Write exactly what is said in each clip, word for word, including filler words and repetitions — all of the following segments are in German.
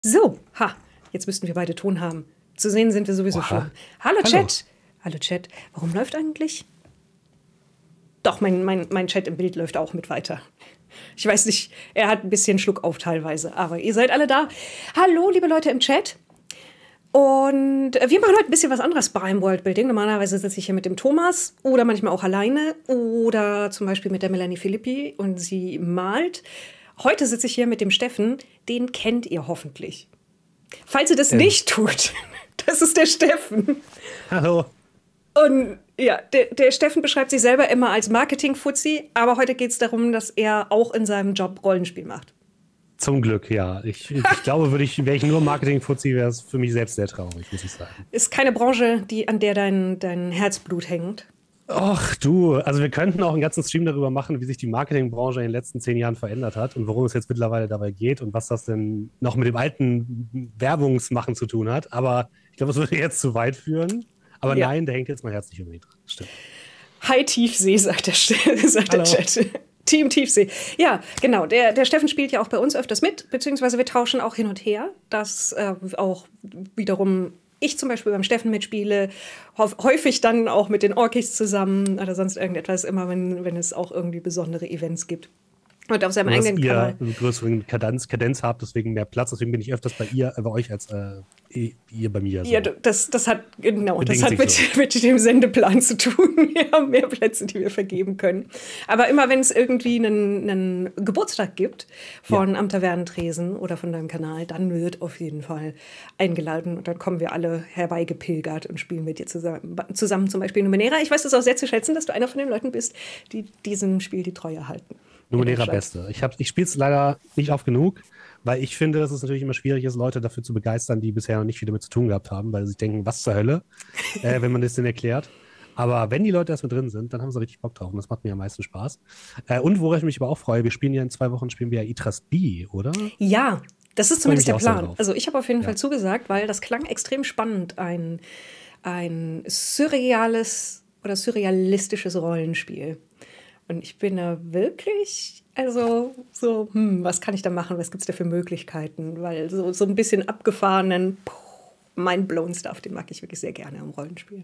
So, ha, jetzt müssten wir beide Ton haben. Zu sehen sind wir sowieso Oha. schon. Hallo, Hallo. Chat. Hallo Chat. Warum läuft eigentlich? Doch, mein, mein, mein Chat im Bild läuft auch mit weiter. Ich weiß nicht, er hat ein bisschen Schluck auf teilweise, aber ihr seid alle da. Hallo, liebe Leute im Chat. Und äh, wir machen heute ein bisschen was anderes beim Worldbuilding. Normalerweise sitze ich hier mit dem Thomas oder manchmal auch alleine oder zum Beispiel mit der Melanie Philippi und sie malt. Heute sitze ich hier mit dem Steffen, den kennt ihr hoffentlich. Falls ihr das Ähm. nicht tut, das ist der Steffen. Hallo. Und ja, der, der Steffen beschreibt sich selber immer als Marketing-Fuzzi, aber heute geht es darum, dass er auch in seinem Job Rollenspiel macht. Zum Glück, ja. Ich, ich glaube, würde ich, wäre ich nur Marketing-Fuzzi, wäre es für mich selbst sehr traurig, muss ich sagen. Ist keine Branche, die, an der dein, dein Herzblut hängt. Och, du, also wir könnten auch einen ganzen Stream darüber machen, wie sich die Marketingbranche in den letzten zehn Jahren verändert hat und worum es jetzt mittlerweile dabei geht und was das denn noch mit dem alten Werbungsmachen zu tun hat. Aber ich glaube, es würde jetzt zu weit führen. Aber Ja. nein, da hängt jetzt mein Herz nicht unbedingt dran. Stimmt. Hi Tiefsee, sagt der, sagt der Hallo. Chat. Team Tiefsee. Ja, genau. Der, der Steffen spielt ja auch bei uns öfters mit, beziehungsweise wir tauschen auch hin und her, dass äh, auch wiederum ich zum Beispiel beim Steffen mitspiele, häufig dann auch mit den Orkis zusammen oder sonst irgendetwas, immer wenn, wenn es auch irgendwie besondere Events gibt. Und auf seinem Nur, dass eigenen ihr Kanal. einen größeren Kadenz, Kadenz habt, deswegen mehr Platz. Deswegen bin ich öfters bei ihr, äh, bei euch als äh, ihr bei mir. So. Ja, das, das hat genau, das Bedingt hat mit, sich mit dem Sendeplan zu tun. Wir haben mehr Plätze, die wir vergeben können. Aber immer wenn es irgendwie einen, einen Geburtstag gibt von Ja. Am Tavernentresen oder von deinem Kanal, dann wird auf jeden Fall eingeladen und dann kommen wir alle herbeigepilgert und spielen mit dir zusammen, zusammen zum Beispiel Numenera. Ich weiß das auch sehr zu schätzen, dass du einer von den Leuten bist, die diesem Spiel die Treue halten. Numenera In Deutschland. Beste. Ich, hab- ich spiele es leider nicht oft genug, weil ich finde, dass es natürlich immer schwierig ist, Leute dafür zu begeistern, die bisher noch nicht viel damit zu tun gehabt haben, weil sie sich denken, was zur Hölle, äh, wenn man das denen erklärt. Aber wenn die Leute erstmal drin sind, dann haben sie richtig Bock drauf und das macht mir am meisten Spaß. Äh, und worauf ich mich aber auch freue, wir spielen ja in zwei Wochen, spielen wir ja Itras B, oder? Ja, das ist Freu zumindest mich der auch sehr Plan. drauf. Also ich habe auf jeden Ja. Fall zugesagt, weil das klang extrem spannend. Ein, ein surreales oder surrealistisches Rollenspiel. Und ich bin da wirklich, also so, hm, was kann ich da machen? Was gibt es da für Möglichkeiten? Weil so, so ein bisschen abgefahrenen, mindblown Stuff, den mag ich wirklich sehr gerne im Rollenspiel.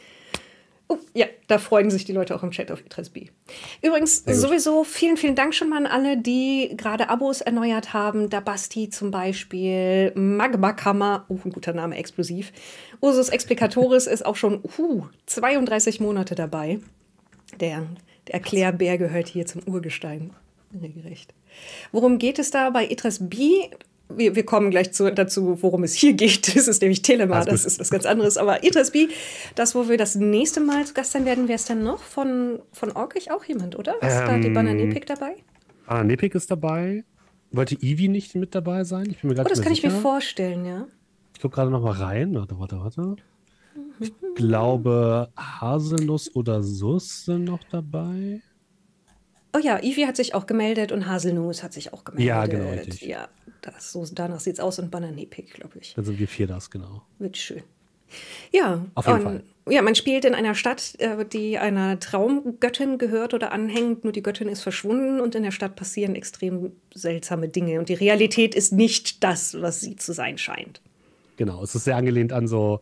Oh, ja, da freuen sich die Leute auch im Chat auf Itras B. Übrigens, Sehr gut. sowieso vielen, vielen Dank schon mal an alle, die gerade Abos erneuert haben. Da Basti zum Beispiel, Magmakammer, oh, ein guter Name, explosiv. Ursus Explicatoris ist auch schon uh, zweiunddreißig Monate dabei. Der, der Erklärbär gehört hier zum Urgestein. Regelrecht. Worum geht es da bei Itras B? Wir, wir kommen gleich zu, dazu, worum es hier geht. Das ist nämlich Telema, Alles das gut. ist was ganz anderes. Aber Itras B, das, wo wir das nächste Mal zu Gast sein werden, wer ist denn noch? Von, von Orkich auch jemand, oder? Ist da die Ähm, Bananepik dabei? Anna Nepik ist dabei. Wollte Ivy nicht mit dabei sein? Ich bin mir Oh, gerade das nicht kann mehr ich mir sicher. vorstellen, ja. Ich gucke gerade noch mal rein. Warte, warte, warte. Ich glaube, Haselnuss oder Sus sind noch dabei. Oh ja, Ivy hat sich auch gemeldet und Haselnuss hat sich auch gemeldet. Ja, genau, richtig. Ja, das, so, danach sieht es aus und Bananepik, glaube ich. Dann sind wir vier das, genau. Wird schön. Ja, Auf jeden und, Fall. Ja, man spielt in einer Stadt, äh, die einer Traumgöttin gehört oder anhängt, nur die Göttin ist verschwunden und in der Stadt passieren extrem seltsame Dinge. Und die Realität ist nicht das, was sie zu sein scheint. Genau, es ist sehr angelehnt an so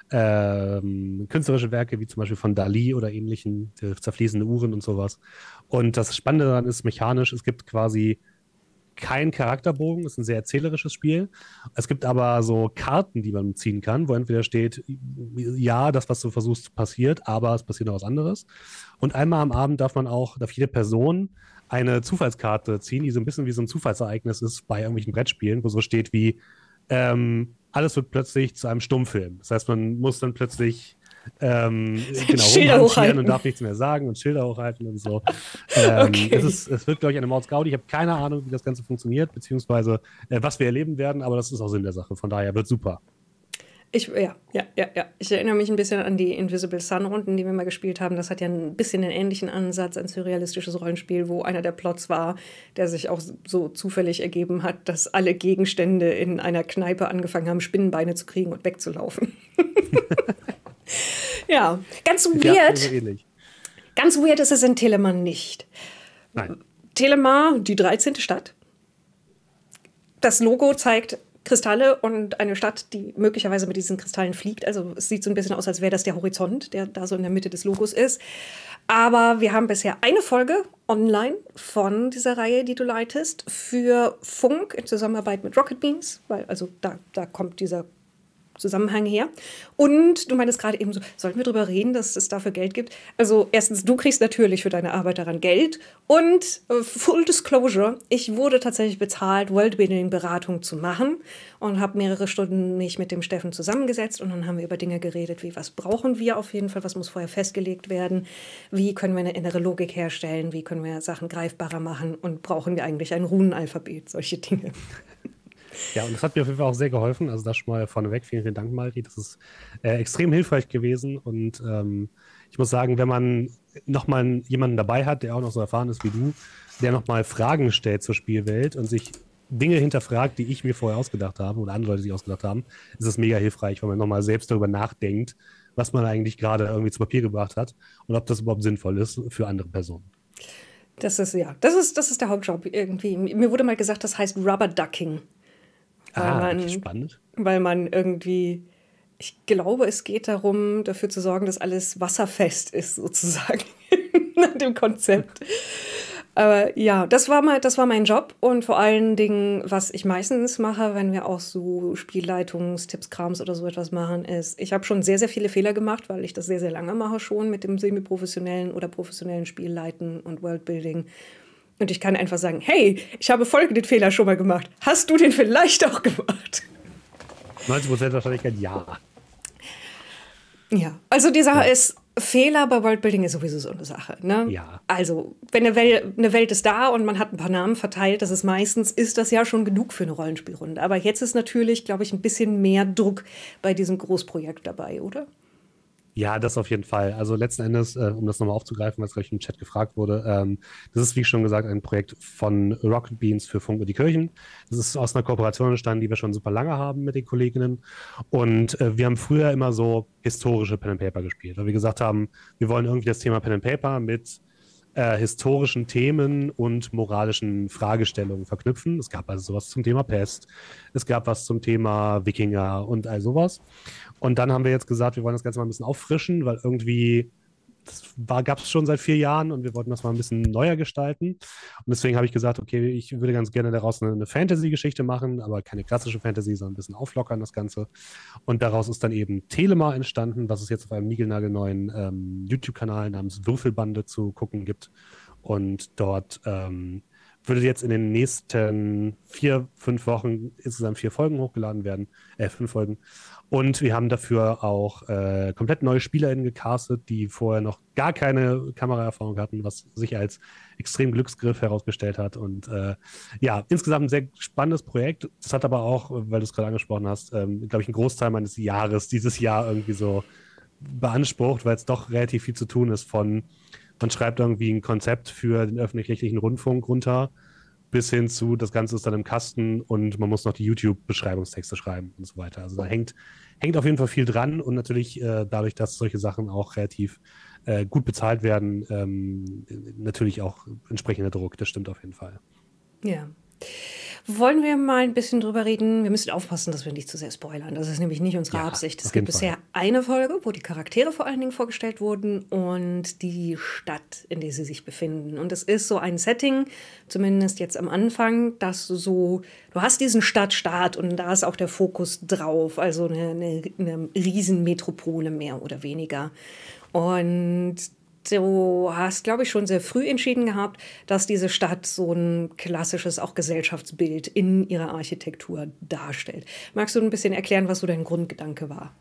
ähm, künstlerische Werke wie zum Beispiel von Dali oder ähnlichen, die zerfließende Uhren und sowas. Und das Spannende daran ist mechanisch, es gibt quasi keinen Charakterbogen, es ist ein sehr erzählerisches Spiel. Es gibt aber so Karten, die man ziehen kann, wo entweder steht, ja, das, was du versuchst, passiert, aber es passiert noch was anderes. Und einmal am Abend darf man auch, darf jede Person eine Zufallskarte ziehen, die so ein bisschen wie so ein Zufallsereignis ist bei irgendwelchen Brettspielen, wo so steht wie, ähm, alles wird plötzlich zu einem Stummfilm. Das heißt, man muss dann plötzlich ähm, genau, Schilder rumhantieren hochhalten. und darf nichts mehr sagen und Schilder hochhalten und so. Ähm, Okay. es, ist, es wird, glaube ich, eine Mordsgaudi. Ich habe keine Ahnung, wie das Ganze funktioniert, beziehungsweise äh, was wir erleben werden, aber das ist auch Sinn der Sache. Von daher wird super. Ich, ja, ja, ja, ja. Ich erinnere mich ein bisschen an die Invisible Sun-Runden, die wir mal gespielt haben. Das hat ja ein bisschen einen ähnlichen Ansatz, ein surrealistisches Rollenspiel, wo einer der Plots war, der sich auch so zufällig ergeben hat, dass alle Gegenstände in einer Kneipe angefangen haben, Spinnenbeine zu kriegen und wegzulaufen. Ja, ganz Ja, weird. so ähnlich. Ganz weird ist es in Telema nicht. Nein. Telema, die dreizehnte Stadt. Das Logo zeigt Kristalle und eine Stadt, die möglicherweise mit diesen Kristallen fliegt. Also es sieht so ein bisschen aus, als wäre das der Horizont, der da so in der Mitte des Logos ist. Aber wir haben bisher eine Folge online von dieser Reihe, die du leitest, für Funk in Zusammenarbeit mit Rocket Beans, weil also da, da kommt dieser Zusammenhang her. Und du meintest gerade eben so, sollten wir darüber reden, dass es dafür Geld gibt? Also erstens, du kriegst natürlich für deine Arbeit daran Geld. Und äh, Full Disclosure, ich wurde tatsächlich bezahlt, Worldbuilding-Beratung zu machen und habe mehrere Stunden mich mit dem Steffen zusammengesetzt und dann haben wir über Dinge geredet, wie was brauchen wir auf jeden Fall, was muss vorher festgelegt werden, wie können wir eine innere Logik herstellen, wie können wir Sachen greifbarer machen und brauchen wir eigentlich ein Runenalphabet, solche Dinge. Ja, und das hat mir auf jeden Fall auch sehr geholfen. Also das schon mal vorneweg. Vielen, vielen Dank, Mari. Das ist äh, extrem hilfreich gewesen. Und ähm, ich muss sagen, wenn man nochmal jemanden dabei hat, der auch noch so erfahren ist wie du, der nochmal Fragen stellt zur Spielwelt und sich Dinge hinterfragt, die ich mir vorher ausgedacht habe oder andere Leute sich ausgedacht haben, ist es mega hilfreich, wenn man nochmal selbst darüber nachdenkt, was man eigentlich gerade irgendwie zu Papier gebracht hat und ob das überhaupt sinnvoll ist für andere Personen. Das ist, ja, das ist, das ist der Hauptjob irgendwie. Mir wurde mal gesagt, das heißt Rubber Ducking. Weil ah, man, okay, spannend. Weil man irgendwie, ich glaube, es geht darum, dafür zu sorgen, dass alles wasserfest ist, sozusagen, nach dem Konzept. Aber ja, das war, mal, das war mein Job und vor allen Dingen, was ich meistens mache, wenn wir auch so Spielleitungs-, Krams oder so etwas machen, ist, ich habe schon sehr, sehr viele Fehler gemacht, weil ich das sehr, sehr lange mache schon mit dem semi-professionellen oder professionellen Spielleiten und Worldbuilding. Und ich kann einfach sagen, hey, ich habe folgenden Fehler schon mal gemacht. Hast du den vielleicht auch gemacht? neunzig Prozent Wahrscheinlichkeit ja. Ja, also die Sache ja. ist, Fehler bei Worldbuilding ist sowieso so eine Sache. Ne? Ja. Also, wenn eine Welt, eine Welt ist da und man hat ein paar Namen verteilt, das ist meistens, ist das ja schon genug für eine Rollenspielrunde. Aber jetzt ist natürlich, glaube ich, ein bisschen mehr Druck bei diesem Großprojekt dabei, oder? Ja, das auf jeden Fall. Also letzten Endes, äh, um das nochmal aufzugreifen, was gleich im Chat gefragt wurde, ähm, das ist, wie schon gesagt, ein Projekt von Rocket Beans für Funk und die Kirchen. Das ist aus einer Kooperation entstanden, die wir schon super lange haben mit den Kolleginnen. Und äh, wir haben früher immer so historische Pen and Paper gespielt, weil wir gesagt haben, wir wollen irgendwie das Thema Pen and Paper mit äh, historischen Themen und moralischen Fragestellungen verknüpfen. Es gab also sowas zum Thema Pest, es gab was zum Thema Wikinger und all sowas. Und dann haben wir jetzt gesagt, wir wollen das Ganze mal ein bisschen auffrischen, weil irgendwie, das gab es schon seit vier Jahren und wir wollten das mal ein bisschen neuer gestalten. Und deswegen habe ich gesagt, okay, ich würde ganz gerne daraus eine, eine Fantasy-Geschichte machen, aber keine klassische Fantasy, sondern ein bisschen auflockern das Ganze. Und daraus ist dann eben Telema entstanden, was es jetzt auf einem niegelnagelneuen ähm, YouTube-Kanal namens Würfelbande zu gucken gibt. Und dort ähm, würde jetzt in den nächsten vier, fünf Wochen insgesamt vier Folgen hochgeladen werden, äh, fünf Folgen. Und wir haben dafür auch äh, komplett neue SpielerInnen gecastet, die vorher noch gar keine Kameraerfahrung hatten, was sich als extrem Glücksgriff herausgestellt hat. Und äh, ja, insgesamt ein sehr spannendes Projekt. Das hat aber auch, weil du es gerade angesprochen hast, ähm, glaube ich, einen Großteil meines Jahres dieses Jahr irgendwie so beansprucht, weil es doch relativ viel zu tun ist von, man schreibt irgendwie ein Konzept für den öffentlich-rechtlichen Rundfunk runter, bis hin zu, das Ganze ist dann im Kasten und man muss noch die YouTube-Beschreibungstexte schreiben und so weiter. Also da hängt, hängt auf jeden Fall viel dran und natürlich äh, dadurch, dass solche Sachen auch relativ äh, gut bezahlt werden, ähm, natürlich auch entsprechender Druck. Das stimmt auf jeden Fall. Ja. Wollen wir mal ein bisschen drüber reden? Wir müssen aufpassen, dass wir nicht zu sehr spoilern. Das ist nämlich nicht unsere Ja, Absicht. Es auf gibt jeden bisher Fall. eine Folge, wo die Charaktere vor allen Dingen vorgestellt wurden und die Stadt, in der sie sich befinden. Und es ist so ein Setting, zumindest jetzt am Anfang, dass du so, du hast diesen Stadtstaat und da ist auch der Fokus drauf. Also eine, eine, eine Riesenmetropole mehr oder weniger. Und du hast, glaube ich, schon sehr früh entschieden gehabt, dass diese Stadt so ein klassisches auch Gesellschaftsbild in ihrer Architektur darstellt. Magst du ein bisschen erklären, was so dein Grundgedanke war?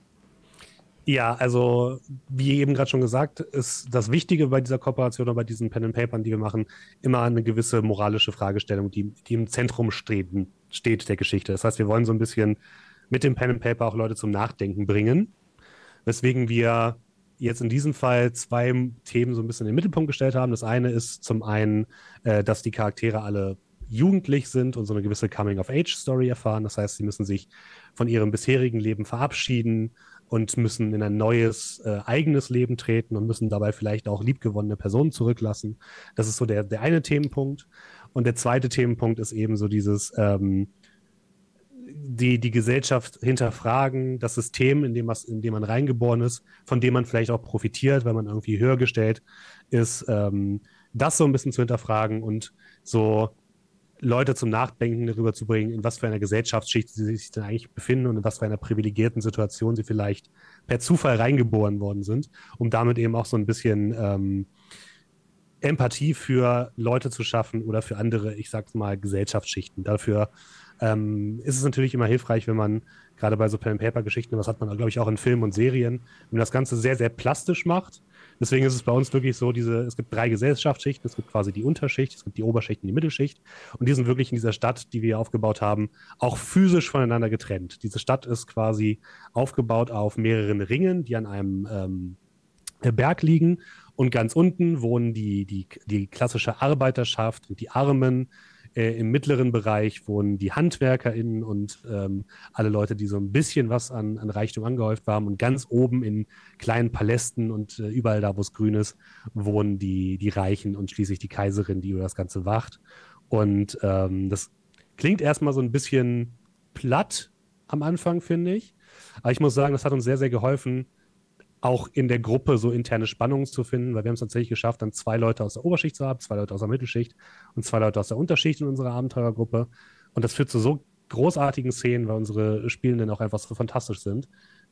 Ja, also wie eben gerade schon gesagt, ist das Wichtige bei dieser Kooperation oder bei diesen Pen and Papern, die wir machen, immer eine gewisse moralische Fragestellung, die, die im Zentrum streben, steht der Geschichte. Das heißt, wir wollen so ein bisschen mit dem Pen and Paper auch Leute zum Nachdenken bringen, weswegen wir jetzt in diesem Fall zwei Themen so ein bisschen in den Mittelpunkt gestellt haben. Das eine ist zum einen, äh, dass die Charaktere alle jugendlich sind und so eine gewisse Coming-of-Age-Story erfahren. Das heißt, sie müssen sich von ihrem bisherigen Leben verabschieden und müssen in ein neues, äh, eigenes Leben treten und müssen dabei vielleicht auch liebgewonnene Personen zurücklassen. Das ist so der, der eine Themenpunkt. Und der zweite Themenpunkt ist eben so dieses, ähm, die, die Gesellschaft hinterfragen, das System, in dem, was, in dem man reingeboren ist, von dem man vielleicht auch profitiert, weil man irgendwie höher gestellt ist, ähm, das so ein bisschen zu hinterfragen und so Leute zum Nachdenken darüber zu bringen, in was für einer Gesellschaftsschicht sie sich denn eigentlich befinden und in was für einer privilegierten Situation sie vielleicht per Zufall reingeboren worden sind, um damit eben auch so ein bisschen ähm, Empathie für Leute zu schaffen oder für andere, ich sag's mal, Gesellschaftsschichten. Dafür ähm, ist es natürlich immer hilfreich, wenn man gerade bei so Pen-and-Paper-Geschichten, das hat man, glaube ich, auch in Filmen und Serien, wenn man das Ganze sehr, sehr plastisch macht. Deswegen ist es bei uns wirklich so, diese, es gibt drei Gesellschaftsschichten, es gibt quasi die Unterschicht, es gibt die Oberschicht und die Mittelschicht. Und die sind wirklich in dieser Stadt, die wir aufgebaut haben, auch physisch voneinander getrennt. Diese Stadt ist quasi aufgebaut auf mehreren Ringen, die an einem ähm, Berg liegen. Und ganz unten wohnen die, die, die klassische Arbeiterschaft und die Armen. Äh, Im mittleren Bereich wohnen die HandwerkerInnen und ähm, alle Leute, die so ein bisschen was an, an Reichtum angehäuft haben. Und ganz oben in kleinen Palästen und äh, überall da, wo es grün ist, wohnen die, die Reichen und schließlich die Kaiserin, die über das Ganze wacht. Und ähm, das klingt erstmal so ein bisschen platt am Anfang, finde ich. Aber ich muss sagen, das hat uns sehr, sehr geholfen, auch in der Gruppe so interne Spannungen zu finden, weil wir haben es tatsächlich geschafft, dann zwei Leute aus der Oberschicht zu haben, zwei Leute aus der Mittelschicht und zwei Leute aus der Unterschicht in unserer Abenteurergruppe. Und das führt zu so großartigen Szenen, weil unsere Spielenden auch einfach so fantastisch sind.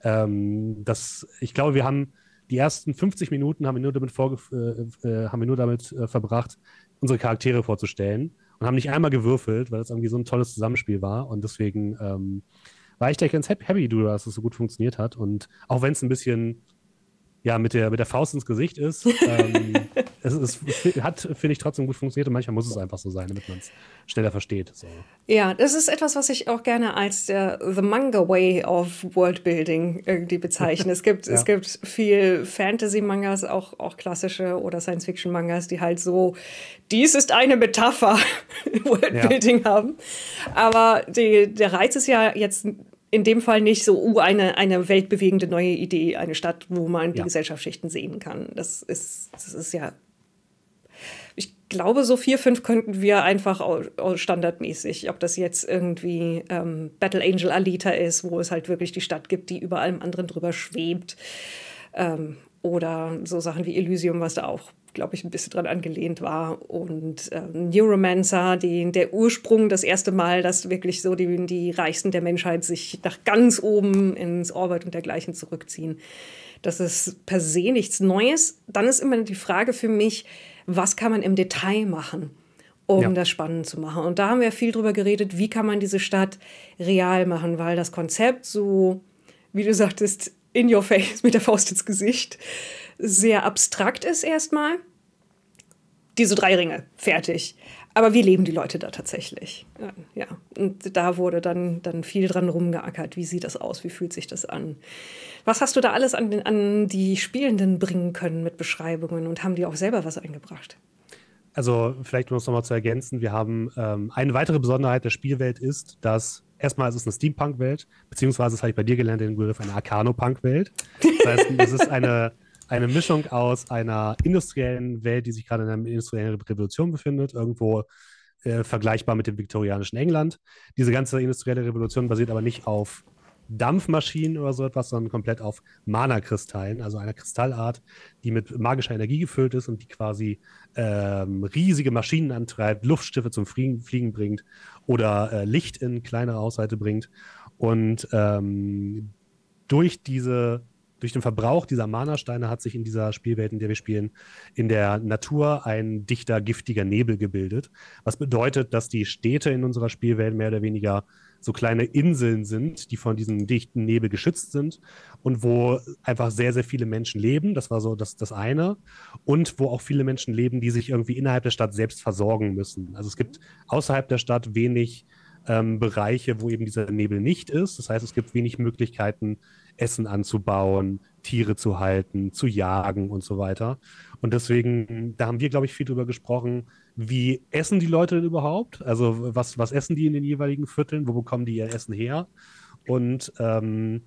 Ähm, dass, ich glaube, wir haben die ersten fünfzig Minuten haben wir nur damit, vorge- äh, äh, haben wir nur damit äh, verbracht, unsere Charaktere vorzustellen und haben nicht einmal gewürfelt, weil das irgendwie so ein tolles Zusammenspiel war. Und deswegen ähm, war ich da ganz happy, du, dass es so gut funktioniert hat. Und auch wenn es ein bisschen ja, mit der, mit der Faust ins Gesicht ist. Ähm, es, es hat, finde ich, trotzdem gut funktioniert und manchmal muss es einfach so sein, damit man es schneller versteht. So. Ja, das ist etwas, was ich auch gerne als der The Manga Way of Worldbuilding irgendwie bezeichne. Es gibt, ja. es gibt viel Fantasy-Mangas, auch, auch klassische oder Science-Fiction-Mangas, die halt so, dies ist eine Metapher Worldbuilding ja. haben. Aber die, der Reiz ist ja jetzt in dem Fall nicht so uh, eine, eine weltbewegende neue Idee, eine Stadt, wo man die ja. Gesellschaftsschichten sehen kann. Das ist, das ist ja, ich glaube, so vier, fünf könnten wir einfach standardmäßig, ob das jetzt irgendwie ähm, Battle Angel Alita ist, wo es halt wirklich die Stadt gibt, die über allem anderen drüber schwebt. Ähm, oder so Sachen wie Elysium, was da auch, glaube ich, ein bisschen dran angelehnt war. Und ähm, Neuromancer, die, der Ursprung, das erste Mal, dass wirklich so die, die Reichsten der Menschheit sich nach ganz oben ins Orbit und dergleichen zurückziehen. Das ist per se nichts Neues. Dann ist immer die Frage für mich, was kann man im Detail machen, um ja. das spannend zu machen? Und da haben wir viel drüber geredet, wie kann man diese Stadt real machen, weil das Konzept so, wie du sagtest, in your face, mit der Faust ins Gesicht, sehr abstrakt ist erstmal. Diese drei Ringe, fertig. Aber wie leben die Leute da tatsächlich? Ja, und da wurde dann, dann viel dran rumgeackert. Wie sieht das aus? Wie fühlt sich das an? Was hast du da alles an, den, an die Spielenden bringen können mit Beschreibungen und haben die auch selber was eingebracht? Also vielleicht um es nochmal zu ergänzen, wir haben ähm, eine weitere Besonderheit der Spielwelt ist, dass erstmal ist es eine Steampunk-Welt, beziehungsweise, das habe ich bei dir gelernt, den Begriff eine Arcano-Punk-Welt. Das heißt, es ist eine, eine Mischung aus einer industriellen Welt, die sich gerade in einer industriellen Revolution befindet, irgendwo äh, vergleichbar mit dem viktorianischen England. Diese ganze industrielle Revolution basiert aber nicht auf Dampfmaschinen oder so etwas, sondern komplett auf Mana-Kristallen, also einer Kristallart, die mit magischer Energie gefüllt ist und die quasi ähm, riesige Maschinen antreibt, Luftschiffe zum Fliegen, Fliegen bringt oder äh, Licht in kleinere Haushalte bringt. Und ähm, durch diese Durch den Verbrauch dieser Mana-Steine hat sich in dieser Spielwelt, in der wir spielen, in der Natur ein dichter, giftiger Nebel gebildet. Was bedeutet, dass die Städte in unserer Spielwelt mehr oder weniger so kleine Inseln sind, die von diesem dichten Nebel geschützt sind und wo einfach sehr, sehr viele Menschen leben. Das war so das, das eine. Und wo auch viele Menschen leben, die sich irgendwie innerhalb der Stadt selbst versorgen müssen. Also es gibt außerhalb der Stadt wenig ähm, Bereiche, wo eben dieser Nebel nicht ist. Das heißt, es gibt wenig Möglichkeiten, Essen anzubauen, Tiere zu halten, zu jagen und so weiter. Und deswegen, da haben wir, glaube ich, viel drüber gesprochen, wie essen die Leute denn überhaupt? Also was, was essen die in den jeweiligen Vierteln? Wo bekommen die ihr Essen her? Und ähm,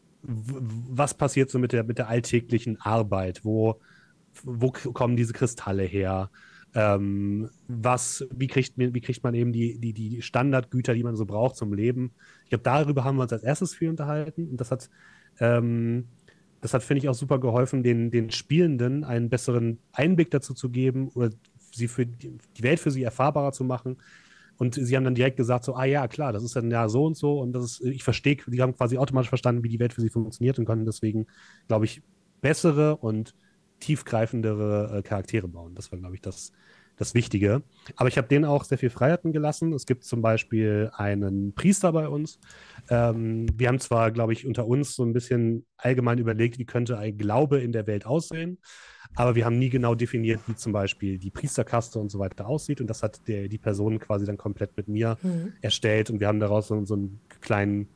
was passiert so mit der, mit der alltäglichen Arbeit? Wo, wo kommen diese Kristalle her? Ähm, was, wie kriegt, man- wie kriegt man eben die, die, die Standardgüter, die man so braucht zum Leben? Ich glaube, darüber haben wir uns als erstes viel unterhalten. Und das hat, ähm, das hat, finde ich, auch super geholfen, den, den Spielenden einen besseren Einblick dazu zu geben oder sie für die, die Welt für sie erfahrbarer zu machen. Und sie haben dann direkt gesagt, so, ah ja, klar, das ist dann ja so und so. Und das ist, ich verstehe, die haben quasi automatisch verstanden, wie die Welt für sie funktioniert und konnten deswegen, glaube ich, bessere und tiefgreifendere äh, Charaktere bauen. Das war, glaube ich, das, das Wichtige. Aber ich habe denen auch sehr viel Freiheiten gelassen. Es gibt zum Beispiel einen Priester bei uns. Ähm, wir haben zwar, glaube ich, unter uns so ein bisschen allgemein überlegt, wie könnte ein Glaube in der Welt aussehen, aber wir haben nie genau definiert, wie zum Beispiel die Priesterkaste und so weiter aussieht. Und das hat der, die Person quasi dann komplett mit mir Mhm. erstellt. Und wir haben daraus so, so einen kleinen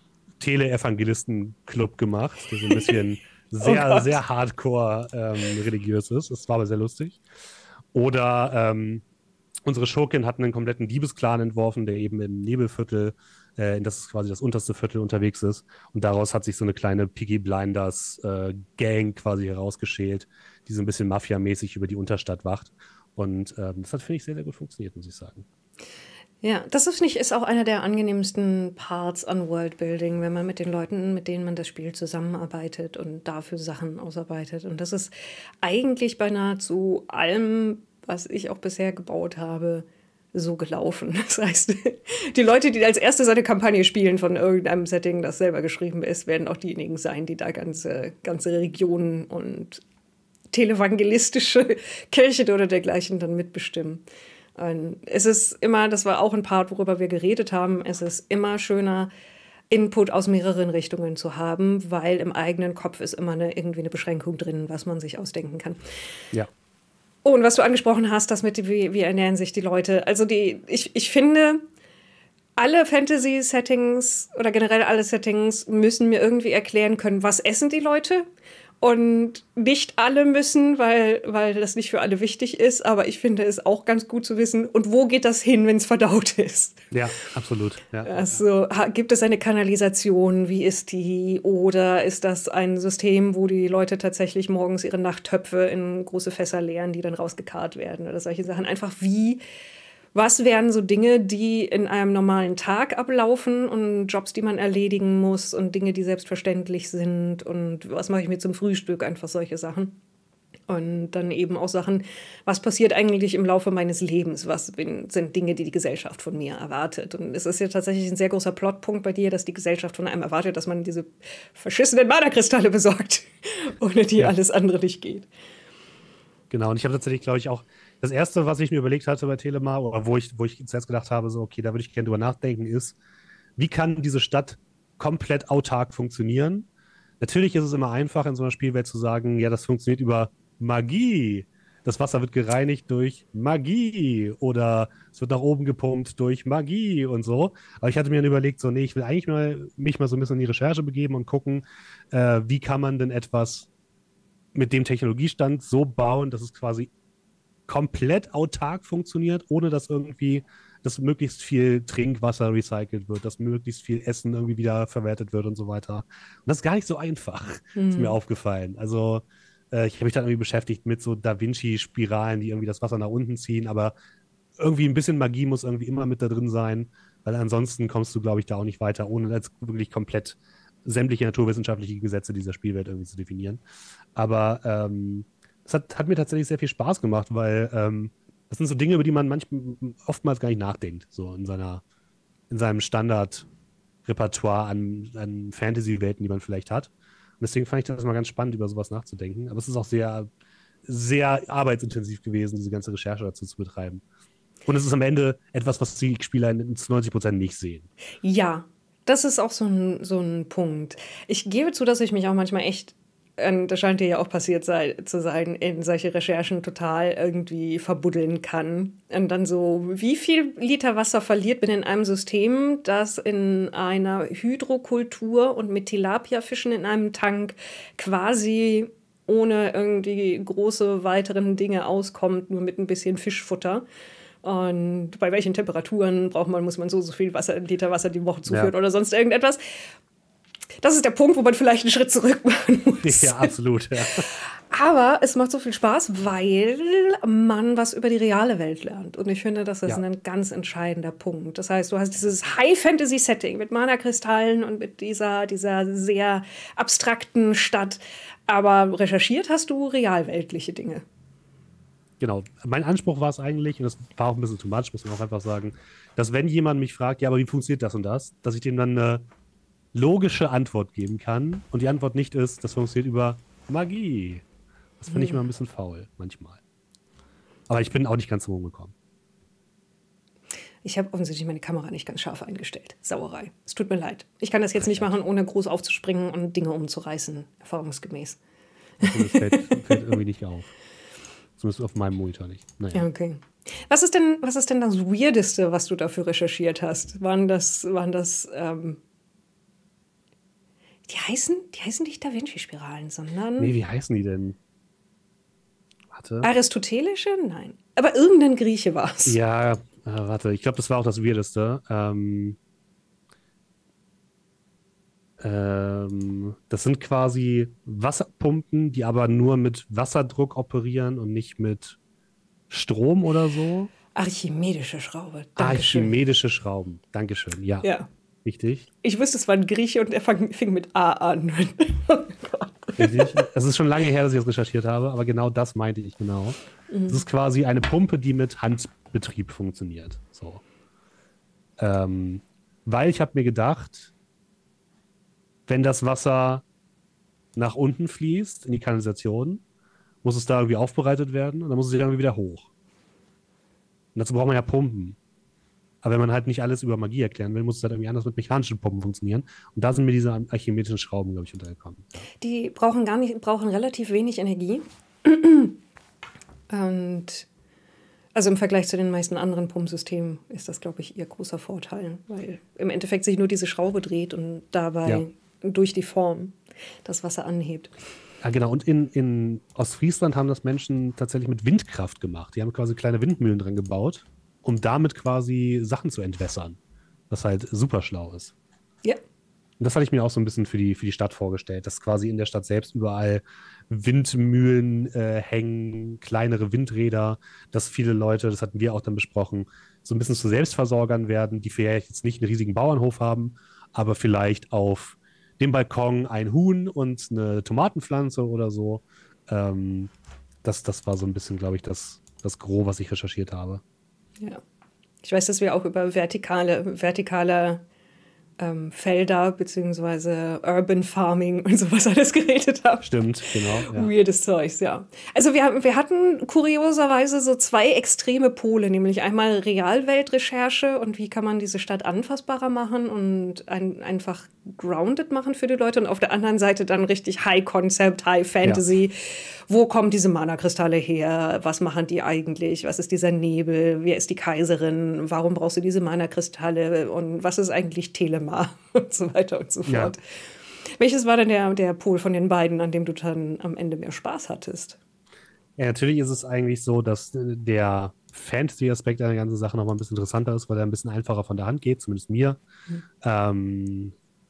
Tele-Evangelisten-Club gemacht, der so ein bisschen Oh sehr, Gott. sehr hardcore ähm, religiös ist. Das war aber sehr lustig. Oder ähm, unsere Schurkin hatten einen kompletten Diebesclan entworfen, der eben im Nebelviertel, äh, das ist quasi das unterste Viertel unterwegs ist. Und daraus hat sich so eine kleine Piggy Blinders äh, Gang quasi herausgeschält, die so ein bisschen Mafia-mäßig über die Unterstadt wacht. Und ähm, das hat, finde ich, sehr, sehr gut funktioniert, muss ich sagen. Ja, das ist nicht, ist auch einer der angenehmsten Parts an Worldbuilding, wenn man mit den Leuten, mit denen man das Spiel zusammenarbeitet und dafür Sachen ausarbeitet. Und das ist eigentlich bei nahezu allem, was ich auch bisher gebaut habe, so gelaufen. Das heißt, die Leute, die als erstes eine Kampagne spielen von irgendeinem Setting, das selber geschrieben ist, werden auch diejenigen sein, die da ganze, ganze Regionen und televangelistische Kirchen oder dergleichen dann mitbestimmen. Und es ist immer, das war auch ein Part, worüber wir geredet haben, es ist immer schöner, Input aus mehreren Richtungen zu haben, weil im eigenen Kopf ist immer eine, irgendwie eine Beschränkung drin, was man sich ausdenken kann. Ja. Oh, und was du angesprochen hast, das mit, wie, wie ernähren sich die Leute. Also die, ich, ich finde, alle Fantasy-Settings oder generell alle Settings müssen mir irgendwie erklären können, was essen die Leute. Und nicht alle müssen, weil, weil das nicht für alle wichtig ist. Aber ich finde es auch ganz gut zu wissen, und wo geht das hin, wenn es verdaut ist? Ja, absolut. Ja, also ha, gibt es eine Kanalisation? Wie ist die? Oder ist das ein System, wo die Leute tatsächlich morgens ihre Nachttöpfe in große Fässer leeren, die dann rausgekarrt werden oder solche Sachen? Einfach wie... Was wären so Dinge, die in einem normalen Tag ablaufen und Jobs, die man erledigen muss und Dinge, die selbstverständlich sind und was mache ich mir zum Frühstück, einfach solche Sachen. Und dann eben auch Sachen, was passiert eigentlich im Laufe meines Lebens, was sind Dinge, die die Gesellschaft von mir erwartet. Und es ist ja tatsächlich ein sehr großer Plotpunkt bei dir, dass die Gesellschaft von einem erwartet, dass man diese verschissenen Mana-Kristalle besorgt, ohne die ja. alles andere nicht geht. Genau, und ich habe tatsächlich, glaube ich, auch das Erste, was ich mir überlegt hatte bei Telemar, oder wo ich, wo ich zuerst gedacht habe, so, okay, da würde ich gerne drüber nachdenken, ist, wie kann diese Stadt komplett autark funktionieren? Natürlich ist es immer einfach, in so einer Spielwelt zu sagen, ja, das funktioniert über Magie. Das Wasser wird gereinigt durch Magie oder es wird nach oben gepumpt durch Magie und so. Aber ich hatte mir dann überlegt, so, nee, ich will eigentlich mal mich mal so ein bisschen in die Recherche begeben und gucken, äh, wie kann man denn etwas mit dem Technologiestand so bauen, dass es quasi komplett autark funktioniert, ohne dass irgendwie, dass möglichst viel Trinkwasser recycelt wird, dass möglichst viel Essen irgendwie wieder verwertet wird und so weiter. Und das ist gar nicht so einfach, Mhm. ist mir aufgefallen. Also äh, ich habe mich dann irgendwie beschäftigt mit so Da Vinci-Spiralen, die irgendwie das Wasser nach unten ziehen, aber irgendwie ein bisschen Magie muss irgendwie immer mit da drin sein, weil ansonsten kommst du, glaube ich, da auch nicht weiter, ohne jetzt wirklich komplett sämtliche naturwissenschaftliche Gesetze dieser Spielwelt irgendwie zu definieren. Aber ähm, es hat, hat mir tatsächlich sehr viel Spaß gemacht, weil ähm, das sind so Dinge, über die man manchmal oftmals gar nicht nachdenkt, so in seiner, in seinem Standardrepertoire an, an Fantasy-Welten, die man vielleicht hat. Und deswegen fand ich das mal ganz spannend, über sowas nachzudenken. Aber es ist auch sehr, sehr arbeitsintensiv gewesen, diese ganze Recherche dazu zu betreiben. Und es ist am Ende etwas, was die Spieler zu neunzig Prozent nicht sehen. Ja, das ist auch so ein, so ein Punkt. Ich gebe zu, dass ich mich auch manchmal echt, und das scheint dir ja auch passiert sei, zu sein, in solche Recherchen total irgendwie verbuddeln kann. Und dann so, wie viel Liter Wasser verliert man in einem System, das in einer Hydrokultur und mit Tilapia-Fischen in einem Tank quasi ohne irgendwie große weiteren Dinge auskommt, nur mit ein bisschen Fischfutter. Und bei welchen Temperaturen braucht man, muss man so, so viel Wasser, Liter Wasser die Woche zuführen Ja. oder sonst irgendetwas. Das ist der Punkt, wo man vielleicht einen Schritt zurück machen muss. Ja, absolut. Ja. Aber es macht so viel Spaß, weil man was über die reale Welt lernt. Und ich finde, das ist ja. ein ganz entscheidender Punkt. Das heißt, du hast dieses High-Fantasy-Setting mit Mana-Kristallen und mit dieser, dieser sehr abstrakten Stadt. Aber recherchiert hast du realweltliche Dinge. Genau. Mein Anspruch war es eigentlich, und das war auch ein bisschen too much, muss man auch einfach sagen, dass wenn jemand mich fragt, ja, aber wie funktioniert das und das, dass ich dem dann eine logische Antwort geben kann. Und die Antwort nicht ist, das funktioniert über Magie. Das finde ich immer ein bisschen faul, manchmal. Aber ich bin auch nicht ganz rumgekommen. Ich habe offensichtlich meine Kamera nicht ganz scharf eingestellt. Sauerei. Es tut mir leid. Ich kann das jetzt nicht machen, ohne groß aufzuspringen und Dinge umzureißen, erfahrungsgemäß. Das fällt, fällt irgendwie nicht auf. Zumindest auf meinem Monitor nicht. Naja. Okay. Was ist denn, was ist denn das Weirdeste, was du dafür recherchiert hast? Waren das, waren das, ähm die heißen, die heißen nicht Da Vinci-Spiralen, sondern... Nee, wie heißen die denn? Warte. Aristotelische? Nein. Aber irgendein Grieche war es. Ja, äh, warte. Ich glaube, das war auch das Weirdeste. Ähm, ähm, das sind quasi Wasserpumpen, die aber nur mit Wasserdruck operieren und nicht mit Strom oder so. Archimedische Schraube. Dankeschön. Archimedische Schrauben. Dankeschön, ja. Ja. Richtig. Ich wusste, es war ein Grieche und er fang, fing mit A an. Oh Gott. Richtig. Es ist schon lange her, dass ich das recherchiert habe, aber genau das meinte ich genau. Es mhm. ist quasi eine Pumpe, die mit Handbetrieb funktioniert. So. Ähm, weil ich habe mir gedacht, wenn das Wasser nach unten fließt, in die Kanalisation, muss es da irgendwie aufbereitet werden und dann muss es irgendwie wieder hoch. Und dazu braucht man ja Pumpen. Aber wenn man halt nicht alles über Magie erklären will, muss es halt irgendwie anders mit mechanischen Pumpen funktionieren. Und da sind mir diese archimedischen Schrauben, glaube ich, untergekommen. Ja. Die brauchen gar nicht, brauchen relativ wenig Energie. Und also im Vergleich zu den meisten anderen Pumpsystemen ist das, glaube ich, ihr großer Vorteil, weil im Endeffekt sich nur diese Schraube dreht und dabei ja. durch die Form das Wasser anhebt. Ja, genau. Und in, in Ostfriesland haben das Menschen tatsächlich mit Windkraft gemacht. Die haben quasi kleine Windmühlen dran gebaut, um damit quasi Sachen zu entwässern, was halt super schlau ist. Ja. Und das hatte ich mir auch so ein bisschen für die, für die Stadt vorgestellt, dass quasi in der Stadt selbst überall Windmühlen äh, hängen, kleinere Windräder, dass viele Leute, das hatten wir auch dann besprochen, so ein bisschen zu Selbstversorgern werden, die vielleicht jetzt nicht einen riesigen Bauernhof haben, aber vielleicht auf dem Balkon ein Huhn und eine Tomatenpflanze oder so. Ähm, das, das war so ein bisschen, glaube ich, das, das Gros, was ich recherchiert habe. Ja, ich weiß, dass wir auch über vertikale, vertikale ähm, Felder beziehungsweise Urban Farming und sowas alles geredet haben. Stimmt, genau. Ja. Weirdes Zeugs, ja. Also wir, wir hatten kurioserweise so zwei extreme Pole, nämlich einmal Realweltrecherche und wie kann man diese Stadt anfassbarer machen und ein, einfach grounded machen für die Leute und auf der anderen Seite dann richtig High Concept, High Fantasy. Ja. Wo kommen diese Mana-Kristalle her? Was machen die eigentlich? Was ist dieser Nebel? Wer ist die Kaiserin? Warum brauchst du diese Mana-Kristalle? Und was ist eigentlich Telemar? Und so weiter und so fort. Ja. Welches war denn der, der Pol von den beiden, an dem du dann am Ende mehr Spaß hattest? Ja, natürlich ist es eigentlich so, dass der Fantasy-Aspekt der ganzen Sache noch mal ein bisschen interessanter ist, weil er ein bisschen einfacher von der Hand geht, zumindest mir. Mhm. Ähm,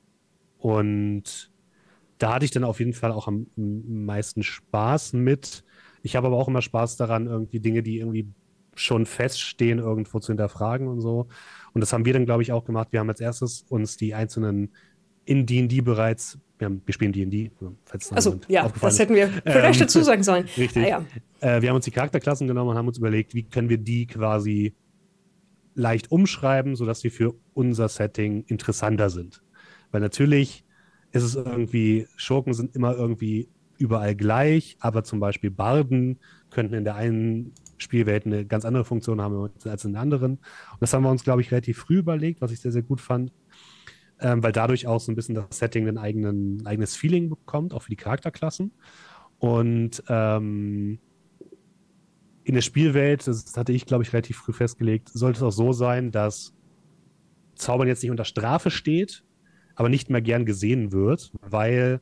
und da hatte ich dann auf jeden Fall auch am meisten Spaß mit. Ich habe aber auch immer Spaß daran, irgendwie Dinge, die irgendwie schon feststehen, irgendwo zu hinterfragen und so. Und das haben wir dann, glaube ich, auch gemacht. Wir haben als erstes uns die einzelnen in D und D bereits, wir, haben, wir spielen D und D, falls Also ja, das hätten wir vielleicht ähm, dazu sagen sollen. Richtig. Ah, ja. äh, wir haben uns die Charakterklassen genommen und haben uns überlegt, wie können wir die quasi leicht umschreiben, sodass sie für unser Setting interessanter sind. Weil natürlich ist es irgendwie, Schurken sind immer irgendwie überall gleich, aber zum Beispiel Barden könnten in der einen Spielwelt eine ganz andere Funktion haben als in der anderen. Und das haben wir uns, glaube ich, relativ früh überlegt, was ich sehr, sehr gut fand, ähm, weil dadurch auch so ein bisschen das Setting ein eigenen, eigenes Feeling bekommt, auch für die Charakterklassen. Und ähm, in der Spielwelt, das hatte ich, glaube ich, relativ früh festgelegt, sollte es auch so sein, dass Zaubern jetzt nicht unter Strafe steht, aber nicht mehr gern gesehen wird, weil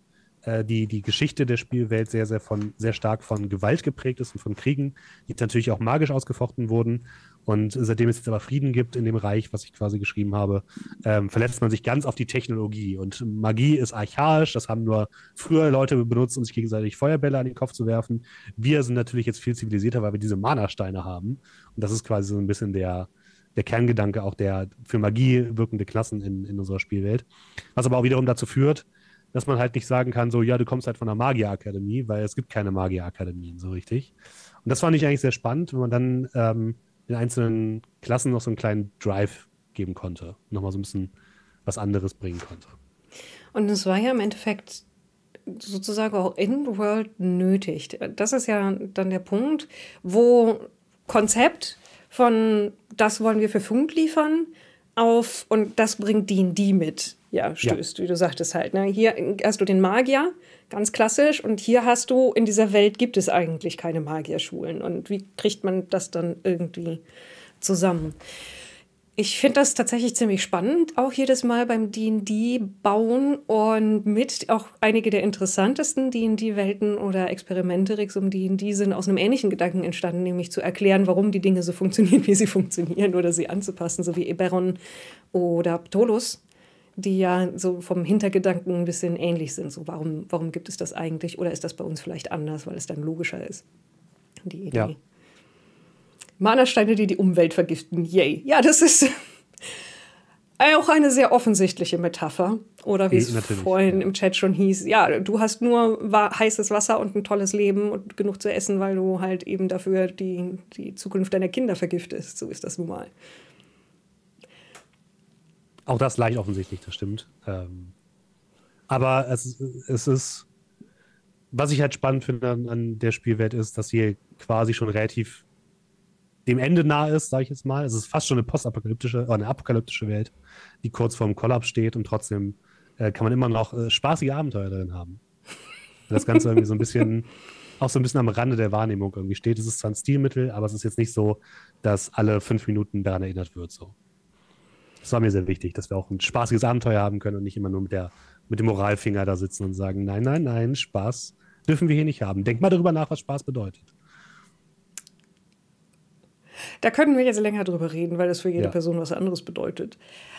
äh, die, die Geschichte der Spielwelt sehr, sehr, von, sehr stark von Gewalt geprägt ist und von Kriegen, die natürlich auch magisch ausgefochten wurden. Und seitdem es jetzt aber Frieden gibt in dem Reich, was ich quasi geschrieben habe, ähm, verletzt man sich ganz auf die Technologie. Und Magie ist archaisch, das haben nur früher Leute benutzt, um sich gegenseitig Feuerbälle an den Kopf zu werfen. Wir sind natürlich jetzt viel zivilisierter, weil wir diese Mana-Steine haben. Und das ist quasi so ein bisschen der, der Kerngedanke auch der für Magie wirkende Klassen in, in unserer Spielwelt. Was aber auch wiederum dazu führt, dass man halt nicht sagen kann, so, ja, du kommst halt von der Magierakademie, weil es gibt keine Magierakademien so richtig. Und das fand ich eigentlich sehr spannend, wenn man dann ähm, den einzelnen Klassen noch so einen kleinen Drive geben konnte. Nochmal so ein bisschen was anderes bringen konnte. Und es war ja im Endeffekt sozusagen auch in-world nötig. Das ist ja dann der Punkt, wo Konzept von das wollen wir für Funk liefern auf und das bringt D und D mit. Ja, stößt, ja. Wie du sagtest halt. Ne? Hier hast du den Magier, ganz klassisch, und hier hast du, in dieser Welt gibt es eigentlich keine Magierschulen. Und wie kriegt man das dann irgendwie zusammen? Ich finde das tatsächlich ziemlich spannend, auch jedes Mal beim D und D bauen und mit auch einige der interessantesten D und D-Welten oder Experimente rings um D und D sind aus einem ähnlichen Gedanken entstanden, nämlich zu erklären, warum die Dinge so funktionieren, wie sie funktionieren oder sie anzupassen, so wie Eberron oder Ptolus, die ja so vom Hintergedanken ein bisschen ähnlich sind. So, warum, warum gibt es das eigentlich? Oder ist das bei uns vielleicht anders, weil es dann logischer ist? Die Idee. Ja. Mana-Steine, die die Umwelt vergiften. Yay. Ja, das ist auch eine sehr offensichtliche Metapher. Oder wie es Natürlich, vorhin ja. im Chat schon hieß. Ja, du hast nur wa- heißes Wasser und ein tolles Leben und genug zu essen, weil du halt eben dafür die, die Zukunft deiner Kinder vergiftest. So ist das nun mal. Auch das leicht offensichtlich, das stimmt. Ähm, aber es, es ist, was ich halt spannend finde an, an der Spielwelt ist, dass sie quasi schon relativ dem Ende nahe ist, sage ich jetzt mal. Es ist fast schon eine postapokalyptische, oder eine apokalyptische Welt, die kurz vorm Kollaps steht und trotzdem äh, kann man immer noch äh, spaßige Abenteuer drin haben. Und das Ganze irgendwie so ein bisschen, auch so ein bisschen am Rande der Wahrnehmung irgendwie steht. Es ist zwar ein Stilmittel, aber es ist jetzt nicht so, dass alle fünf Minuten daran erinnert wird, so. Das war mir sehr wichtig, dass wir auch ein spaßiges Abenteuer haben können und nicht immer nur mit, der, mit dem Moralfinger da sitzen und sagen, nein, nein, nein, Spaß dürfen wir hier nicht haben. Denk mal darüber nach, was Spaß bedeutet. Da können wir jetzt länger drüber reden, weil das für jede Ja. Person was anderes bedeutet.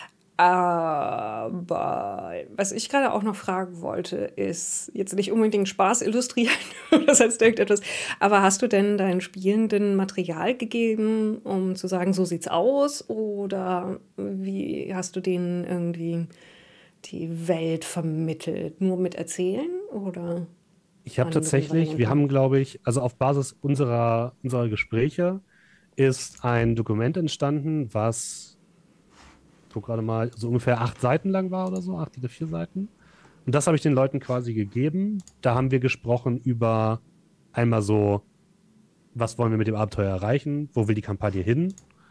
Aber was ich gerade auch noch fragen wollte, ist jetzt nicht unbedingt Spaß illustrieren oder sonst irgendetwas, aber hast du denn deinen Spielenden Material gegeben, um zu sagen, so sieht's aus? Oder wie hast du denen irgendwie die Welt vermittelt? Nur mit Erzählen? Oder? Ich habe tatsächlich, wir haben, glaube ich, also auf Basis unserer, unserer Gespräche ist ein Dokument entstanden, was so gerade mal so ungefähr acht Seiten lang war oder so, acht oder vier Seiten. Und das habe ich den Leuten quasi gegeben. Da haben wir gesprochen über einmal so, was wollen wir mit dem Abenteuer erreichen, wo will die Kampagne hin.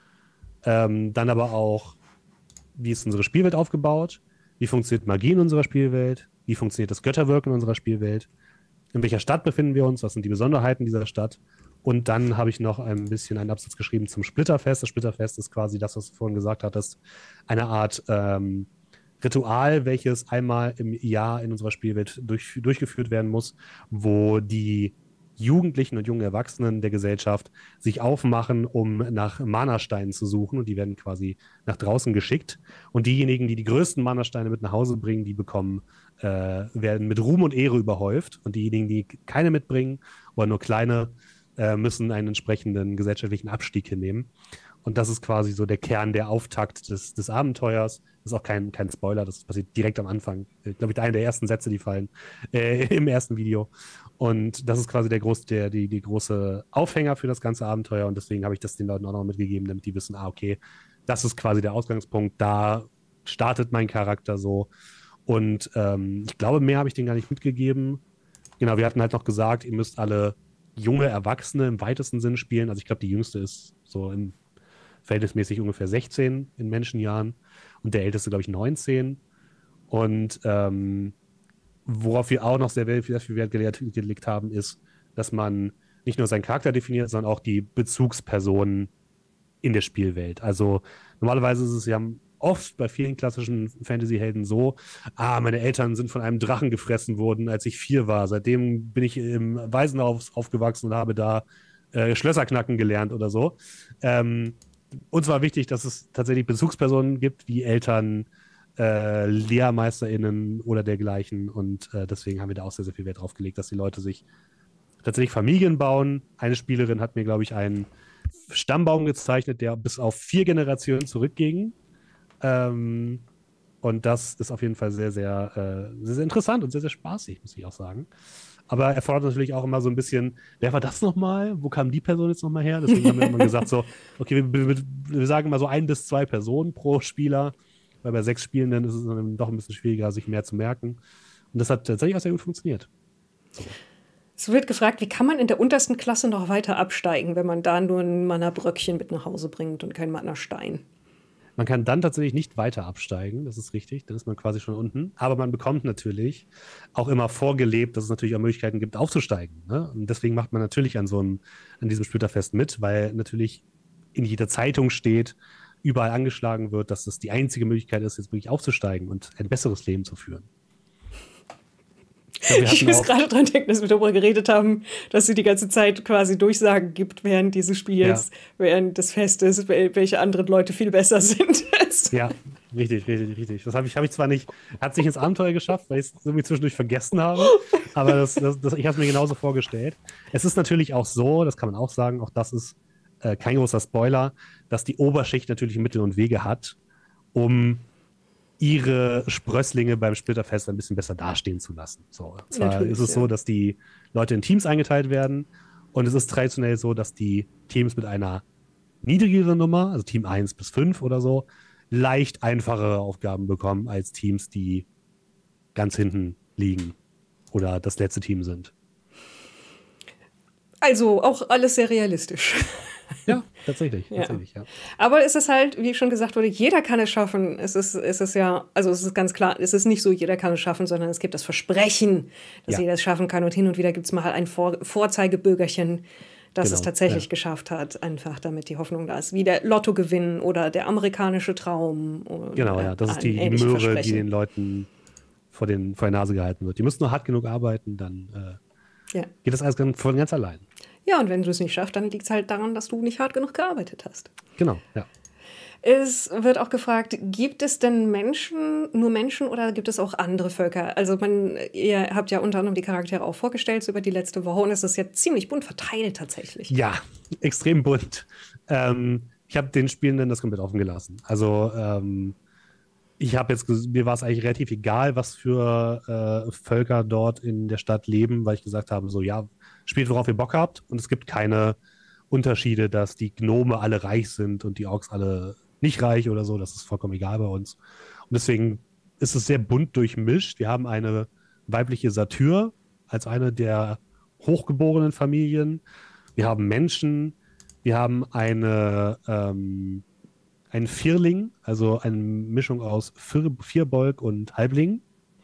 Ähm, dann aber auch, wie ist unsere Spielwelt aufgebaut, wie funktioniert Magie in unserer Spielwelt, wie funktioniert das Götterwirken in unserer Spielwelt, in welcher Stadt befinden wir uns, was sind die Besonderheiten dieser Stadt. Und dann habe ich noch ein bisschen einen Absatz geschrieben zum Splitterfest. Das Splitterfest ist quasi das, was du vorhin gesagt hattest, eine Art ähm, Ritual, welches einmal im Jahr in unserer Spielwelt durch, durchgeführt werden muss, wo die Jugendlichen und jungen Erwachsenen der Gesellschaft sich aufmachen, um nach Mana-Steinen zu suchen. Und die werden quasi nach draußen geschickt. Und diejenigen, die die größten Mana-Steine mit nach Hause bringen, die bekommen, äh, werden mit Ruhm und Ehre überhäuft. Und diejenigen, die keine mitbringen oder nur kleine, müssen einen entsprechenden gesellschaftlichen Abstieg hinnehmen. Und das ist quasi so der Kern, der Auftakt des, des Abenteuers. Das ist auch kein, kein Spoiler, das passiert direkt am Anfang. Ich glaube, einer der ersten Sätze, die fallen äh, im ersten Video. Und das ist quasi der, groß, der die, die große Aufhänger für das ganze Abenteuer. Und deswegen habe ich das den Leuten auch noch mitgegeben, damit die wissen, ah, okay, das ist quasi der Ausgangspunkt. Da startet mein Charakter so. Und ähm, ich glaube, mehr habe ich denen gar nicht mitgegeben. Genau, wir hatten halt noch gesagt, ihr müsst alle junge Erwachsene im weitesten Sinn spielen. Also ich glaube, die jüngste ist so im verhältnismäßig ungefähr sechzehn in Menschenjahren und der älteste, glaube ich, neunzehn. Und ähm, worauf wir auch noch sehr viel Wert gelegt haben, ist, dass man nicht nur seinen Charakter definiert, sondern auch die Bezugspersonen in der Spielwelt. Also normalerweise ist es ja oft bei vielen klassischen Fantasy-Helden so, ah, meine Eltern sind von einem Drachen gefressen worden, als ich vier war. Seitdem bin ich im Waisenhaus aufgewachsen und habe da äh, Schlösser knacken gelernt oder so. Ähm, uns war wichtig, dass es tatsächlich Bezugspersonen gibt, wie Eltern, äh, LehrmeisterInnen oder dergleichen. Und äh, deswegen haben wir da auch sehr, sehr viel Wert drauf gelegt, dass die Leute sich tatsächlich Familien bauen. Eine Spielerin hat mir, glaube ich, einen Stammbaum gezeichnet, der bis auf vier Generationen zurückging. Ähm, und das ist auf jeden Fall sehr, sehr, äh, sehr, sehr interessant und sehr, sehr spaßig, muss ich auch sagen. Aber er fordert natürlich auch immer so ein bisschen, wer war das nochmal? Wo kam die Person jetzt nochmal her? Deswegen haben wir immer gesagt, so, okay, wir, wir, wir sagen immer so ein bis zwei Personen pro Spieler, weil bei sechs Spielenden ist es dann doch ein bisschen schwieriger, sich mehr zu merken. Und das hat tatsächlich auch sehr gut funktioniert. So. Es wird gefragt, wie kann man in der untersten Klasse noch weiter absteigen, wenn man da nur ein Mana-Bröckchen mit nach Hause bringt und kein Mana-Stein? Man kann dann tatsächlich nicht weiter absteigen, das ist richtig, dann ist man quasi schon unten. Aber man bekommt natürlich auch immer vorgelebt, dass es natürlich auch Möglichkeiten gibt, aufzusteigen. Ne? Und deswegen macht man natürlich an so einem, an diesem Splitterfest mit, weil natürlich in jeder Zeitung steht, überall angeschlagen wird, dass das die einzige Möglichkeit ist, jetzt wirklich aufzusteigen und ein besseres Leben zu führen. Ich, ich muss gerade dran denken, dass wir darüber geredet haben, dass sie die ganze Zeit quasi Durchsagen gibt während dieses Spiels, ja. während des Festes, welche anderen Leute viel besser sind. Ja, richtig, richtig, richtig. Das habe ich, hab ich zwar nicht, hat sich ins Abenteuer geschafft, weil ich es irgendwie zwischendurch vergessen habe, aber das, das, das, ich habe es mir genauso vorgestellt. Es ist natürlich auch so, das kann man auch sagen, auch das ist äh, kein großer Spoiler, dass die Oberschicht natürlich Mittel und Wege hat, um ihre Sprösslinge beim Splitterfest ein bisschen besser dastehen zu lassen. So, zwar Natürlich, ist es ja. so, dass die Leute in Teams eingeteilt werden und es ist traditionell so, dass die Teams mit einer niedrigeren Nummer, also Team eins bis fünf oder so, leicht einfachere Aufgaben bekommen als Teams, die ganz hinten liegen oder das letzte Team sind. Also auch alles sehr realistisch. Ja, tatsächlich, ja. tatsächlich, ja. Aber es ist halt, wie schon gesagt wurde, jeder kann es schaffen. Es ist, es ist ja, also es ist ganz klar, es ist nicht so, jeder kann es schaffen, sondern es gibt das Versprechen, dass ja. jeder es schaffen kann. Und hin und wieder gibt es mal ein Vor- Vorzeigebürgerchen, das genau, es tatsächlich ja. geschafft hat, einfach damit die Hoffnung da ist. Wie der Lottogewinn oder der amerikanische Traum. Genau, ja, das ist die, die Möhre, die den Leuten vor, den, vor der Nase gehalten wird. Die müssen nur hart genug arbeiten, dann äh, ja. geht das alles ganz, von ganz allein. Ja, und wenn du es nicht schaffst, dann liegt es halt daran, dass du nicht hart genug gearbeitet hast. Genau, ja. Es wird auch gefragt, gibt es denn Menschen, nur Menschen oder gibt es auch andere Völker? Also man, ihr habt ja unter anderem die Charaktere auch vorgestellt so über die letzte Woche und es ist ja ziemlich bunt verteilt tatsächlich. Ja, extrem bunt. Ähm, ich habe den Spielenden das komplett offen gelassen. Also ähm, ich habe jetzt, mir war es eigentlich relativ egal, was für äh, Völker dort in der Stadt leben, weil ich gesagt habe, so ja, spielt, worauf ihr Bock habt. Und es gibt keine Unterschiede, dass die Gnome alle reich sind und die Orks alle nicht reich oder so. Das ist vollkommen egal bei uns. Und deswegen ist es sehr bunt durchmischt. Wir haben eine weibliche Satyr als eine der hochgeborenen Familien. Wir haben Menschen. Wir haben eine, ähm, einen Vierling, also eine Mischung aus Vier, Vierbolg und Halbling.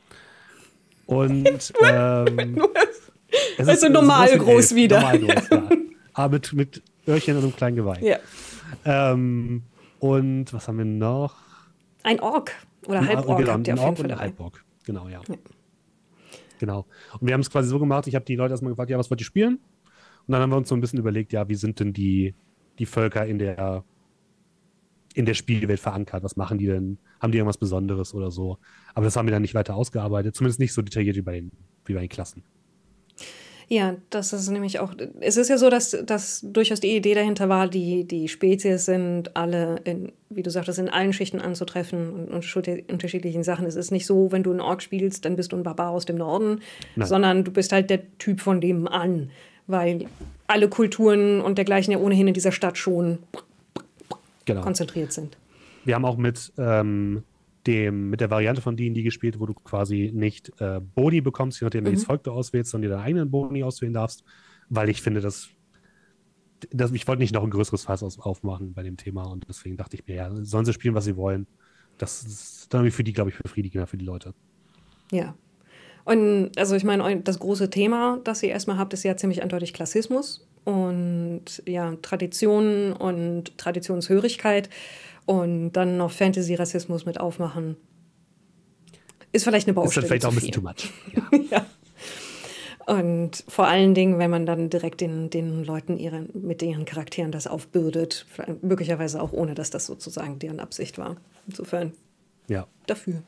Und ähm, es also ist, normal es ist groß elf, wieder. Normal groß, ja. Aber mit, mit Öhrchen und einem kleinen Geweih. Ja. Ähm, und was haben wir noch? Ein Ork oder Halbork. Genau, habt ihr ein auf jeden Ork Fall und ein dabei. Halbork. Genau, ja. ja. Genau. Und wir haben es quasi so gemacht, ich habe die Leute erstmal gefragt, ja, was wollt ihr spielen? Und dann haben wir uns so ein bisschen überlegt, ja, wie sind denn die, die Völker in der, in der Spielwelt verankert? Was machen die denn? Haben die irgendwas Besonderes oder so? Aber das haben wir dann nicht weiter ausgearbeitet, zumindest nicht so detailliert wie bei den, wie bei den Klassen. Ja, das ist nämlich auch, es ist ja so, dass, dass durchaus die Idee dahinter war, die, die Spezies sind alle, in, wie du sagtest, in allen Schichten anzutreffen und, und unterschiedlichen Sachen. Es ist nicht so, wenn du einen Ork spielst, dann bist du ein Barbar aus dem Norden, Nein. sondern du bist halt der Typ von dem an, weil alle Kulturen und dergleichen ja ohnehin in dieser Stadt schon genau. konzentriert sind. Wir haben auch mit ähm, dem, mit der Variante von D und D gespielt, wo du quasi nicht äh, Boni bekommst, je nachdem, welches mhm. Volk du auswählst, sondern dir deinen eigenen Boni auswählen darfst, weil ich finde, dass, dass ich wollte nicht noch ein größeres Fass aufmachen bei dem Thema und deswegen dachte ich mir, ja, sollen sie spielen, was sie wollen. Das ist dann für die, glaube ich, befriedigender für die Leute. Ja. Und also ich meine, das große Thema, das ihr erstmal habt, ist ja ziemlich eindeutig Klassismus und ja, Traditionen und Traditionshörigkeit. und dann noch Fantasy-Rassismus mit aufmachen. Ist vielleicht eine Baustelle. Ist dann vielleicht auch ein bisschen too much. Ja. Ja. Und vor allen Dingen, wenn man dann direkt den, den Leuten ihre, mit ihren Charakteren das aufbürdet, möglicherweise auch ohne, dass das sozusagen deren Absicht war. Insofern ja. dafür.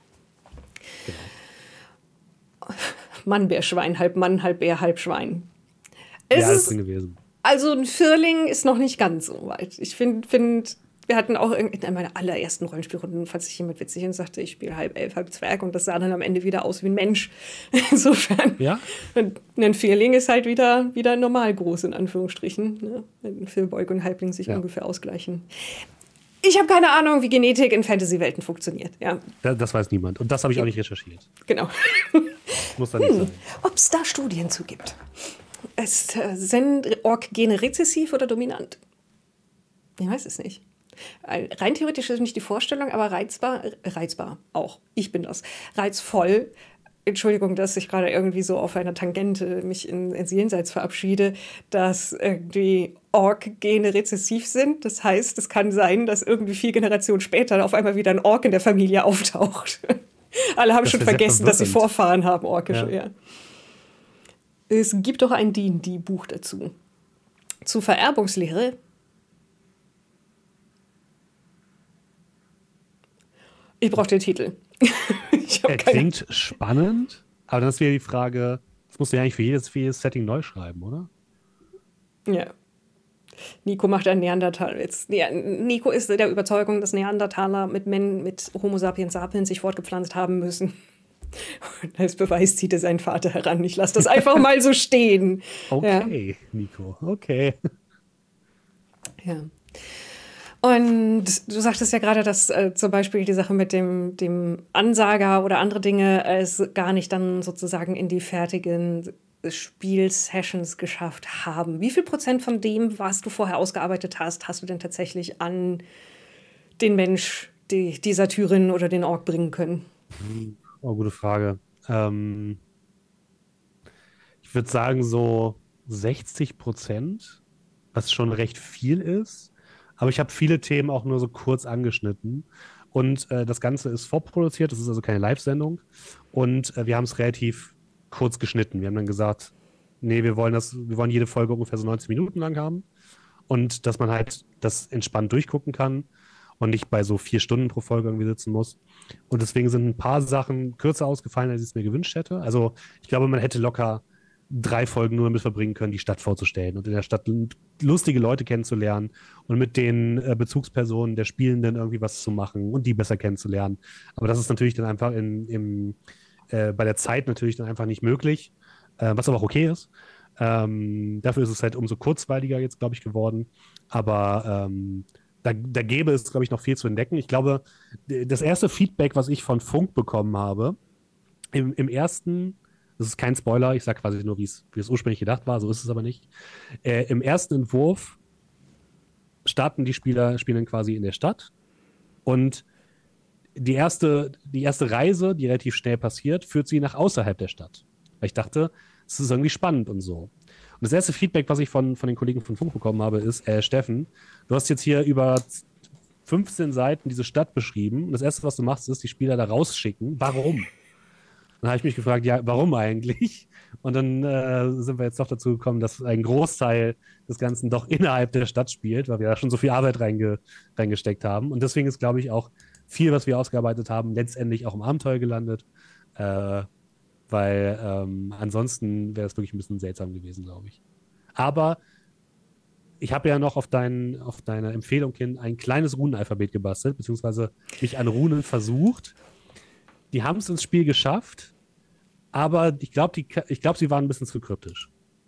Genau. Mann, Bär, Schwein, halb Mann, halb Bär, halb Schwein. Es ja, ist ist gewesen. Also ein Firling ist noch nicht ganz so weit. Ich finde, find, wir hatten auch in meiner allerersten Rollenspielrunden, falls sich jemand witzig und sagte, ich spiele halb Elf, halb Zwerg und das sah dann am Ende wieder aus wie ein Mensch. Insofern, ja? ein Firling ist halt wieder, wieder normal groß, in Anführungsstrichen. Ne? Wenn Firbolg und Halbling sich ja. ungefähr ausgleichen. Ich habe keine Ahnung, wie Genetik in Fantasy-Welten funktioniert. Ja. Das, das weiß niemand. Und das habe ich auch nicht recherchiert. Genau. Muss da nicht hm, sein. Ob es da Studien zu gibt. Es, äh, sind Ork-Gene rezessiv oder dominant? Ich weiß es nicht. Rein theoretisch ist nicht die Vorstellung, aber reizbar, reizbar auch. Ich bin das. Reizvoll. Entschuldigung, dass ich gerade irgendwie so auf einer Tangente mich in, ins Jenseits verabschiede, dass irgendwie Ork-Gene rezessiv sind. Das heißt, es kann sein, dass irgendwie vier Generationen später auf einmal wieder ein Ork in der Familie auftaucht. Alle haben das schon vergessen, dass sie Vorfahren haben, orkische. Ja. Ja. Es gibt doch ein D und D-Buch dazu. Zu Vererbungslehre. Ich brauche den Titel. ich er klingt spannend, aber dann ist wieder die Frage, das musst du ja eigentlich für jedes, für jedes Setting neu schreiben, oder? Ja. Nico macht einen Neandertal-Witz. Ja, Nico ist der Überzeugung, dass Neandertaler mit, Men mit Homo sapiens sapiens sich fortgepflanzt haben müssen. Und als Beweis zieht er seinen Vater heran. Ich lasse das einfach mal so stehen. Okay, ja. Nico, okay. Ja. Und du sagtest ja gerade, dass äh, zum Beispiel die Sache mit dem, dem Ansager oder andere Dinge es gar nicht dann sozusagen in die fertigen Spielsessions geschafft haben. Wie viel Prozent von dem, was du vorher ausgearbeitet hast, hast du denn tatsächlich an den Mensch, die, die Satyrin oder den Ork bringen können? Oh, gute Frage. Ähm, ich würde sagen so sechzig Prozent, was schon recht viel ist. Aber ich habe viele Themen auch nur so kurz angeschnitten. Und äh, das Ganze ist vorproduziert, das ist also keine Live-Sendung. Und äh, wir haben es relativ kurz geschnitten. Wir haben dann gesagt, nee, wir wollen das, wir wollen jede Folge ungefähr so neunzig Minuten lang haben. Und dass man halt das entspannt durchgucken kann und nicht bei so vier Stunden pro Folge irgendwie sitzen muss. Und deswegen sind ein paar Sachen kürzer ausgefallen, als ich es mir gewünscht hätte. Also ich glaube, man hätte locker drei Folgen nur damit verbringen können, die Stadt vorzustellen und in der Stadt lustige Leute kennenzulernen und mit den äh, Bezugspersonen der Spielenden irgendwie was zu machen und die besser kennenzulernen. Aber das ist natürlich dann einfach in, im, äh, bei der Zeit natürlich dann einfach nicht möglich, äh, was aber auch okay ist. Ähm, dafür ist es halt umso kurzweiliger jetzt, glaube ich, geworden. Aber ähm, da, da gäbe es, glaube ich, noch viel zu entdecken. Ich glaube, das erste Feedback, was ich von Funk bekommen habe, im, im ersten, das ist kein Spoiler, ich sage quasi nur, wie es ursprünglich gedacht war, so ist es aber nicht. Äh, im ersten Entwurf starten die Spieler, spielen quasi in der Stadt und die erste, die erste Reise, die relativ schnell passiert, führt sie nach außerhalb der Stadt. Weil ich dachte, es ist irgendwie spannend und so. Und das erste Feedback, was ich von, von den Kollegen von Funk bekommen habe, ist, äh, Steffen, du hast jetzt hier über fünfzehn Seiten diese Stadt beschrieben und das erste, was du machst, ist, die Spieler da rausschicken. Warum? Dann habe ich mich gefragt, ja, warum eigentlich? Und dann äh, sind wir jetzt doch dazu gekommen, dass ein Großteil des Ganzen doch innerhalb der Stadt spielt, weil wir da schon so viel Arbeit reinge reingesteckt haben. Und deswegen ist, glaube ich, auch viel, was wir ausgearbeitet haben, letztendlich auch im Abenteuer gelandet. Äh, weil ähm, ansonsten wäre es wirklich ein bisschen seltsam gewesen, glaube ich. Aber ich habe ja noch auf, dein, auf deine Empfehlung hin ein kleines Runenalphabet gebastelt, beziehungsweise mich an Runen versucht. Die haben es ins Spiel geschafft, aber ich glaube, ich glaub, sie waren ein bisschen zu kryptisch.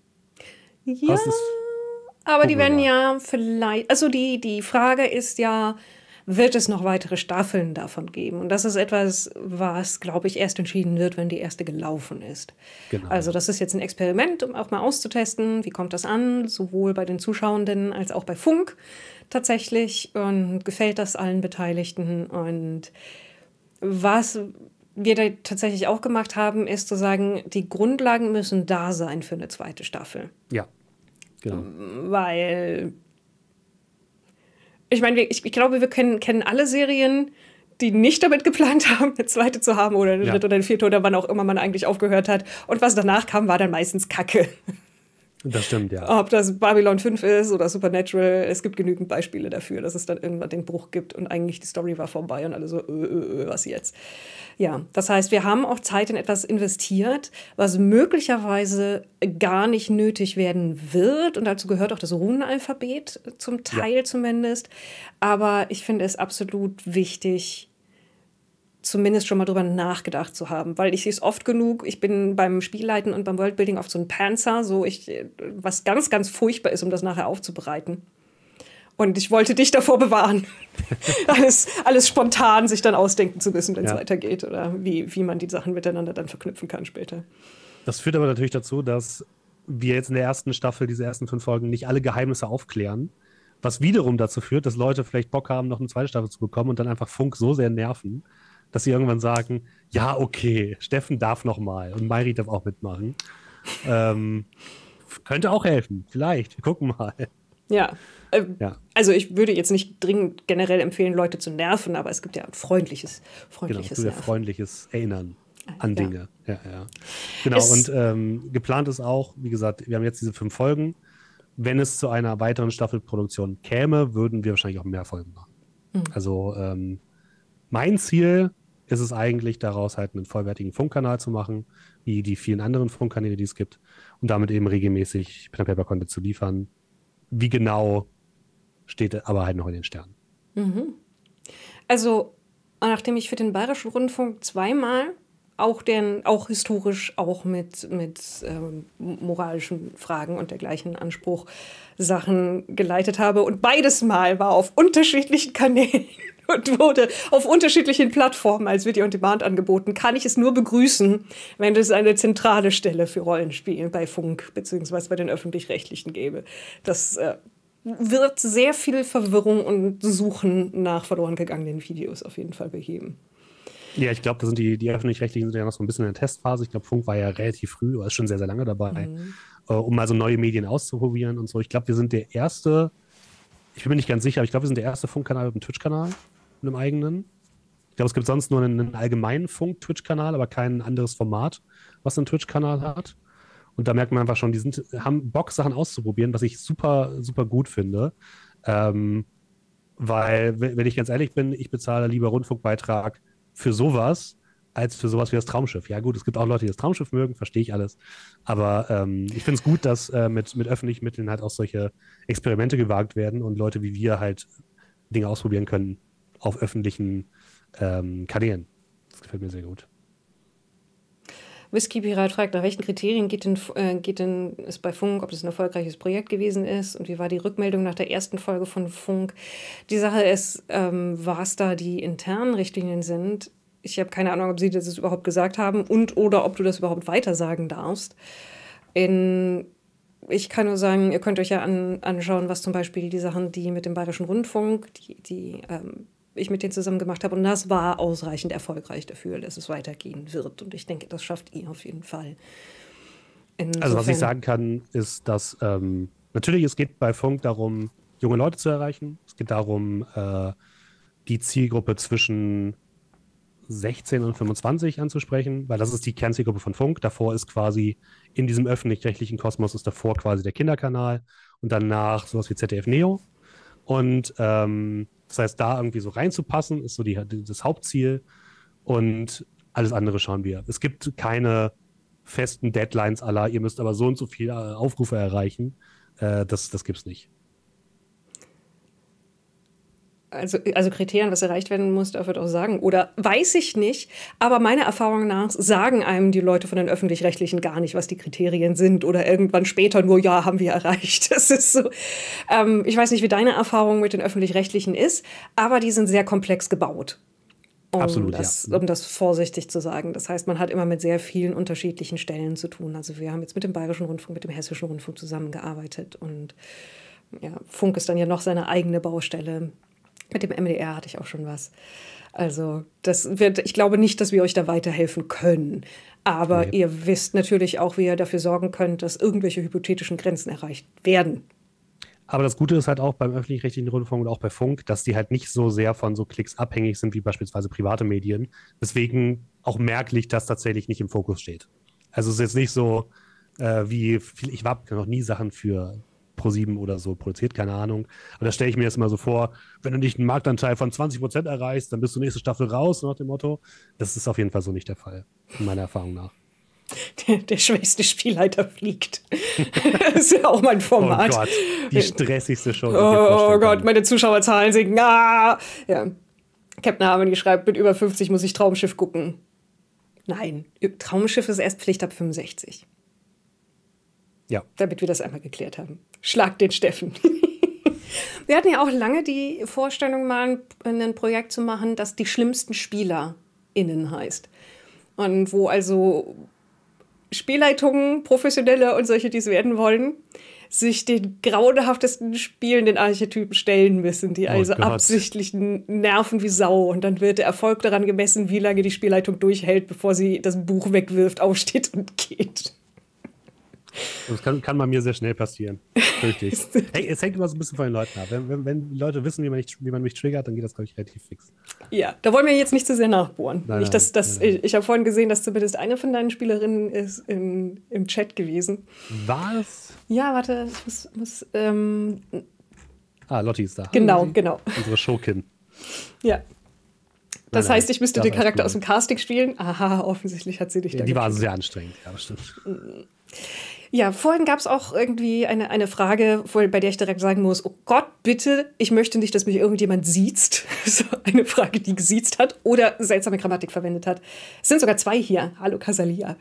Ja, aber die werden ja vielleicht, also die, die Frage ist ja, wird es noch weitere Staffeln davon geben? Und das ist etwas, was, glaube ich, erst entschieden wird, wenn die erste gelaufen ist. Genau. Also das ist jetzt ein Experiment, um auch mal auszutesten, wie kommt das an, sowohl bei den Zuschauenden als auch bei Funk tatsächlich. Und gefällt das allen Beteiligten? Und was wir da tatsächlich auch gemacht haben, ist zu sagen, die Grundlagen müssen da sein für eine zweite Staffel. Ja, genau. Weil Ich meine, wir- ich, ich glaube, wir kennen, kennen alle Serien, die nicht damit geplant haben, eine zweite zu haben oder eine Ja. dritte oder eine vierte oder wann auch immer man eigentlich aufgehört hat. Und was danach kam, war dann meistens Kacke. Das stimmt, ja. Ob das Babylon fünf ist oder Supernatural, es gibt genügend Beispiele dafür, dass es dann irgendwann den Bruch gibt und eigentlich die Story war vorbei und alle so, äh, äh, äh, was jetzt? Ja, das heißt, wir haben auch Zeit in etwas investiert, was möglicherweise gar nicht nötig werden wird. Und dazu gehört auch das Runenalphabet, zum Teil Ja. zumindest. Aber ich finde es absolut wichtig, zumindest schon mal drüber nachgedacht zu haben, weil ich sehe es oft genug, ich bin beim Spielleiten und beim Worldbuilding auf so einen Panzer, so ich, was ganz, ganz furchtbar ist, um das nachher aufzubereiten. Und ich wollte dich davor bewahren, alles, alles spontan sich dann ausdenken zu müssen, wenn es Ja. weitergeht oder wie, wie man die Sachen miteinander dann verknüpfen kann später. Das führt aber natürlich dazu, dass wir jetzt in der ersten Staffel, diese ersten fünf Folgen, nicht alle Geheimnisse aufklären, was wiederum dazu führt, dass Leute vielleicht Bock haben, noch eine zweite Staffel zu bekommen und dann einfach Funk so sehr nerven, dass sie irgendwann sagen, ja, okay, Steffen darf noch mal und Mairi darf auch mitmachen. ähm, könnte auch helfen, vielleicht. Wir gucken mal. Ja. Ähm, Ja. Also ich würde jetzt nicht dringend generell empfehlen, Leute zu nerven, aber es gibt ja ein freundliches, Genau, freundliches so der Nerven. freundliches Erinnern an Ja. Dinge. Ja, ja. Genau, Es- und ähm, geplant ist auch, wie gesagt, wir haben jetzt diese fünf Folgen. Wenn es zu einer weiteren Staffelproduktion käme, würden wir wahrscheinlich auch mehr Folgen machen. Mhm. Also ähm, mein Ziel ist es eigentlich, daraus halt einen vollwertigen Funkkanal zu machen, wie die vielen anderen Funkkanäle, die es gibt, und damit eben regelmäßig Pen and Paper Content zu liefern. Wie genau steht aber halt noch in den Sternen. Also, nachdem ich für den Bayerischen Rundfunk zweimal auch, den, auch historisch, auch mit, mit ähm, moralischen Fragen und dergleichen Anspruch Sachen geleitet habe. Und beides Mal war auf unterschiedlichen Kanälen und wurde auf unterschiedlichen Plattformen als Video on Demand angeboten, kann ich es nur begrüßen, wenn es eine zentrale Stelle für Rollenspiel bei Funk bzw. bei den Öffentlich-Rechtlichen gäbe. Das äh, wird sehr viel Verwirrung und Suchen nach verloren gegangenen Videos auf jeden Fall beheben. Ja, ich glaube, da sind die, die Öffentlich-Rechtlichen sind ja noch so ein bisschen in der Testphase. Ich glaube, Funk war ja relativ früh, aber ist schon sehr, sehr lange dabei, äh, um mal so neue Medien auszuprobieren und so. Ich glaube, wir sind der erste, ich bin mir nicht ganz sicher, aber ich glaube, wir sind der erste Funkkanal mit einem Twitch-Kanal, mit einem eigenen. Ich glaube, es gibt sonst nur einen, einen allgemeinen Funk-Twitch-Kanal, aber kein anderes Format, was einen Twitch-Kanal hat. Und da merkt man einfach schon, die sind, haben Bock, Sachen auszuprobieren, was ich super, super gut finde. Ähm, weil, wenn ich ganz ehrlich bin, ich bezahle lieber Rundfunkbeitrag für sowas, als für sowas wie das Traumschiff. Ja gut, es gibt auch Leute, die das Traumschiff mögen, verstehe ich alles. Aber ähm, ich finde es gut, dass äh, mit, mit öffentlichen Mitteln halt auch solche Experimente gewagt werden und Leute wie wir halt Dinge ausprobieren können auf öffentlichen ähm, Kanälen. Das gefällt mir sehr gut. Whisky Pirat fragt, nach welchen Kriterien geht denn, äh, geht denn es bei Funk, ob das ein erfolgreiches Projekt gewesen ist und wie war die Rückmeldung nach der ersten Folge von Funk? Die Sache ist, ähm, was da die internen Richtlinien sind. Ich habe keine Ahnung, ob Sie das überhaupt gesagt haben und oder ob du das überhaupt weiter sagen darfst. In, ich kann nur sagen, ihr könnt euch ja an, anschauen, was zum Beispiel die Sachen, die mit dem Bayerischen Rundfunk, die, die ähm, ich mit denen zusammen gemacht habe. Und das war ausreichend erfolgreich dafür, dass es weitergehen wird. Und ich denke, das schafft ihr auf jeden Fall. Insofern, Also was ich sagen kann, ist, dass ähm, natürlich es geht bei Funk darum, junge Leute zu erreichen. Es geht darum, äh, die Zielgruppe zwischen sechzehn und fünfundzwanzig anzusprechen, weil das ist die Kernzielgruppe von Funk. Davor ist quasi in diesem öffentlich-rechtlichen Kosmos ist davor quasi der Kinderkanal und danach sowas wie Z D F Neo. Und ähm, das heißt, da irgendwie so reinzupassen, ist so die, das Hauptziel. Und alles andere schauen wir. Es gibt keine festen Deadlines aller, ihr müsst aber so und so viele äh, Aufrufe erreichen. Äh, das das gibt es nicht. Also, also Kriterien, was erreicht werden muss, darf ich auch sagen. Oder weiß ich nicht, aber meiner Erfahrung nach sagen einem die Leute von den Öffentlich-Rechtlichen gar nicht, was die Kriterien sind. Oder irgendwann später nur, ja, haben wir erreicht. Das ist so. Ähm, ich weiß nicht, wie deine Erfahrung mit den Öffentlich-Rechtlichen ist, aber die sind sehr komplex gebaut. Um Absolut, das, ja. um das vorsichtig zu sagen. Das heißt, man hat immer mit sehr vielen unterschiedlichen Stellen zu tun. Also wir haben jetzt mit dem Bayerischen Rundfunk, mit dem Hessischen Rundfunk zusammengearbeitet. Und ja, Funk ist dann ja noch seine eigene Baustelle. Mit dem M D R hatte ich auch schon was. Also das wird, ich glaube nicht, dass wir euch da weiterhelfen können. Aber Nee. ihr wisst natürlich auch, wie ihr dafür sorgen könnt, dass irgendwelche hypothetischen Grenzen erreicht werden. Aber das Gute ist halt auch beim öffentlich-rechtlichen Rundfunk und auch bei Funk, dass die halt nicht so sehr von so Klicks abhängig sind wie beispielsweise private Medien. Deswegen auch merklich, dass tatsächlich nicht im Fokus steht. Also es ist jetzt nicht so, äh, wie viel, ich habe noch nie Sachen für ProSieben oder so produziert, keine Ahnung. Aber da stelle ich mir jetzt mal so vor, wenn du nicht einen Marktanteil von zwanzig Prozent erreichst, dann bist du nächste Staffel raus, nach dem Motto. Das ist auf jeden Fall so nicht der Fall, meiner Erfahrung nach. Der, der schwächste Spielleiter fliegt. Das ist ja auch mein Format. Oh Gott, die stressigste Show. Die oh Gott, kann. Meine Zuschauerzahlen sinken. Ah! Ja. Captain Harmony schreibt, mit über fünfzig muss ich Traumschiff gucken. Nein, Traumschiff ist erst Pflicht ab fünfundsechzig. Ja. Damit wir das einmal geklärt haben. Schlag den Steffen. Wir hatten ja auch lange die Vorstellung, mal ein, ein Projekt zu machen, das die schlimmsten SpielerInnen heißt. Und wo also Spielleitungen, Professionelle und solche, die es werden wollen, sich den grauenhaftesten spielenden Archetypen stellen müssen, die also oh absichtlich nerven wie Sau. Und dann wird der Erfolg daran gemessen, wie lange die Spielleitung durchhält, bevor sie das Buch wegwirft, aufsteht und geht. Das kann, kann bei mir sehr schnell passieren. Richtig. Hey, es hängt immer so ein bisschen von den Leuten ab. Wenn, wenn, wenn die Leute wissen, wie man, nicht, wie man mich triggert, dann geht das, glaube ich, relativ fix. Ja, da wollen wir jetzt nicht zu sehr nachbohren. Nein, nicht, dass, dass, nein, nein. Ich, ich habe vorhin gesehen, dass zumindest eine von deinen Spielerinnen ist in, im Chat gewesen. Was? Ja, warte, ich muss... muss ähm ah, Lotti ist da. Genau, Hallo, genau. Unsere Showkin. Ja. Das nein, heißt, ich müsste nein, den Charakter aus dem Casting spielen. Aha, offensichtlich hat sie dich da Die war sehr anstrengend, ja, bestimmt. Ja, vorhin gab es auch irgendwie eine, eine Frage, bei der ich direkt sagen muss, oh Gott, bitte, ich möchte nicht, dass mich irgendjemand siezt. So eine Frage, die gesiezt hat oder seltsame Grammatik verwendet hat. Es sind sogar zwei hier. Hallo, Casalia.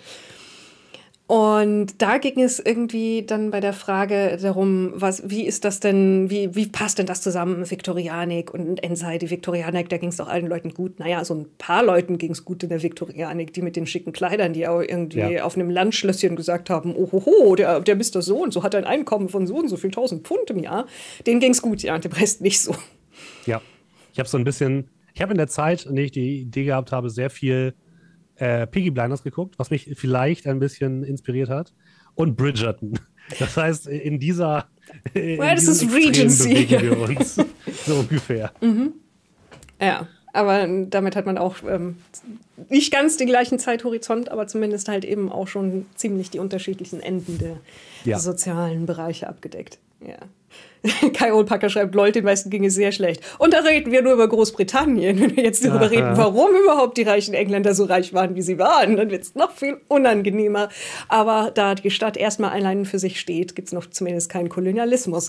Und da ging es irgendwie dann bei der Frage darum, was, wie ist das denn, wie, wie passt denn das zusammen, Viktorianik und Endzeit, die Viktorianik, da ging es doch allen Leuten gut. Naja, so ein paar Leuten ging es gut in der Viktorianik, die mit den schicken Kleidern, die auch irgendwie ja. auf einem Landschlösschen gesagt haben, ohoho, der, der Mister So und so hat ein Einkommen von so und so viel tausend Pfund im Jahr. Denen ging es gut, ja, und dem Rest nicht so. Ja, ich habe so ein bisschen, ich habe in der Zeit, in der ich die Idee gehabt habe, sehr viel Äh, Peaky Blinders geguckt, was mich vielleicht ein bisschen inspiriert hat. Und Bridgerton. Das heißt, in dieser in well, das ist Regency. bewegen wir uns. So ungefähr. Mhm. Ja, aber damit hat man auch ähm, nicht ganz den gleichen Zeithorizont, aber zumindest halt eben auch schon ziemlich die unterschiedlichen Enden der ja. sozialen Bereiche abgedeckt. Ja. Kai Oldpacker schreibt, lol, den meisten ging es sehr schlecht. Und da reden wir nur über Großbritannien. Wenn wir jetzt darüber Aha. reden, warum überhaupt die reichen Engländer so reich waren, wie sie waren, dann wird es noch viel unangenehmer. Aber da die Stadt erstmal allein für sich steht, gibt es noch zumindest keinen Kolonialismus.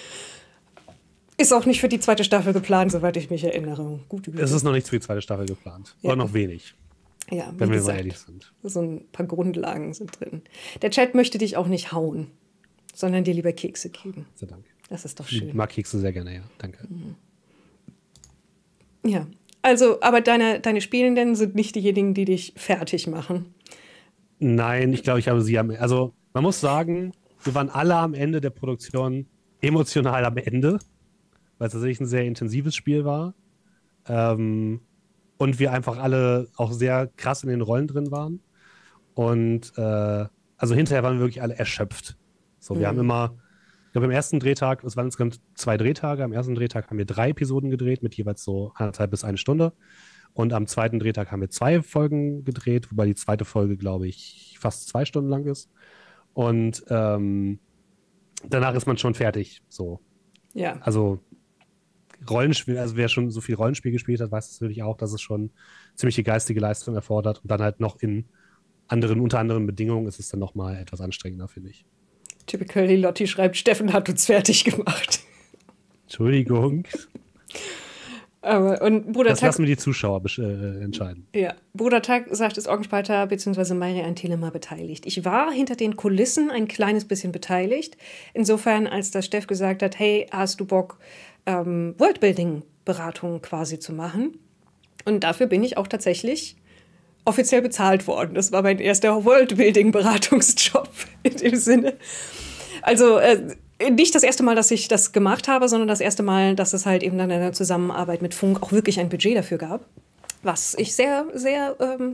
Ist auch nicht für die zweite Staffel geplant, soweit ich mich erinnere. Gute Güte. Es ist noch nichts für die zweite Staffel geplant. Ja. Oder noch wenig. Ja, wenn wir gesagt, mal ehrlich sind. So ein paar Grundlagen sind drin. Der Chat möchte dich auch nicht hauen, sondern dir lieber Kekse geben. Sehr Dank. Das ist doch schön. Ich mag Kekse sehr gerne, ja. Danke. Ja, also, aber deine, deine Spielenden sind nicht diejenigen, die dich fertig machen. Nein, ich glaube, ich habe sie am Ende. Also, man muss sagen, wir waren alle am Ende der Produktion emotional am Ende, weil es tatsächlich ein sehr intensives Spiel war. Ähm, und wir einfach alle auch sehr krass in den Rollen drin waren. Und äh, also hinterher waren wir wirklich alle erschöpft. So, wir mhm. haben immer, ich glaube, im ersten Drehtag, es waren insgesamt zwei Drehtage, am ersten Drehtag haben wir drei Episoden gedreht mit jeweils so anderthalb bis eine Stunde. Und am zweiten Drehtag haben wir zwei Folgen gedreht, wobei die zweite Folge, glaube ich, fast zwei Stunden lang ist. Und ähm, danach ist man schon fertig. So. Ja. Also Rollenspiel, also wer schon so viel Rollenspiel gespielt hat, weiß natürlich auch, dass es schon ziemliche geistige Leistung erfordert. Und dann halt noch in anderen, unter anderen Bedingungen ist es dann nochmal etwas anstrengender, finde ich. Typically Lotti schreibt, Steffen hat uns fertig gemacht. Entschuldigung. Aber, und Bruder das Tag, lassen wir die Zuschauer äh, entscheiden. Ja, Bruder Tag sagt, ist Orgenspalter bzw. Marian Telema beteiligt. Ich war hinter den Kulissen ein kleines bisschen beteiligt. Insofern, als das Steff gesagt hat, hey, hast du Bock, ähm, Worldbuilding-Beratung quasi zu machen? Und dafür bin ich auch tatsächlich offiziell bezahlt worden. Das war mein erster Worldbuilding-Beratungsjob in dem Sinne. Also äh, nicht das erste Mal, dass ich das gemacht habe, sondern das erste Mal, dass es halt eben dann in der Zusammenarbeit mit Funk auch wirklich ein Budget dafür gab. Was ich sehr, sehr ähm,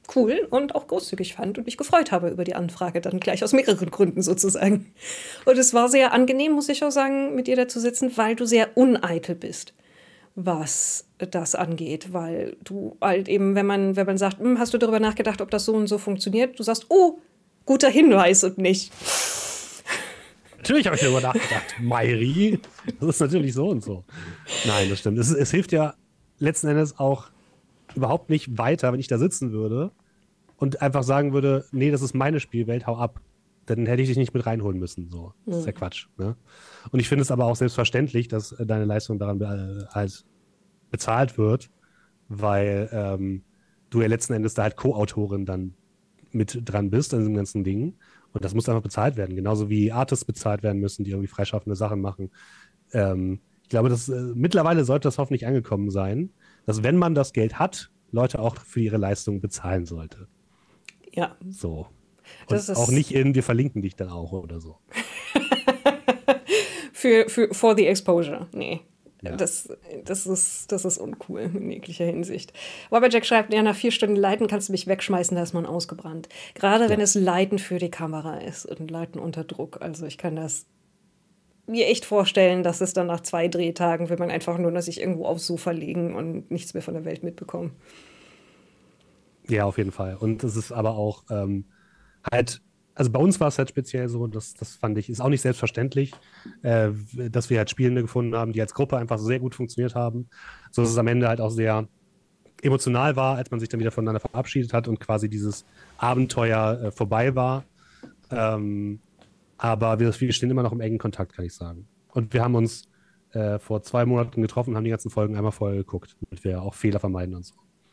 cool und auch großzügig fand und mich gefreut habe über die Anfrage, dann gleich aus mehreren Gründen sozusagen. Und es war sehr angenehm, muss ich auch sagen, mit dir da zu sitzen, weil du sehr uneitel bist, was das angeht, weil du halt eben, wenn man, wenn man sagt, hm, hast du darüber nachgedacht, ob das so und so funktioniert, du sagst, oh, guter Hinweis und nicht. Natürlich habe ich darüber nachgedacht, Mairi. Das ist natürlich so und so. Nein, das stimmt. Es, es hilft ja letzten Endes auch überhaupt nicht weiter, wenn ich da sitzen würde und einfach sagen würde, nee, das ist meine Spielwelt, hau ab. Dann hätte ich dich nicht mit reinholen müssen. So. Das ist ja Quatsch. Ne? Und ich finde es aber auch selbstverständlich, dass deine Leistung daran be- halt bezahlt wird, weil ähm, du ja letzten Endes da halt Co-Autorin dann mit dran bist an diesem ganzen Ding. Und das muss einfach bezahlt werden. Genauso wie Artists bezahlt werden müssen, die irgendwie freischaffende Sachen machen. Ähm, ich glaube, dass, äh, mittlerweile sollte das hoffentlich angekommen sein, dass wenn man das Geld hat, Leute auch für ihre Leistung bezahlen sollte. Ja. So. Und Das ist auch nicht in, wir verlinken dich dann auch oder so. für, für, for the exposure. Nee. Ja. Das, das, ist, das ist uncool in jeglicher Hinsicht. Robert schreibt, ja, nach vier Stunden Leiten kannst du mich wegschmeißen, da ist man ausgebrannt. Gerade ja. wenn es Leiten für die Kamera ist und Leiten unter Druck. Also ich kann das mir echt vorstellen, dass es dann nach zwei Drehtagen will man einfach nur noch sich irgendwo aufs Sofa legen und nichts mehr von der Welt mitbekommen. Ja, auf jeden Fall. Und es ist aber auch ähm, halt, also bei uns war es halt speziell so, das, das fand ich, ist auch nicht selbstverständlich, äh, dass wir halt Spielende gefunden haben, die als Gruppe einfach sehr gut funktioniert haben, so dass es am Ende halt auch sehr emotional war, als man sich dann wieder voneinander verabschiedet hat und quasi dieses Abenteuer äh, vorbei war. Ähm, aber wir, wir stehen immer noch im engen Kontakt, kann ich sagen. Und wir haben uns äh, vor zwei Monaten getroffen und haben die ganzen Folgen einmal vorher geguckt, damit wir auch Fehler vermeiden und so.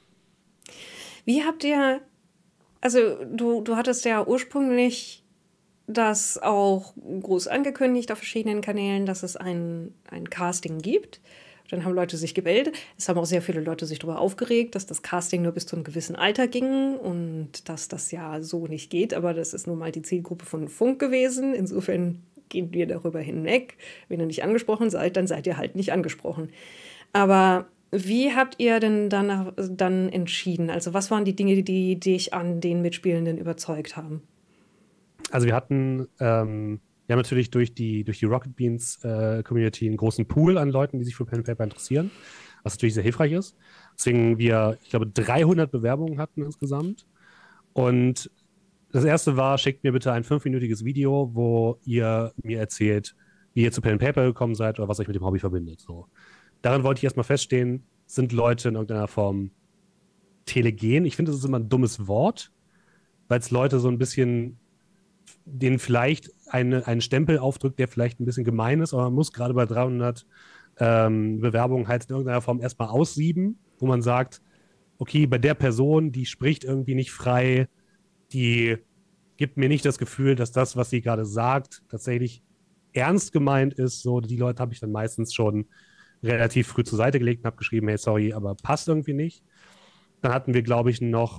Wie habt ihr, also du, du hattest ja ursprünglich das auch groß angekündigt auf verschiedenen Kanälen, dass es ein, ein Casting gibt. Dann haben Leute sich gemeldet. Es haben auch sehr viele Leute sich darüber aufgeregt, dass das Casting nur bis zu einem gewissen Alter ging und dass das ja so nicht geht. Aber das ist nun mal die Zielgruppe von Funk gewesen. Insofern gehen wir darüber hinweg. Wenn ihr nicht angesprochen seid, dann seid ihr halt nicht angesprochen. Aber wie habt ihr denn danach dann entschieden? Also was waren die Dinge, die dich an den Mitspielenden überzeugt haben? Also wir hatten, ähm, wir haben natürlich durch die, durch die Rocket Beans äh, Community einen großen Pool an Leuten, die sich für Pen and Paper interessieren, was natürlich sehr hilfreich ist. Deswegen wir, ich glaube, dreihundert Bewerbungen hatten insgesamt. Und das erste war, schickt mir bitte ein fünfminütiges Video, wo ihr mir erzählt, wie ihr zu Pen and Paper gekommen seid oder was euch mit dem Hobby verbindet. So. Daran wollte ich erstmal feststehen, sind Leute in irgendeiner Form telegen. Ich finde, das ist immer ein dummes Wort, weil es Leute so ein bisschen, denen vielleicht eine, einen Stempel aufdrückt, der vielleicht ein bisschen gemein ist, aber man muss gerade bei dreihundert ähm, Bewerbungen halt in irgendeiner Form erstmal aussieben, wo man sagt, okay, bei der Person, die spricht irgendwie nicht frei, die gibt mir nicht das Gefühl, dass das, was sie gerade sagt, tatsächlich ernst gemeint ist. So, die Leute habe ich dann meistens schon relativ früh zur Seite gelegt und habe geschrieben, hey, sorry, aber passt irgendwie nicht. Dann hatten wir, glaube ich, noch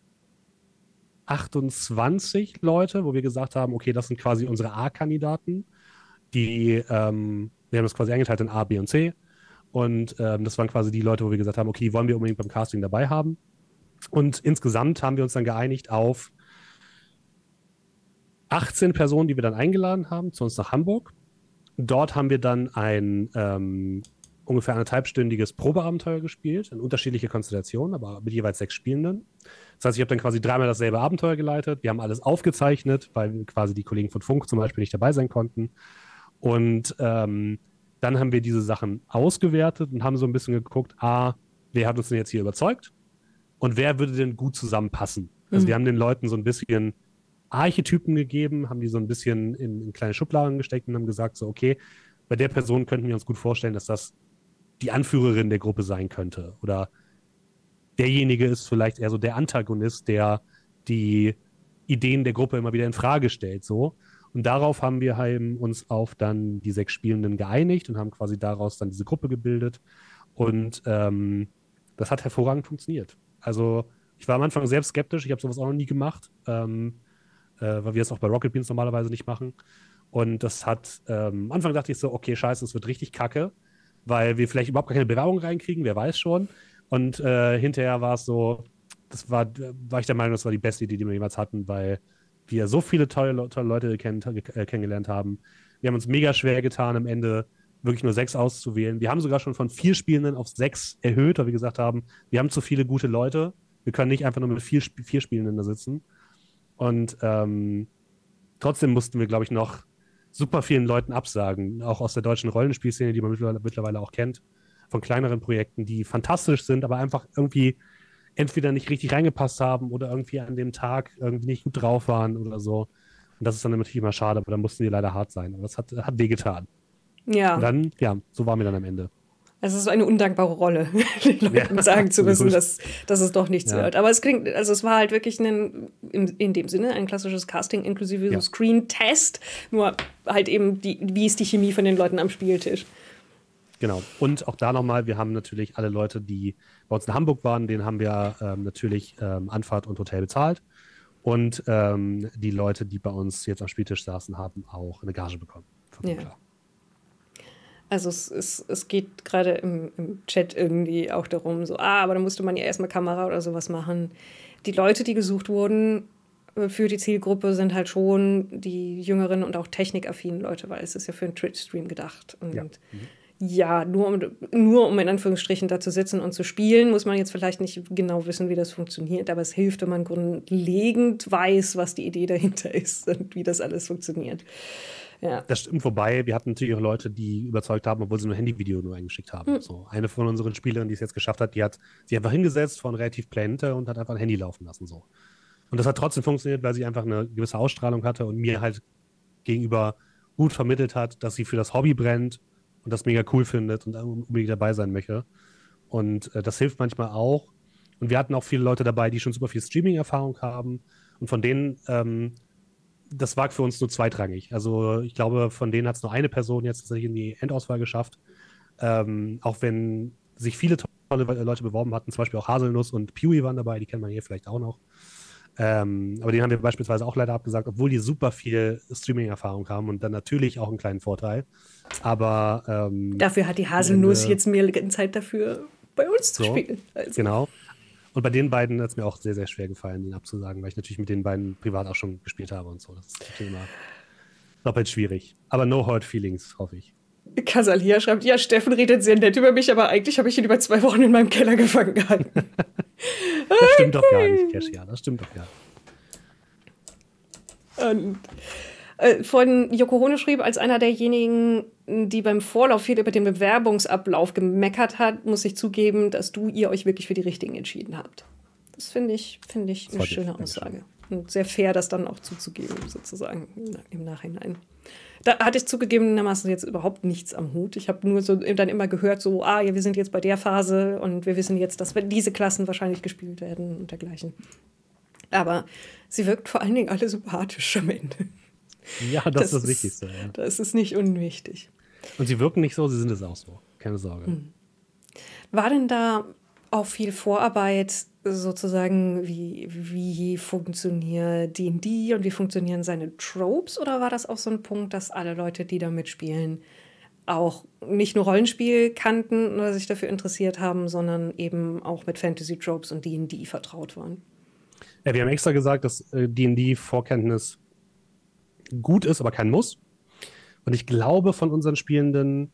achtundzwanzig Leute, wo wir gesagt haben, okay, das sind quasi unsere A-Kandidaten. Die, ähm, wir haben das quasi eingeteilt in A, B und C. Und ähm, das waren quasi die Leute, wo wir gesagt haben, okay, die wollen wir unbedingt beim Casting dabei haben. Und insgesamt haben wir uns dann geeinigt auf achtzehn Personen, die wir dann eingeladen haben, zu uns nach Hamburg. Dort haben wir dann ein ähm, ungefähr anderthalbstündiges Probeabenteuer gespielt, in unterschiedliche Konstellationen, aber mit jeweils sechs Spielenden. Das heißt, ich habe dann quasi dreimal dasselbe Abenteuer geleitet. Wir haben alles aufgezeichnet, weil quasi die Kollegen von Funk zum Beispiel nicht dabei sein konnten. Und ähm, dann haben wir diese Sachen ausgewertet und haben so ein bisschen geguckt, ah, wer hat uns denn jetzt hier überzeugt? Und wer würde denn gut zusammenpassen? Also mhm. wir haben den Leuten so ein bisschen Archetypen gegeben, haben die so ein bisschen in, in kleine Schubladen gesteckt und haben gesagt, so okay, bei der Person könnten wir uns gut vorstellen, dass das die Anführerin der Gruppe sein könnte. Oder derjenige ist vielleicht eher so der Antagonist, der die Ideen der Gruppe immer wieder in Frage stellt. So. Und darauf haben wir halt uns auf dann die sechs Spielenden geeinigt und haben quasi daraus dann diese Gruppe gebildet. Und ähm, das hat hervorragend funktioniert. Also ich war am Anfang selbst skeptisch, ich habe sowas auch noch nie gemacht, ähm, äh, weil wir es auch bei Rocket Beans normalerweise nicht machen. Und das hat, ähm, am Anfang dachte ich so, okay, scheiße, es wird richtig kacke, weil wir vielleicht überhaupt gar keine Bewerbung reinkriegen, wer weiß schon. Und äh, hinterher war es so, das war, war ich der Meinung, das war die beste Idee, die wir jemals hatten, weil wir so viele tolle, tolle Leute kenn, äh, kennengelernt haben. Wir haben uns mega schwer getan, am Ende wirklich nur sechs auszuwählen. Wir haben sogar schon von vier Spielenden auf sechs erhöht, weil wir gesagt haben, wir haben zu viele gute Leute. Wir können nicht einfach nur mit vier, vier Spielenden da sitzen. Und ähm, trotzdem mussten wir, glaube ich, noch super vielen Leuten absagen, auch aus der deutschen Rollenspielszene, die man mittlerweile auch kennt, von kleineren Projekten, die fantastisch sind, aber einfach irgendwie entweder nicht richtig reingepasst haben oder irgendwie an dem Tag irgendwie nicht gut drauf waren oder so. Und das ist dann natürlich immer schade, aber da mussten die leider hart sein. Aber das hat, hat wehgetan. Ja. Und dann, ja, so waren wir dann am Ende. Es ist eine undankbare Rolle, den Leuten ja, sagen zu müssen, dass, dass es doch nichts ja. wird. Aber es klingt, also es war halt wirklich ein, in, in dem Sinne ein klassisches Casting inklusive ja. so Screen-Test, nur halt eben, die, wie ist die Chemie von den Leuten am Spieltisch. Genau. Und auch da nochmal, wir haben natürlich alle Leute, die bei uns in Hamburg waren, denen haben wir ähm, natürlich ähm, Anfahrt und Hotel bezahlt. Und ähm, die Leute, die bei uns jetzt am Spieltisch saßen, haben auch eine Gage bekommen. Ja. Klar. Also es, es, es geht gerade im, im Chat irgendwie auch darum, so, ah, aber da musste man ja erstmal Kamera oder sowas machen. Die Leute, die gesucht wurden für die Zielgruppe, sind halt schon die jüngeren und auch technikaffinen Leute, weil es ist ja für einen Twitch-Stream gedacht. Und ja, mhm. ja nur, um, nur um in Anführungsstrichen da zu sitzen und zu spielen, muss man jetzt vielleicht nicht genau wissen, wie das funktioniert, aber es hilft, wenn man grundlegend weiß, was die Idee dahinter ist und wie das alles funktioniert. Ja. Das stimmt, wobei wir hatten natürlich auch Leute, die überzeugt haben, obwohl sie nur ein Handyvideo nur eingeschickt haben. Mhm. So, eine von unseren Spielerinnen, die es jetzt geschafft hat, die hat sich einfach hingesetzt von relativ klein hinter und hat einfach ein Handy laufen lassen. So. Und das hat trotzdem funktioniert, weil sie einfach eine gewisse Ausstrahlung hatte und mir halt gegenüber gut vermittelt hat, dass sie für das Hobby brennt und das mega cool findet und unbedingt dabei sein möchte. Und äh, das hilft manchmal auch. Und wir hatten auch viele Leute dabei, die schon super viel Streaming-Erfahrung haben. Und von denen ähm, das war für uns nur zweitrangig. Also ich glaube, von denen hat es nur eine Person jetzt tatsächlich in die Endauswahl geschafft. Ähm, auch wenn sich viele tolle Leute beworben hatten, zum Beispiel auch Haselnuss und Pewee waren dabei, die kennt man hier vielleicht auch noch. Ähm, aber den haben wir beispielsweise auch leider abgesagt, obwohl die super viel Streaming-Erfahrung haben und dann natürlich auch einen kleinen Vorteil. Aber ähm, dafür hat die Haselnuss Ende, jetzt mehr Zeit dafür, bei uns zu so, spielen. Also. Genau. Und bei den beiden hat es mir auch sehr, sehr schwer gefallen, den abzusagen, weil ich natürlich mit den beiden privat auch schon gespielt habe und so. Das ist natürlich immer doppelt schwierig. Aber no hard feelings, hoffe ich. Casalia schreibt, ja, Steffen redet sehr nett über mich, aber eigentlich habe ich ihn über zwei Wochen in meinem Keller gefangen gehalten. Das stimmt okay. doch gar nicht, Cassia. Das stimmt doch gar nicht. Und äh, von Yoko Ono schrieb, als einer derjenigen, die beim Vorlauf viel über den Bewerbungsablauf gemeckert hat, muss ich zugeben, dass du ihr euch wirklich für die Richtigen entschieden habt. Das finde ich, find ich eine schöne ich, Aussage. Und sehr fair, das dann auch zuzugeben, sozusagen, im Nachhinein. Da hatte ich zugegebenermaßen jetzt überhaupt nichts am Hut. Ich habe nur so dann immer gehört, so, ah, ja, wir sind jetzt bei der Phase und wir wissen jetzt, dass diese Klassen wahrscheinlich gespielt werden und dergleichen. Aber sie wirkt vor allen Dingen alle sympathisch am Ende. Ja, das, das ist das Wichtigste. Ja. Das ist nicht unwichtig. Und sie wirken nicht so, sie sind es auch so. Keine Sorge. Hm. War denn da auch viel Vorarbeit sozusagen, wie, wie funktioniert D und D und wie funktionieren seine Tropes? Oder war das auch so ein Punkt, dass alle Leute, die da mitspielen, auch nicht nur Rollenspiel kannten oder sich dafür interessiert haben, sondern eben auch mit Fantasy-Tropes und D und D vertraut waren? Ja, wir haben extra gesagt, dass äh, D und D-Vorkenntnis gut ist, aber kein Muss. Und ich glaube, von unseren Spielenden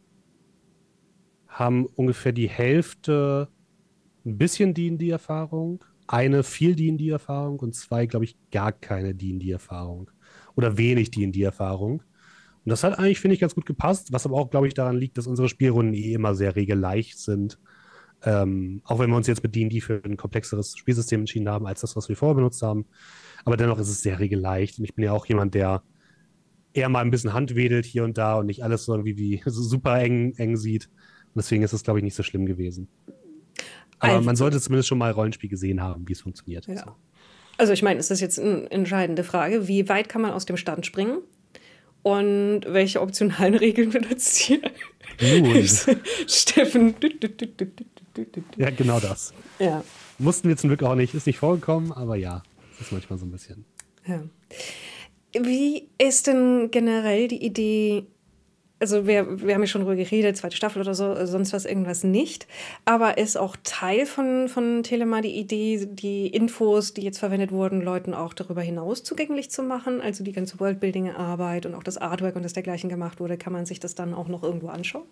haben ungefähr die Hälfte ein bisschen D und D-Erfahrung, eine viel D und D-Erfahrung und zwei, glaube ich, gar keine D und D-Erfahrung. Oder wenig D und D-Erfahrung. Und das hat eigentlich, finde ich, ganz gut gepasst, was aber auch, glaube ich, daran liegt, dass unsere Spielrunden eh immer sehr regelleicht sind. Ähm, auch wenn wir uns jetzt mit D und D für ein komplexeres Spielsystem entschieden haben, als das, was wir vorher benutzt haben. Aber dennoch ist es sehr regelleicht. Und ich bin ja auch jemand, der eher mal ein bisschen Hand wedelt hier und da und nicht alles so irgendwie wie so super eng, eng sieht. Und deswegen ist es, glaube ich, nicht so schlimm gewesen. Aber also, man sollte zumindest schon mal Rollenspiel gesehen haben, wie es funktioniert. Ja. So. Also ich meine, es ist jetzt eine entscheidende Frage. Wie weit kann man aus dem Stand springen? Und welche optionalen Regeln benutzt ihr? Steffen. Ja, genau das. Ja. Mussten wir zum Glück auch nicht. Ist nicht vorgekommen, aber ja, das ist manchmal so ein bisschen. Ja. Wie ist denn generell die Idee, also wir, wir haben ja schon darüber geredet, zweite Staffel oder so, sonst was, irgendwas nicht. Aber ist auch Teil von, von Telema die Idee, die Infos, die jetzt verwendet wurden, Leuten auch darüber hinaus zugänglich zu machen? Also die ganze Worldbuilding-Arbeit und auch das Artwork und das dergleichen gemacht wurde, kann man sich das dann auch noch irgendwo anschauen?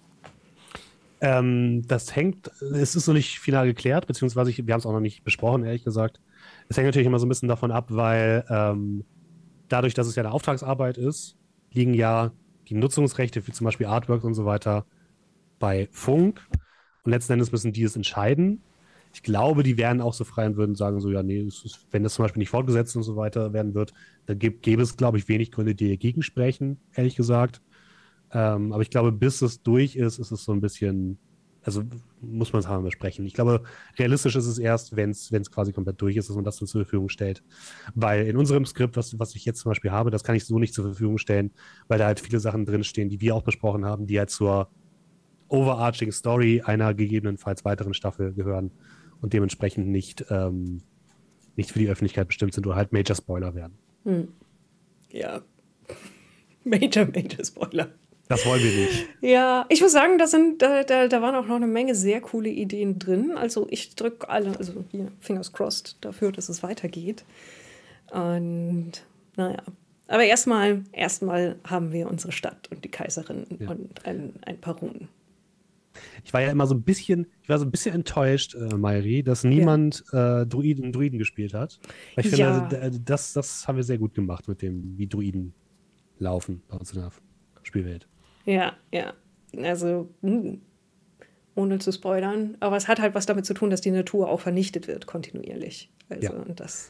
Ähm, das hängt, es ist noch nicht final geklärt, beziehungsweise ich, wir haben es auch noch nicht besprochen, ehrlich gesagt. Es hängt natürlich immer so ein bisschen davon ab, weil ähm, dadurch, dass es ja eine Auftragsarbeit ist, liegen ja die Nutzungsrechte für zum Beispiel Artworks und so weiter bei Funk. Und letzten Endes müssen die es entscheiden. Ich glaube, die wären auch so frei und würden sagen, so, ja, nee, es ist, wenn das zum Beispiel nicht fortgesetzt und so weiter werden wird, dann gäbe, gäbe es, glaube ich, wenig Gründe, die dagegen sprechen, ehrlich gesagt. Ähm, aber ich glaube, bis es durch ist, ist es so ein bisschen, also muss man es haben besprechen. Ich glaube, realistisch ist es erst, wenn es quasi komplett durch ist, dass man das dann zur Verfügung stellt. Weil in unserem Skript, was, was ich jetzt zum Beispiel habe, das kann ich so nicht zur Verfügung stellen, weil da halt viele Sachen drinstehen, die wir auch besprochen haben, die halt zur overarching Story einer gegebenenfalls weiteren Staffel gehören und dementsprechend nicht, ähm, nicht für die Öffentlichkeit bestimmt sind oder halt Major Spoiler werden. Hm. Ja. Major, Major Spoiler. Das wollen wir nicht. Ja, ich muss sagen, da, sind, da, da, da waren auch noch eine Menge sehr coole Ideen drin. Also ich drücke alle, also hier, Fingers crossed dafür, dass es weitergeht. Und naja, aber erstmal erstmal haben wir unsere Stadt und die Kaiserin ja. und ein, ein paar Runen. Ich war ja immer so ein bisschen, ich war so ein bisschen enttäuscht, äh, Mayri, dass niemand ja. äh, Druiden, Druiden gespielt hat. Weil ich finde, ja. also, das, das haben wir sehr gut gemacht mit dem, wie Druiden laufen bei uns in der Spielwelt. Ja, ja. Also, mh. ohne zu spoilern. Aber es hat halt was damit zu tun, dass die Natur auch vernichtet wird, kontinuierlich. Also, ja. und dass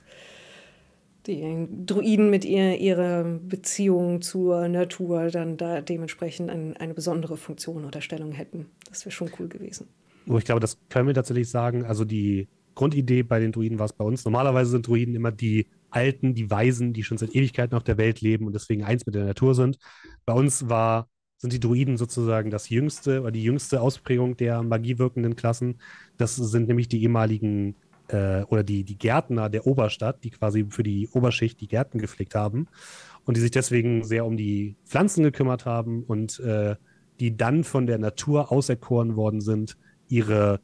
die Druiden mit ihr, ihrer Beziehung zur Natur dann da dementsprechend ein, eine besondere Funktion oder Stellung hätten. Das wäre schon cool gewesen. Oh, ich glaube, das können wir tatsächlich sagen. Also die Grundidee bei den Druiden war es bei uns. Normalerweise sind Druiden immer die Alten, die Weisen, die schon seit Ewigkeiten auf der Welt leben und deswegen eins mit der Natur sind. Bei uns war, sind die Druiden sozusagen das jüngste oder die jüngste Ausprägung der magiewirkenden Klassen. Das sind nämlich die ehemaligen äh, oder die, die Gärtner der Oberstadt, die quasi für die Oberschicht die Gärten gepflegt haben und die sich deswegen sehr um die Pflanzen gekümmert haben und äh, die dann von der Natur auserkoren worden sind, ihre,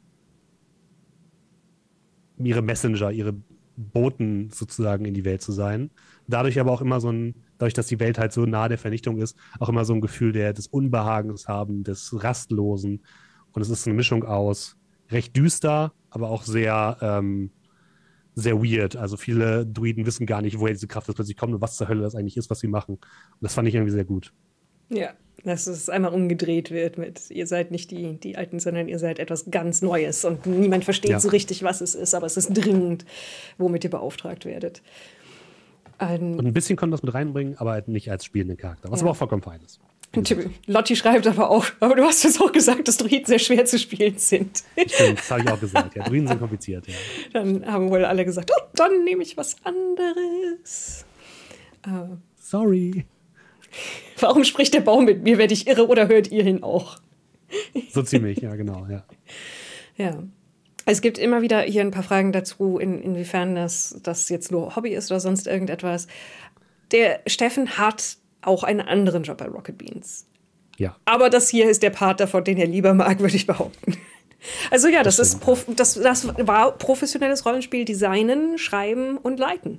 ihre Messenger, ihre Boten sozusagen in die Welt zu sein. Dadurch aber auch immer so ein, dadurch, dass die Welt halt so nah der Vernichtung ist, auch immer so ein Gefühl der, des Unbehagens haben, des Rastlosen. Und es ist eine Mischung aus recht düster, aber auch sehr, ähm, sehr weird. Also viele Druiden wissen gar nicht, woher diese Kraft ist, plötzlich kommt und was zur Hölle das eigentlich ist, was sie machen. Und das fand ich irgendwie sehr gut. Ja, dass es einmal umgedreht wird mit, ihr seid nicht die, die Alten, sondern ihr seid etwas ganz Neues und niemand versteht ja. so richtig, was es ist, aber es ist dringend, womit ihr beauftragt werdet. Ähm, und ein bisschen konnte das mit reinbringen, aber halt nicht als spielenden Charakter, was ja. aber auch vollkommen fein ist. Lotti schreibt aber auch, aber du hast jetzt auch gesagt, dass Druiden sehr schwer zu spielen sind. Stimmt, das habe ich auch gesagt. Ja, Druiden sind kompliziert, ja. Dann haben wohl alle gesagt, oh, dann nehme ich was anderes. Uh, Sorry. Warum spricht der Baum mit mir? Werde ich irre oder hört ihr ihn auch? So ziemlich, ja, genau, ja. Ja. Es gibt immer wieder hier ein paar Fragen dazu, in, inwiefern das, das jetzt nur Hobby ist oder sonst irgendetwas. Der Steffen hat auch einen anderen Job bei Rocket Beans. Ja. Aber das hier ist der Part davon, den er lieber mag, würde ich behaupten. Also ja, das, das, ist Prof- das, das war professionelles Rollenspiel, Designen, Schreiben und Leiten.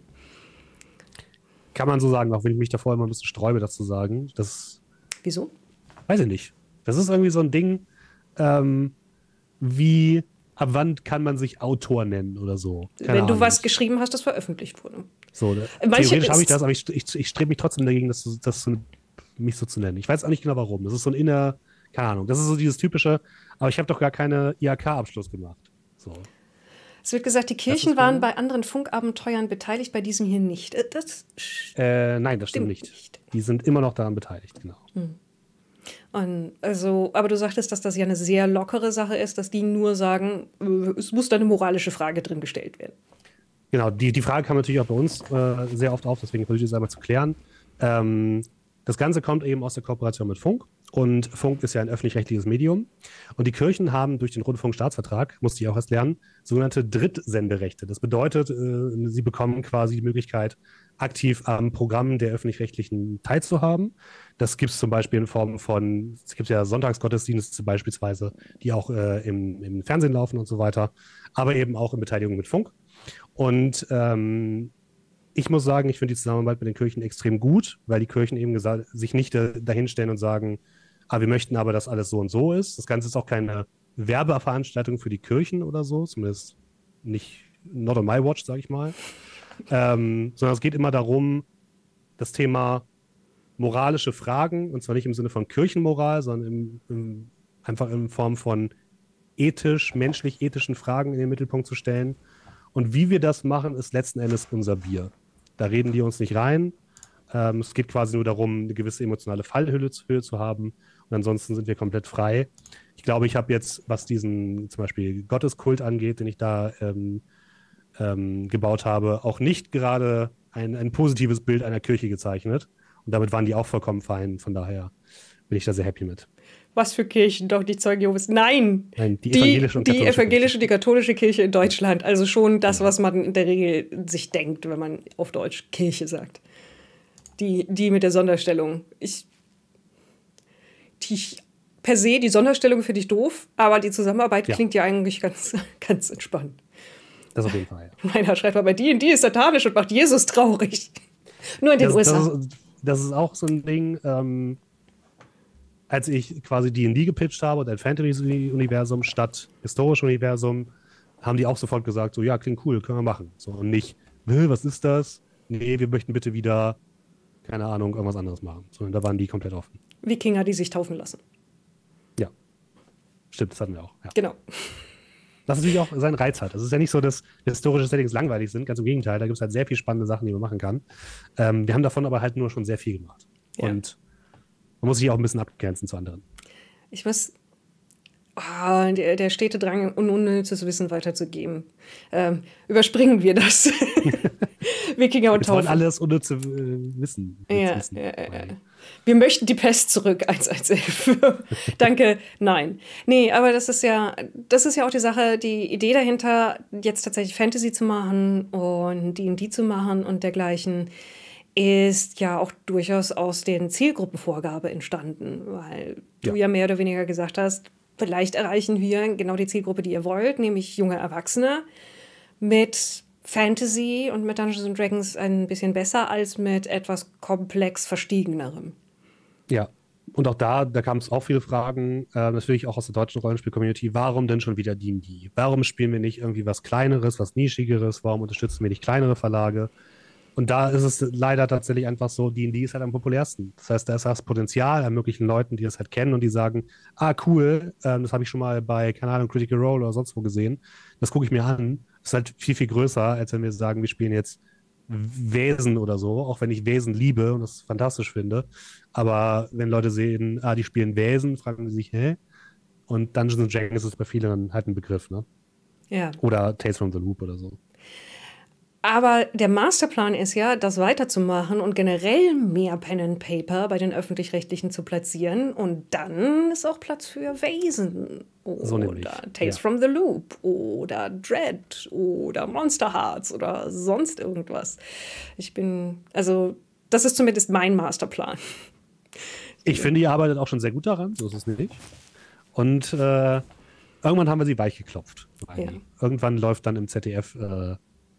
Kann man so sagen, auch wenn ich mich davor immer ein bisschen sträube, das zu sagen. Das, Wieso? Weiß ich nicht. Das ist irgendwie so ein Ding, ähm, wie, ab wann kann man sich Autor nennen oder so. Keine wenn du Ahnung. was geschrieben hast, das veröffentlicht wurde. So, theoretisch habe ich das, aber ich, ich, ich strebe mich trotzdem dagegen, das, das so, mich so zu nennen. Ich weiß auch nicht genau, warum. Das ist so ein inner, keine Ahnung, das ist so dieses typische, aber ich habe doch gar keine I H K-Abschluss gemacht. So. Es wird gesagt, die Kirchen waren bei anderen Funkabenteuern beteiligt, bei diesem hier nicht. Das äh, nein, das stimmt, stimmt nicht. nicht. Die sind immer noch daran beteiligt, genau. Hm. Und also, aber du sagtest, dass das ja eine sehr lockere Sache ist, dass die nur sagen, es muss da eine moralische Frage drin gestellt werden. Genau, die, die Frage kam natürlich auch bei uns äh, sehr oft auf, deswegen versuche ich das einmal zu klären. Ähm, das Ganze kommt eben aus der Kooperation mit Funk. Und Funk ist ja ein öffentlich-rechtliches Medium. Und die Kirchen haben durch den Rundfunkstaatsvertrag, musste ich auch erst lernen, sogenannte Drittsenderechte. Das bedeutet, äh, sie bekommen quasi die Möglichkeit, aktiv am Programm der Öffentlich-Rechtlichen teilzuhaben. Das gibt es zum Beispiel in Form von, es gibt ja Sonntagsgottesdienste beispielsweise, die auch äh, im, im Fernsehen laufen und so weiter, aber eben auch in Beteiligung mit Funk. Und ähm, ich muss sagen, ich finde die Zusammenarbeit mit den Kirchen extrem gut, weil die Kirchen eben gesagt, sich nicht äh, dahinstellen und sagen, ah, wir möchten aber, dass alles so und so ist. Das Ganze ist auch keine Werbeveranstaltung für die Kirchen oder so, zumindest nicht, not on my watch, sage ich mal. Ähm, sondern es geht immer darum, das Thema moralische Fragen, und zwar nicht im Sinne von Kirchenmoral, sondern im, im, einfach in Form von ethisch, menschlich-ethischen Fragen in den Mittelpunkt zu stellen. Und wie wir das machen, ist letzten Endes unser Bier. Da reden die uns nicht rein. Ähm, es geht quasi nur darum, eine gewisse emotionale Fallhöhe zu, Höhe zu haben. Und ansonsten sind wir komplett frei. Ich glaube, ich habe jetzt, was diesen zum Beispiel Gotteskult angeht, den ich da ähm, ähm, gebaut habe, auch nicht gerade ein, ein positives Bild einer Kirche gezeichnet. Und damit waren die auch vollkommen fein. Von daher bin ich da sehr happy mit. Was für Kirchen? Doch die Zeugen Jehovas. Nein! Nein, die evangelische und die, die katholische evangelische, Kirche. die katholische Kirche in Deutschland. Also schon das, was man in der Regel sich denkt, wenn man auf Deutsch Kirche sagt. Die, die mit der Sonderstellung. Ich, die, per se, die Sonderstellung finde ich doof, aber die Zusammenarbeit Ja. klingt ja eigentlich ganz, ganz entspannt. Das auf jeden Fall, ja. Meiner schreibt aber, die und die ist satanisch und macht Jesus traurig. Nur in den Das, U S A. das, ist, das ist auch so ein Ding, ähm, als ich quasi D und D gepitcht habe und ein Fantasy-Universum statt historischem Universum, haben die auch sofort gesagt, so, ja, klingt cool, können wir machen. So, und nicht, "Hä, was ist das? Nee, wir möchten bitte wieder, keine Ahnung, irgendwas anderes machen. So, und da waren die komplett offen. Wikinger, die sich taufen lassen. Ja, stimmt, das hatten wir auch. Ja. Genau. Was natürlich auch seinen Reiz hat. Es ist ja nicht so, dass historische Settings langweilig sind, ganz im Gegenteil, da gibt es halt sehr viele spannende Sachen, die man machen kann. Ähm, wir haben davon aber halt nur schon sehr viel gemacht. Ja. Und man muss sich auch ein bisschen abgrenzen zu anderen. Ich muss ah, der, der stete Drang, un unnützes Wissen weiterzugeben. Ähm, überspringen wir das. Wikinger und Wir wollen Taufen. alles unnütze äh, Wissen. Ja, wissen. ja, ja. Wir möchten die Pest zurück, eins eins elf. Danke, nein. Nee, aber das ist ja, das ist ja auch die Sache, die Idee dahinter, jetzt tatsächlich Fantasy zu machen und D und D zu machen und dergleichen, ist ja auch durchaus aus den Zielgruppenvorgabe entstanden, weil Ja. du ja mehr oder weniger gesagt hast, vielleicht erreichen wir genau die Zielgruppe, die ihr wollt, nämlich junge Erwachsene mit Fantasy und mit Dungeons and Dragons ein bisschen besser als mit etwas komplex Verstiegenerem. Ja, und auch da, da kam es auch viele Fragen, äh, natürlich auch aus der deutschen Rollenspiel-Community. Warum denn schon wieder D und D? Warum spielen wir nicht irgendwie was Kleineres, was Nischigeres? Warum unterstützen wir nicht kleinere Verlage? Und da ist es leider tatsächlich einfach so, D und D ist halt am populärsten. Das heißt, da ist das Potenzial an möglichen Leuten, die das halt kennen und die sagen, ah, cool, ähm, das habe ich schon mal bei, keine Ahnung, Critical Role oder sonst wo gesehen. Das gucke ich mir an. Das ist halt viel, viel größer, als wenn wir sagen, wir spielen jetzt Wesen oder so, auch wenn ich Wesen liebe und das fantastisch finde. Aber wenn Leute sehen, ah, die spielen Wesen, fragen sie sich, hä? Und Dungeons and Dragons ist bei vielen halt ein Begriff, ne? Ja. Oder Tales from the Loop oder so. Aber der Masterplan ist ja, das weiterzumachen und generell mehr Pen and Paper bei den Öffentlich-Rechtlichen zu platzieren. Und dann ist auch Platz für Wesen oder So nämlich, Tales ja. from the Loop oder Dread oder Monster Hearts oder sonst irgendwas. Ich bin, also das ist zumindest mein Masterplan. Ich finde, ihr arbeitet auch schon sehr gut daran, so ist es nicht. Und äh, irgendwann haben wir sie weich geklopft. Ja. Irgendwann läuft dann im Z D F äh,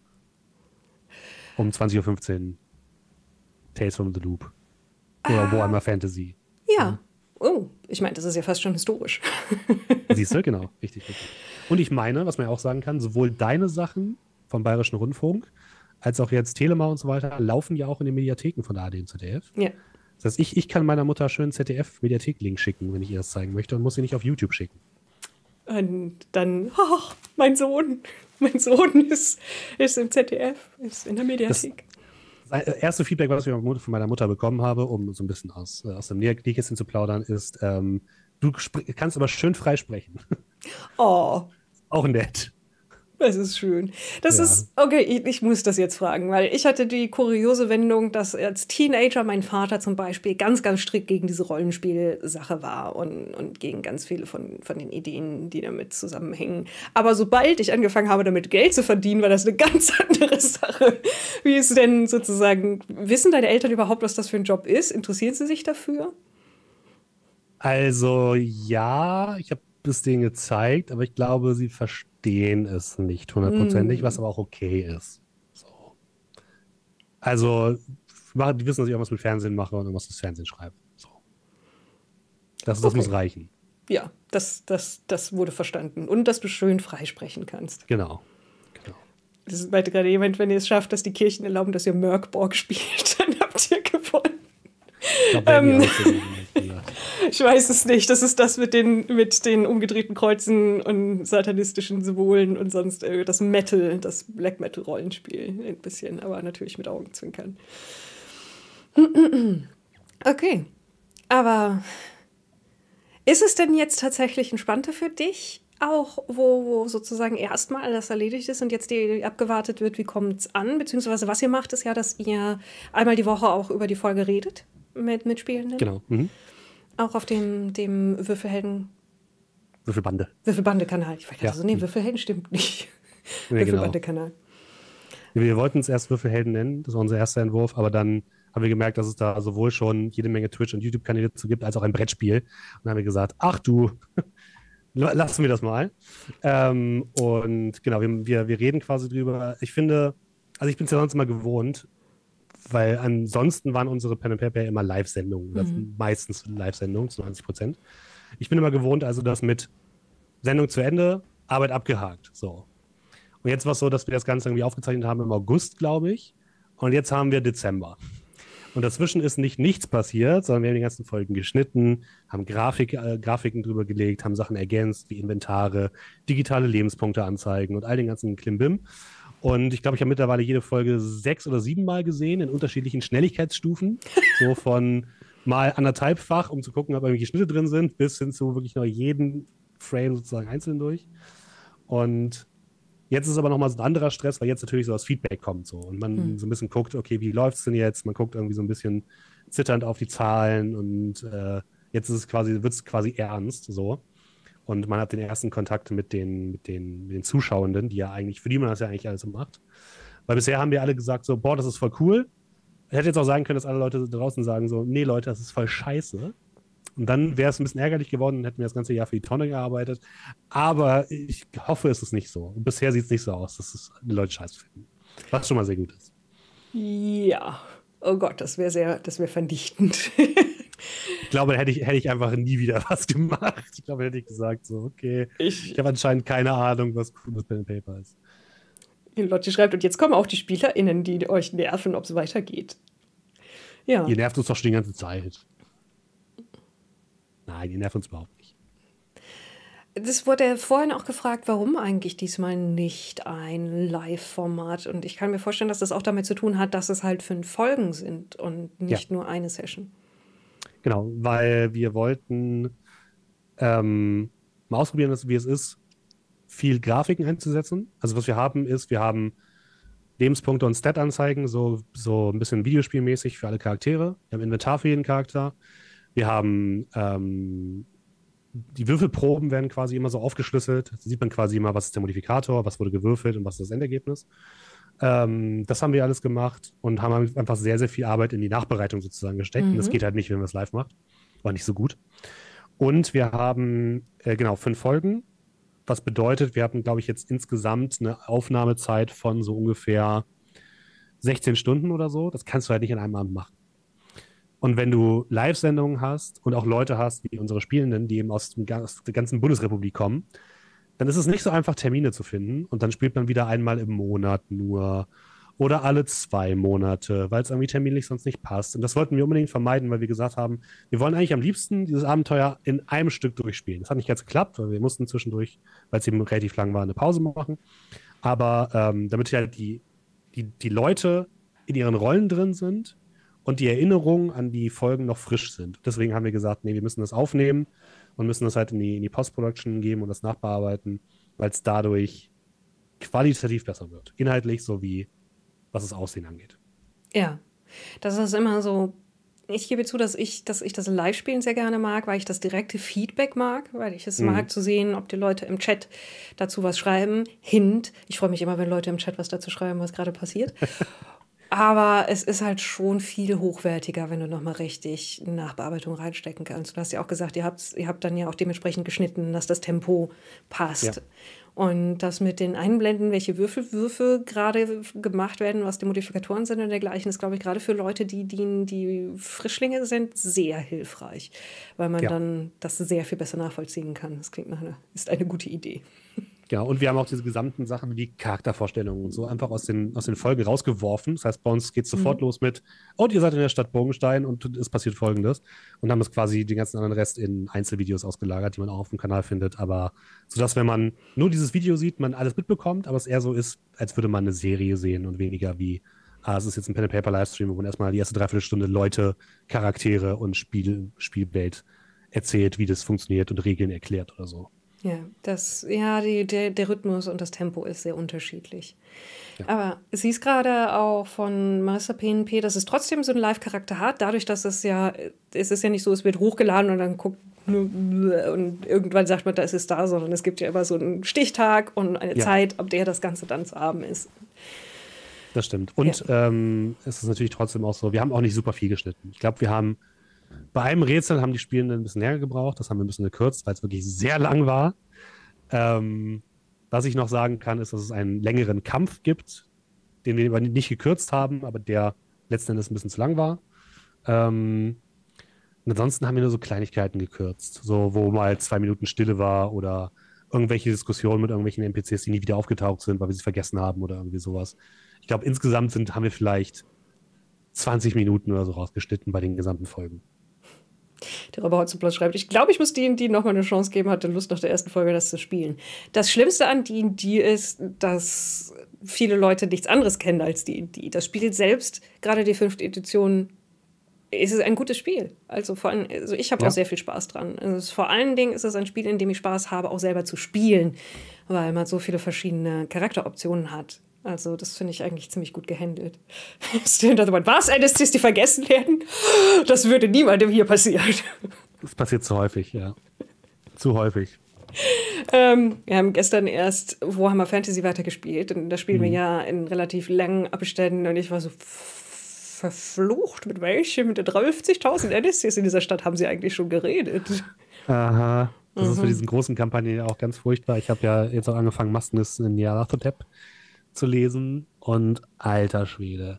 um zwanzig Uhr fünfzehn Tales from the Loop. Oder Ah. Warhammer Fantasy. Ja. Oh, ich meine, das ist ja fast schon historisch. Siehst du, genau. Richtig, richtig. Und ich meine, was man ja auch sagen kann, sowohl deine Sachen vom Bayerischen Rundfunk als auch jetzt Telema und so weiter laufen ja auch in den Mediatheken von der A R D und Z D F. Ja. Das heißt, ich, ich kann meiner Mutter schön Z D F-Mediathek-Link schicken, wenn ich ihr das zeigen möchte und muss sie nicht auf YouTube schicken. Und dann, ach, mein Sohn, mein Sohn ist, ist im Z D F, ist in der Mediathek. Das erste Feedback, was ich von meiner Mutter bekommen habe, um so ein bisschen aus, aus dem Nähkästchen zu plaudern, ist, ähm, du kannst aber schön frei sprechen. Oh, Auch nett. Das ist schön. Das Ja. ist, okay, ich, ich muss das jetzt fragen, weil ich hatte die kuriose Wendung, dass als Teenager mein Vater zum Beispiel ganz, ganz strikt gegen diese Rollenspielsache war und, und gegen ganz viele von, von den Ideen, die damit zusammenhängen. Aber sobald ich angefangen habe, damit Geld zu verdienen, war das eine ganz andere Sache. Wie ist denn sozusagen, wissen deine Eltern überhaupt, was das für ein Job ist? Interessieren sie sich dafür? Also ja, ich habe es denen gezeigt, aber ich glaube, sie verstehen es nicht hundertprozentig, was Mm, aber auch okay ist. So. Also, machen- die wissen, dass ich irgendwas mit Fernsehen mache und irgendwas fürs Fernsehen schreibe. So. Das, das muss okay. reichen. Ja, das, das, das wurde verstanden. Und dass du schön freisprechen kannst. Genau. Genau. Das meinte gerade jemand, wenn ihr es schafft, dass die Kirchen erlauben, dass ihr Merkborg spielt, dann habt ihr gewonnen. Ich glaube, werden die Ähm, aussehen, ehrlich gesagt. ich weiß es nicht. Das ist das mit den, mit den umgedrehten Kreuzen und satanistischen Symbolen und sonst äh, das Metal, das Black Metal Rollenspiel ein bisschen, aber natürlich mit Augenzwinkern. Okay, aber ist es denn jetzt tatsächlich entspannter für dich? Auch, wo, wo sozusagen erstmal alles erledigt ist und jetzt die abgewartet wird, wie kommt es an? Beziehungsweise was ihr macht, ist ja, dass ihr einmal die Woche auch über die Folge redet mit Mitspielenden. Genau. Mhm. Auch auf dem, dem Würfelhelden, Würfelbande. Würfelbande-Kanal. Ich war gerade Ja. so, nee, Würfelhelden stimmt nicht. Nee, genau. Würfelbande-Kanal. Wir wollten es erst Würfelhelden nennen, das war unser erster Entwurf, aber dann haben wir gemerkt, dass es da sowohl schon jede Menge Twitch- und YouTube-Kanäle zu gibt, als auch ein Brettspiel. Und dann haben wir gesagt, ach du, lassen wir das mal. Ähm, und genau, wir, wir, wir reden quasi drüber. Ich finde, also ich bin es ja sonst immer gewohnt, weil ansonsten waren unsere Pen and Paper ja immer Live-Sendungen, oder Mhm. meistens Live-Sendungen, zu neunzig Prozent. Ich bin immer gewohnt, also das mit Sendung zu Ende, Arbeit abgehakt. So. Und jetzt war es so, dass wir das Ganze irgendwie aufgezeichnet haben im August, glaube ich. Und jetzt haben wir Dezember. Und dazwischen ist nicht nichts passiert, sondern wir haben die ganzen Folgen geschnitten, haben Grafik, äh, Grafiken drüber gelegt, haben Sachen ergänzt, wie Inventare, digitale Lebenspunkte anzeigen und all den ganzen Klimbim. Und ich glaube, ich habe mittlerweile jede Folge sechs oder sieben Mal gesehen in unterschiedlichen Schnelligkeitsstufen. So von mal anderthalbfach, um zu gucken, ob irgendwelche Schnitte drin sind, bis hin zu wirklich noch jeden Frame sozusagen einzeln durch. Und jetzt ist aber nochmal so ein anderer Stress, weil jetzt natürlich so das Feedback kommt so und man Hm. so ein bisschen guckt, okay, wie läuft es denn jetzt? Man guckt irgendwie so ein bisschen zitternd auf die Zahlen und äh, jetzt ist es quasi, wird es quasi ernst so. Und man hat den ersten Kontakt mit den, mit den, mit den Zuschauenden, die ja eigentlich, für die man das ja eigentlich alles so macht. Weil bisher haben wir alle gesagt, so, boah, das ist voll cool. Ich hätte jetzt auch sagen können, dass alle Leute draußen sagen, so, nee, Leute, das ist voll scheiße. Und dann wäre es ein bisschen ärgerlich geworden und hätten wir das ganze Jahr für die Tonne gearbeitet. Aber ich hoffe, es ist nicht so. Und bisher sieht es nicht so aus, dass es die Leute scheiße finden. Was schon mal sehr gut ist. Ja. Oh Gott, das wäre sehr, das wäre vernichtend. Ich glaube, hätte ich, hätte ich einfach nie wieder was gemacht. Ich glaube, hätte ich gesagt, so, okay, Ich, ich habe anscheinend keine Ahnung, was cooles Pen and Paper ist. Lotti schreibt, und jetzt kommen auch die SpielerInnen, die euch nerven, ob es weitergeht. Ja. Ihr nervt uns doch schon die ganze Zeit. Nein, ihr nervt uns überhaupt nicht. Das wurde vorhin auch gefragt, warum eigentlich diesmal nicht ein Live-Format? Und ich kann mir vorstellen, dass das auch damit zu tun hat, dass es halt fünf Folgen sind und nicht nur eine Session. Genau, weil wir wollten ähm, mal ausprobieren, dass- wie es ist, viel Grafiken einzusetzen. Also was wir haben ist, wir haben Lebenspunkte und Stat-Anzeigen, so, so ein bisschen videospielmäßig für alle Charaktere. Wir haben Inventar für jeden Charakter. Wir haben ähm, die Würfelproben werden quasi immer so aufgeschlüsselt. Da sieht man quasi immer, was ist der Modifikator, was wurde gewürfelt und was ist das Endergebnis. Ähm, das haben wir alles gemacht und haben einfach sehr, sehr viel Arbeit in die Nachbereitung sozusagen gesteckt. Und das Mhm. geht halt nicht, wenn man es live macht. War nicht so gut. Und wir haben, äh, genau, fünf Folgen. Was bedeutet, wir hatten, glaube ich, jetzt insgesamt eine Aufnahmezeit von so ungefähr sechzehn Stunden oder so. Das kannst du halt nicht an einem Abend machen. Und wenn du Live-Sendungen hast und auch Leute hast, wie unsere Spielenden, die eben aus, dem, aus der ganzen Bundesrepublik kommen, dann ist es nicht so einfach, Termine zu finden. Und dann spielt man wieder einmal im Monat nur oder alle zwei Monate, weil es irgendwie terminlich sonst nicht passt. Und das wollten wir unbedingt vermeiden, weil wir gesagt haben, wir wollen eigentlich am liebsten dieses Abenteuer in einem Stück durchspielen. Das hat nicht ganz geklappt, weil wir mussten zwischendurch, weil es eben relativ lang war, eine Pause machen. Aber ähm, damit ja die, die, die Leute in ihren Rollen drin sind und die Erinnerungen an die Folgen noch frisch sind. Deswegen haben wir gesagt, nee, wir müssen das aufnehmen und müssen das halt in die, in die Post-Production geben und das nachbearbeiten, weil es dadurch qualitativ besser wird. Inhaltlich sowie was das Aussehen angeht. Ja, das ist immer so. Ich gebe zu, dass ich, dass ich das Live-Spielen sehr gerne mag, weil ich das direkte Feedback mag, weil ich es mhm. mag zu sehen, ob die Leute im Chat dazu was schreiben. Hint, ich freue mich immer, wenn Leute im Chat was dazu schreiben, was gerade passiert. Aber es ist halt schon viel hochwertiger, wenn du nochmal richtig Nachbearbeitung reinstecken kannst. Du hast ja auch gesagt, ihr habt, ihr habt dann ja auch dementsprechend geschnitten, dass das Tempo passt. Ja. Und das mit den Einblenden, welche Würfel, Würfe gerade gemacht werden, was die Modifikatoren sind und dergleichen, ist, glaube ich, gerade für Leute, die, die, die Frischlinge sind, sehr hilfreich. Weil man ja. dann das sehr viel besser nachvollziehen kann. Das klingt nach einer, ist eine gute Idee. Genau, und wir haben auch diese gesamten Sachen wie Charaktervorstellungen und so einfach aus den, aus den Folgen rausgeworfen. Das heißt, bei uns geht es sofort mhm. los mit, oh, ihr seid in der Stadt Bogenstein und es passiert Folgendes. Und haben es quasi den ganzen anderen Rest in Einzelvideos ausgelagert, die man auch auf dem Kanal findet. Aber sodass, wenn man nur dieses Video sieht, man alles mitbekommt, aber es eher so ist, als würde man eine Serie sehen und weniger wie, ah, es ist jetzt ein Pen-and-Paper-Livestream, wo man erstmal die erste Dreiviertelstunde Leute, Charaktere und Spiel, Spielwelt erzählt, wie das funktioniert und Regeln erklärt oder so. Ja, das, ja die, der, der Rhythmus und das Tempo ist sehr unterschiedlich. Ja. Aber sie ist gerade auch von Marissa P N P, dass es trotzdem so einen Live-Charakter hat, dadurch, dass es ja, es ist ja nicht so, es wird hochgeladen und dann guckt und irgendwann sagt man, da ist es da, sondern es gibt ja immer so einen Stichtag und eine ja. Zeit, ab der das Ganze dann zu haben ist. Das stimmt. Und ja. ähm, es ist natürlich trotzdem auch so, wir haben auch nicht super viel geschnitten. Ich glaube, wir haben bei einem Rätsel haben die Spielenden ein bisschen länger gebraucht. Das haben wir ein bisschen gekürzt, weil es wirklich sehr lang war. Ähm, was ich noch sagen kann, ist, dass es einen längeren Kampf gibt, den wir aber nicht gekürzt haben, aber der letzten Endes ein bisschen zu lang war. Ähm, und ansonsten haben wir nur so Kleinigkeiten gekürzt. So, wo mal zwei Minuten Stille war oder irgendwelche Diskussionen mit irgendwelchen N P Cs, die nie wieder aufgetaucht sind, weil wir sie vergessen haben oder irgendwie sowas. Ich glaube, insgesamt sind, haben wir vielleicht zwanzig Minuten oder so rausgeschnitten bei den gesamten Folgen. Der Räuber Hotzenplotz schreibt, ich glaube, ich muss D und D nochmal eine Chance geben, hatte Lust nach der ersten Folge, das zu spielen. Das Schlimmste an D und D ist, dass viele Leute nichts anderes kennen als D und D. Das Spiel selbst, gerade die fünfte Edition, ist es ein gutes Spiel. Also, vor allem, also ich habe ja. auch sehr viel Spaß dran. Also vor allen Dingen ist es ein Spiel, in dem ich Spaß habe, auch selber zu spielen, weil man so viele verschiedene Charakteroptionen hat. Also, das finde ich eigentlich ziemlich gut gehandelt. Was? N S Cs, die vergessen werden? Das würde niemandem hier passieren. Das passiert zu häufig, ja. Zu häufig. Ähm, wir haben gestern erst Warhammer Fantasy weitergespielt. Und da spielen mhm. wir ja in relativ langen Abständen. Und ich war so verflucht. Mit welchem? Mit den dreiundfünfzigtausend N S Cs in dieser Stadt haben sie eigentlich schon geredet. Aha. Das mhm. ist für diesen großen Kampagnen auch ganz furchtbar. Ich habe ja jetzt auch angefangen, Maskenlist in Nyarlathotep zu lesen und alter Schwede.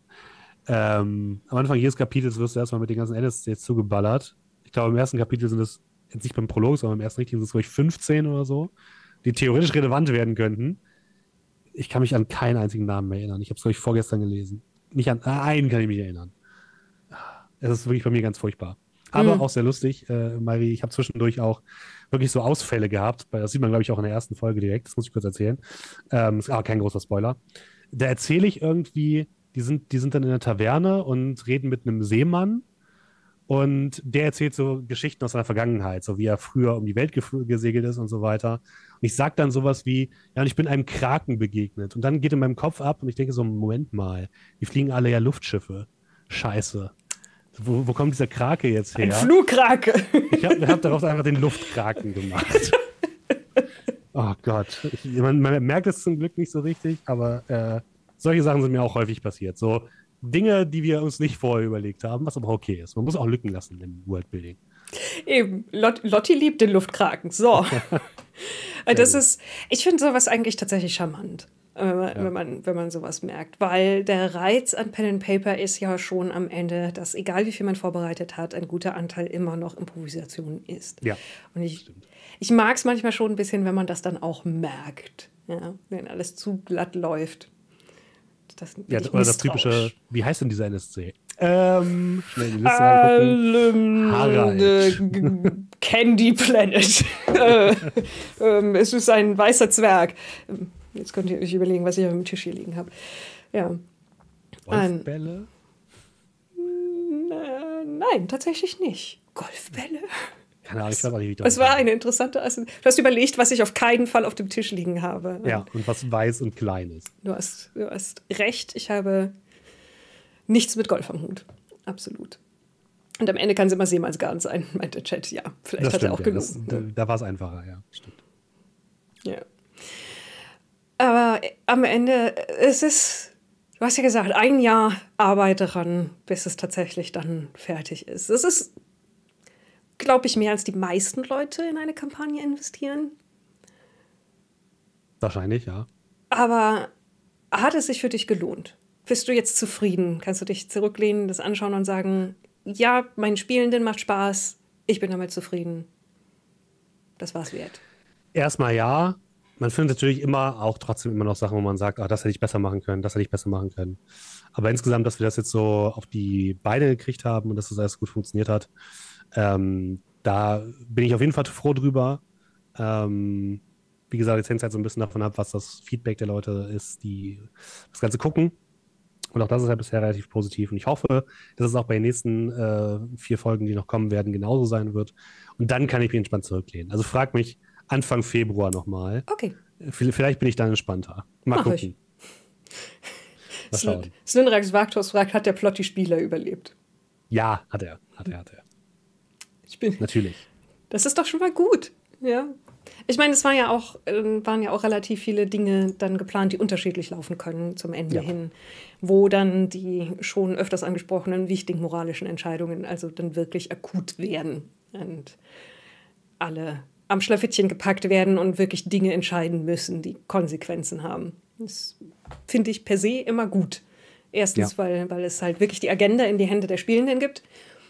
Ähm, am Anfang jedes Kapitels wirst du erstmal mit den ganzen N S Cs zugeballert. Ich glaube, im ersten Kapitel sind es jetzt nicht beim Prolog, sondern im ersten richtigen sind es, glaube ich, fünfzehn oder so, die theoretisch relevant werden könnten. Ich kann mich an keinen einzigen Namen mehr erinnern. Ich habe es, glaube ich, vorgestern gelesen. Nicht an einen kann ich mich erinnern. Es ist wirklich bei mir ganz furchtbar. Aber mhm. auch sehr lustig, äh, Mari, ich habe zwischendurch auch wirklich so Ausfälle gehabt. Das sieht man, glaube ich, auch in der ersten Folge direkt. Das muss ich kurz erzählen. Ähm, ist aber kein großer Spoiler. Da erzähle ich irgendwie, die sind, die sind dann in der Taverne und reden mit einem Seemann. Und der erzählt so Geschichten aus seiner Vergangenheit, so wie er früher um die Welt ge- gesegelt ist und so weiter. Und ich sage dann sowas wie, ja, und ich bin einem Kraken begegnet. Und dann geht in meinem Kopf ab und ich denke so, Moment mal, die fliegen alle ja Luftschiffe. Scheiße. Wo, wo kommt dieser Krake jetzt her? Ein Flugkrake. Ich habe hab daraus einfach den Luftkraken gemacht. Oh Gott. Ich, man, man merkt es zum Glück nicht so richtig, aber äh, solche Sachen sind mir auch häufig passiert. So Dinge, die wir uns nicht vorher überlegt haben, was aber okay ist. Man muss auch Lücken lassen im Worldbuilding. Eben. Lot, Lotti liebt den Luftkraken. So. Das ist, ich finde sowas eigentlich tatsächlich charmant. Wenn man, ja. wenn, man, wenn man sowas merkt. Weil der Reiz an Pen and Paper ist ja schon am Ende, dass egal wie viel man vorbereitet hat, ein guter Anteil immer noch Improvisation ist. Ja, und ich, ich mag es manchmal schon ein bisschen, wenn man das dann auch merkt. Ja, wenn alles zu glatt läuft. Das, ja, oder das typische, wie heißt denn dieser N S C? Ähm, schnell die Liste angucken. Harald. Candy Planet. äh, ähm, es ist ein weißer Zwerg. Jetzt könnt ihr euch überlegen, was ich auf dem Tisch hier liegen habe. Ja. Golfbälle? Ein, äh, nein, tatsächlich nicht. Golfbälle? Keine Ahnung, ich weiß auch nicht, wie ich Es war eine interessante Assoziation. Du hast überlegt, was ich auf keinen Fall auf dem Tisch liegen habe. Ja, und was weiß und klein ist. Du hast, du hast recht, ich habe nichts mit Golf am Hut. Absolut. Und am Ende kann es immer Seemannsgarn sein, meint der Chat. Ja, vielleicht Das hat stimmt, er auch ja, genug. das, da da war es einfacher, ja, stimmt. Ja. Aber am Ende, es ist, du hast ja gesagt, ein Jahr Arbeit daran, bis es tatsächlich dann fertig ist. Es ist, glaube ich, mehr als die meisten Leute in eine Kampagne investieren. Wahrscheinlich, ja. Aber hat es sich für dich gelohnt? Bist du jetzt zufrieden? Kannst du dich zurücklehnen, das anschauen und sagen, ja, mein Spielenden macht Spaß, ich bin damit zufrieden. Das war's wert. Erstmal ja. Man findet natürlich immer auch trotzdem immer noch Sachen, wo man sagt, ah, das hätte ich besser machen können, das hätte ich besser machen können. Aber insgesamt, dass wir das jetzt so auf die Beine gekriegt haben und dass das alles gut funktioniert hat, ähm, da bin ich auf jeden Fall froh drüber. Ähm, wie gesagt, jetzt hängt es halt so ein bisschen davon ab, was das Feedback der Leute ist, die das Ganze gucken. Und auch das ist ja bisher relativ positiv. Und ich hoffe, dass es auch bei den nächsten äh, vier Folgen, die noch kommen werden, genauso sein wird. Und dann kann ich mich entspannt zurücklehnen. Also frag mich Anfang Februar nochmal. Okay. Vielleicht bin ich dann entspannter. Mal Mach gucken. Mal schauen. Slinrax Vaktos fragt, hat der Plot die Spieler überlebt? Ja, hat er. Hat er, hat er. Ich bin, Natürlich. Das ist doch schon mal gut. Ja. Ich meine, es war ja auch, äh, waren ja auch relativ viele Dinge dann geplant, die unterschiedlich laufen können zum Ende Ja. hin, wo dann die schon öfters angesprochenen wichtigen moralischen Entscheidungen also dann wirklich akut werden und alle am Schlafittchen gepackt werden und wirklich Dinge entscheiden müssen, die Konsequenzen haben. Das finde ich per se immer gut. Erstens, Ja. weil, weil es halt wirklich die Agenda in die Hände der Spielenden gibt.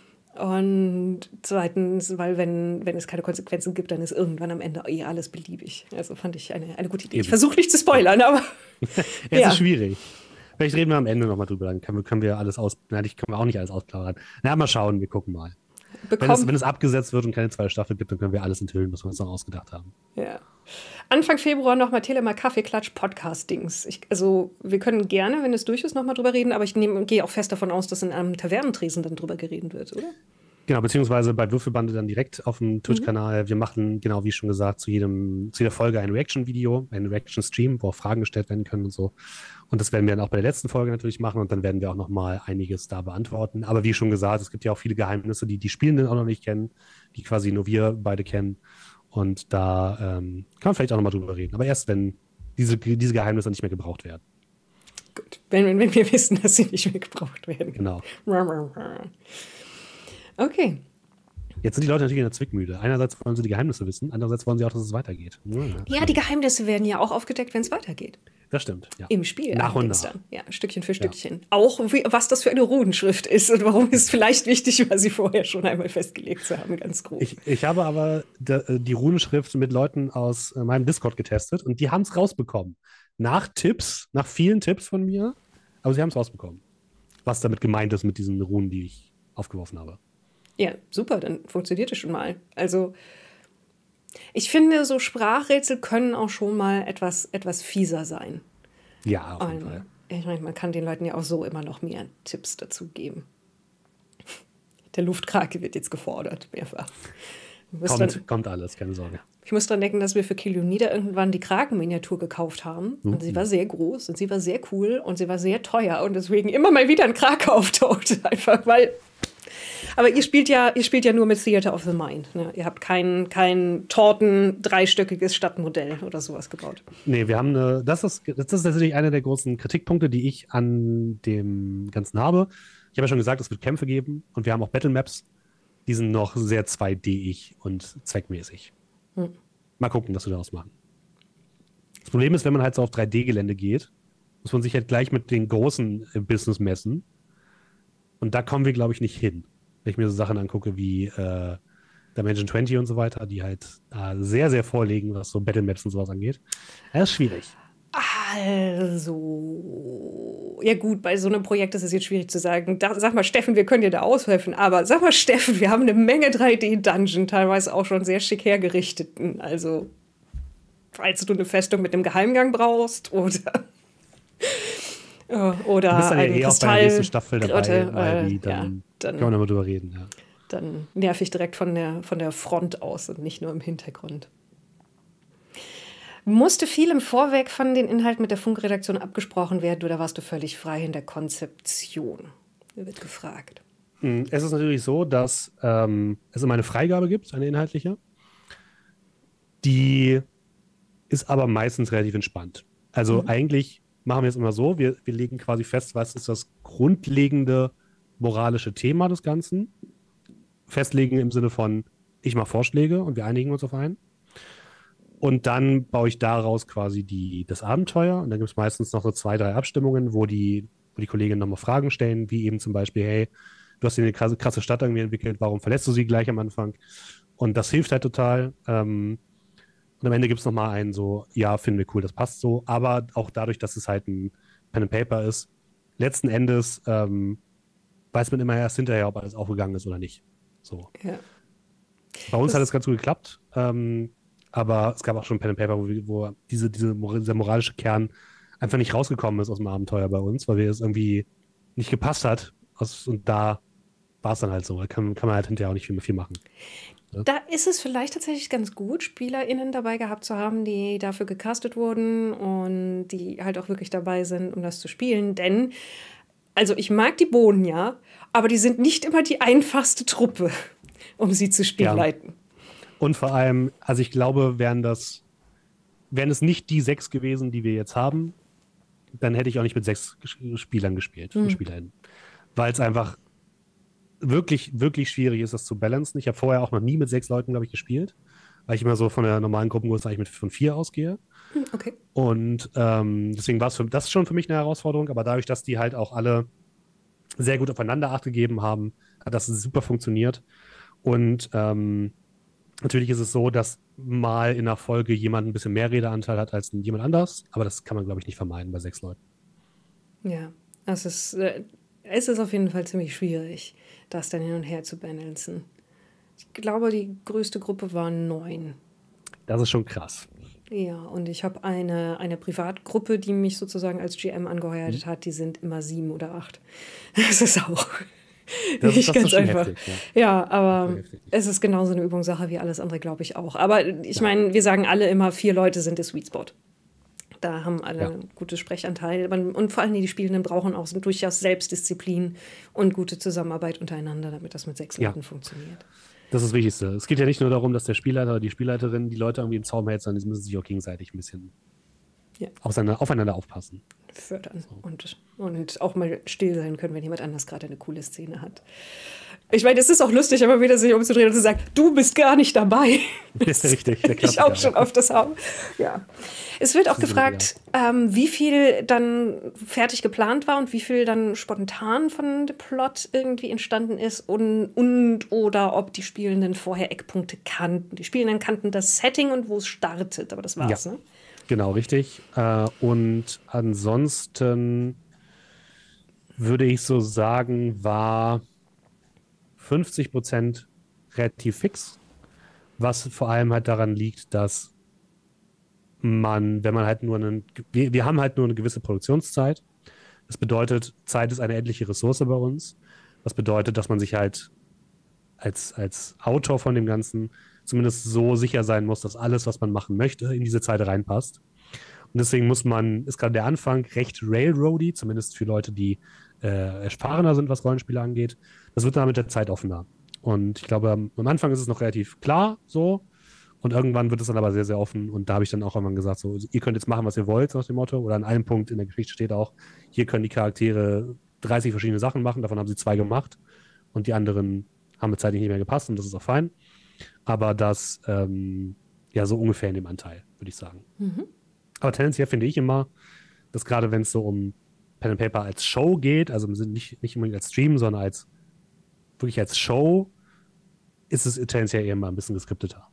Und zweitens, weil wenn, wenn es keine Konsequenzen gibt, dann ist irgendwann am Ende eh alles beliebig. Also fand ich eine, eine gute Idee. Eben. Ich versuche nicht zu spoilern, aber Es Ja. ist schwierig. Vielleicht reden wir am Ende nochmal drüber. Dann können wir, können wir alles aus. Nein, ich können wir auch nicht alles ausplaudern. Na, mal schauen, wir gucken mal. Wenn es, bekommt. wenn es abgesetzt wird und keine zweite Staffel gibt, dann können wir alles enthüllen, was wir uns noch ausgedacht haben. Ja. Anfang Februar nochmal Telemark Kaffeeklatsch Podcast-Dings. Ich- Also, wir können gerne, wenn es durch ist, nochmal drüber reden, aber ich nehm- gehe auch fest davon aus, dass in einem Tavernentresen dann drüber geredet wird, oder? Genau, beziehungsweise bei Würfelbande dann direkt auf dem Twitch-Kanal. Wir machen, genau wie schon gesagt, zu jedem, zu jeder Folge ein Reaction-Video, ein Reaction-Stream, wo auch Fragen gestellt werden können und so. Und das werden wir dann auch bei der letzten Folge natürlich machen und dann werden wir auch nochmal einiges da beantworten. Aber wie schon gesagt, es gibt ja auch viele Geheimnisse, die die Spielenden auch noch nicht kennen, die quasi nur wir beide kennen. Und da ähm, kann man vielleicht auch nochmal drüber reden. Aber erst, wenn diese, diese Geheimnisse nicht mehr gebraucht werden. Gut. Wenn, wenn, wenn wir wissen, dass sie nicht mehr gebraucht werden. Genau. Okay. Jetzt sind die Leute natürlich in der Zwickmühle. Einerseits wollen sie die Geheimnisse wissen, andererseits wollen sie auch, dass es weitergeht. Ja, Ja, die Geheimnisse werden ja auch aufgedeckt, wenn es weitergeht. das stimmt. Ja. Im Spiel. Nach und allerdings nach. Dann. Ja, Stückchen für Stückchen. Auch wie, was das für eine Runenschrift ist und warum es vielleicht wichtig war, sie vorher schon einmal festgelegt zu haben, ganz grob. Ich, ich habe aber de, die Runenschrift mit Leuten aus äh, meinem Discord getestet und die haben es rausbekommen. Nach Tipps, nach vielen Tipps von mir, aber sie haben es rausbekommen. Was damit gemeint ist mit diesen Runen, die ich aufgeworfen habe. Ja, super, dann funktioniert es schon mal. Also, ich finde, so Sprachrätsel können auch schon mal etwas, etwas fieser sein. Ja, auf jeden Und Fall. ich meine, man kann den Leuten ja auch so immer noch mehr Tipps dazu geben. Der Luftkrake wird jetzt gefordert, mehrfach. Ich muss, Kommt, dran, kommt alles, keine Sorge. ich muss dran denken, dass wir für Kilonida irgendwann die Krakenminiatur gekauft haben. Und sie war sehr groß und sie war sehr cool und sie war sehr teuer. Und deswegen immer mal wieder ein Krake auftaucht. Einfach weil. Aber ihr spielt ja, ihr spielt ja nur mit Theater of the Mind. Ne? Ihr habt kein, kein Torten, dreistöckiges Stadtmodell oder sowas gebaut. Nee, wir haben eine, das ist, das ist tatsächlich einer der großen Kritikpunkte, die ich an dem Ganzen habe. Ich habe ja schon gesagt, es wird Kämpfe geben und wir haben auch Battle Maps. Die sind noch sehr zwei D-ig und zweckmäßig. Hm. Mal gucken, was wir daraus machen. Das Problem ist, wenn man halt so auf drei D-Gelände geht, muss man sich halt gleich mit den großen äh, Business messen. Und da kommen wir, glaube ich, nicht hin. Wenn ich mir so Sachen angucke wie äh, Dimension zwanzig und so weiter, die halt äh, sehr, sehr vorlegen, was so Battle Maps und sowas angeht. Das ist schwierig. Also, ja gut, bei so einem Projekt ist es jetzt schwierig zu sagen. Da, sag mal, Steffen, wir können dir da aushelfen. Aber sag mal, Steffen, wir haben eine Menge drei D-Dungeon, teilweise auch schon sehr schick hergerichteten. Also, falls du eine Festung mit einem Geheimgang brauchst oder oder Du bist dann ja eine eh auch bei der nächsten Kristall- Staffel dabei, Grotte, weil äh, die dann, ja, dann können wir nochmal drüber reden. Ja. Dann nerv ich direkt von der, von der Front aus und nicht nur im Hintergrund. Musste viel im Vorweg von den Inhalten mit der Funkredaktion abgesprochen werden oder warst du völlig frei in der Konzeption? Wird gefragt. Es ist natürlich so, dass ähm, es immer eine Freigabe gibt, eine inhaltliche. Die ist aber meistens relativ entspannt. Also mhm. eigentlich machen wir es immer so, wir, wir legen quasi fest, was ist das grundlegende moralische Thema des Ganzen. Festlegen im Sinne von, ich mache Vorschläge und wir einigen uns auf einen. Und dann baue ich daraus quasi die, das Abenteuer. Und dann gibt es meistens noch so zwei, drei Abstimmungen, wo die, wo die Kolleginnen nochmal Fragen stellen, wie eben zum Beispiel, hey, du hast dir eine krasse, krasse Stadt irgendwie entwickelt, warum verlässt du sie gleich am Anfang? Und das hilft halt total. Ähm, und am Ende gibt es nochmal einen so, ja, finden wir cool, das passt so. Aber auch dadurch, dass es halt ein Pen and Paper ist, letzten Endes ähm, weiß man immer erst hinterher, ob alles aufgegangen ist oder nicht. So. Ja. Bei uns das hat es ganz gut geklappt, ähm, aber es gab auch schon Pen and Paper, wo, wo diese, diese, dieser moralische Kern einfach nicht rausgekommen ist aus dem Abenteuer bei uns, weil wir es irgendwie nicht gepasst hat. Aus, und da war es dann halt so. Da kann, kann man halt hinterher auch nicht viel, viel machen. Ja? Da ist es vielleicht tatsächlich ganz gut, SpielerInnen dabei gehabt zu haben, die dafür gecastet wurden und die halt auch wirklich dabei sind, um das zu spielen. Denn, also ich mag die Bohnen ja, aber die sind nicht immer die einfachste Truppe, um sie zu spielleiten. Ja. Und vor allem, also ich glaube, wären das, wären es nicht die sechs gewesen, die wir jetzt haben, dann hätte ich auch nicht mit sechs Spielern gespielt, hm. SpielerInnen. Weil es einfach wirklich, wirklich schwierig ist, das zu balancen. Ich habe vorher auch noch nie mit sechs Leuten, glaube ich, gespielt, weil ich immer so von der normalen Gruppengröße eigentlich mit von vier ausgehe. Okay. Und ähm, deswegen war es für das schon für mich eine Herausforderung, aber dadurch, dass die halt auch alle sehr gut aufeinander Acht gegeben haben, hat das super funktioniert. Und ähm, natürlich ist es so, dass mal in der Folge jemand ein bisschen mehr Redeanteil hat als jemand anders, aber das kann man, glaube ich, nicht vermeiden bei sechs Leuten. Ja, es ist, äh, es ist auf jeden Fall ziemlich schwierig, das dann hin und her zu balancen. Ich glaube, die größte Gruppe war neun. Das ist schon krass. Ja, und ich habe eine, eine Privatgruppe, die mich sozusagen als G M angeheuert mhm. hat, die sind immer sieben oder acht. Das ist auch das, nicht das ganz ist schon einfach. Heftig, ja. ja, aber es ist genauso eine Übungssache wie alles andere, glaube ich auch. Aber ich ja. meine, wir sagen alle immer, vier Leute sind der Sweet Spot. Da haben alle ja. einen guten Sprechanteil. Und vor allem die Spielenden brauchen auch durchaus Selbstdisziplin und gute Zusammenarbeit untereinander, damit das mit sechs ja. Leuten funktioniert. Das ist das Wichtigste. Es geht ja nicht nur darum, dass der Spielleiter oder die Spielleiterin die Leute irgendwie im Zaum hält, sondern sie müssen sich auch gegenseitig ein bisschen ja. aufeinander, aufeinander aufpassen. Fördern so. und, und auch mal still sein können, wenn jemand anders gerade eine coole Szene hat. Ich meine, es ist auch lustig, immer wieder sich umzudrehen und zu sagen, du bist gar nicht dabei. Das ist richtig. Der ich auch schon auf das Haus. Ja. Es wird auch gefragt, ähm, wie viel dann fertig geplant war und wie viel dann spontan von dem Plot irgendwie entstanden ist und, und oder ob die Spielenden vorher Eckpunkte kannten. Die Spielenden kannten das Setting und wo es startet, aber das war's, ja. ne? Genau, richtig. Äh, und ansonsten würde ich so sagen, war fünfzig Prozent relativ fix, was vor allem halt daran liegt, dass man, wenn man halt nur einen, wir, wir haben halt nur eine gewisse Produktionszeit. Das bedeutet, Zeit ist eine endliche Ressource bei uns. Das bedeutet, dass man sich halt als, als Autor von dem Ganzen zumindest so sicher sein muss, dass alles, was man machen möchte, in diese Zeit reinpasst. Und deswegen muss man, ist gerade der Anfang recht railroady, zumindest für Leute, die äh, erfahrener sind, was Rollenspiele angeht. Das wird dann mit der Zeit offener. Und ich glaube, am Anfang ist es noch relativ klar so. Und irgendwann wird es dann aber sehr, sehr offen. Und da habe ich dann auch irgendwann gesagt, so, ihr könnt jetzt machen, was ihr wollt, nach dem Motto. Oder an einem Punkt in der Geschichte steht auch, hier können die Charaktere dreißig verschiedene Sachen machen. Davon haben sie zwei gemacht. Und die anderen haben mit Zeit nicht mehr gepasst. Und das ist auch fein. Aber das, ähm, ja, so ungefähr in dem Anteil, würde ich sagen. Mhm. Aber tendenziell finde ich immer, dass gerade wenn es so um Pen and Paper als Show geht, also nicht, nicht unbedingt als Stream, sondern als wirklich als Show, ist es tendenziell eher mal ein bisschen geskripteter.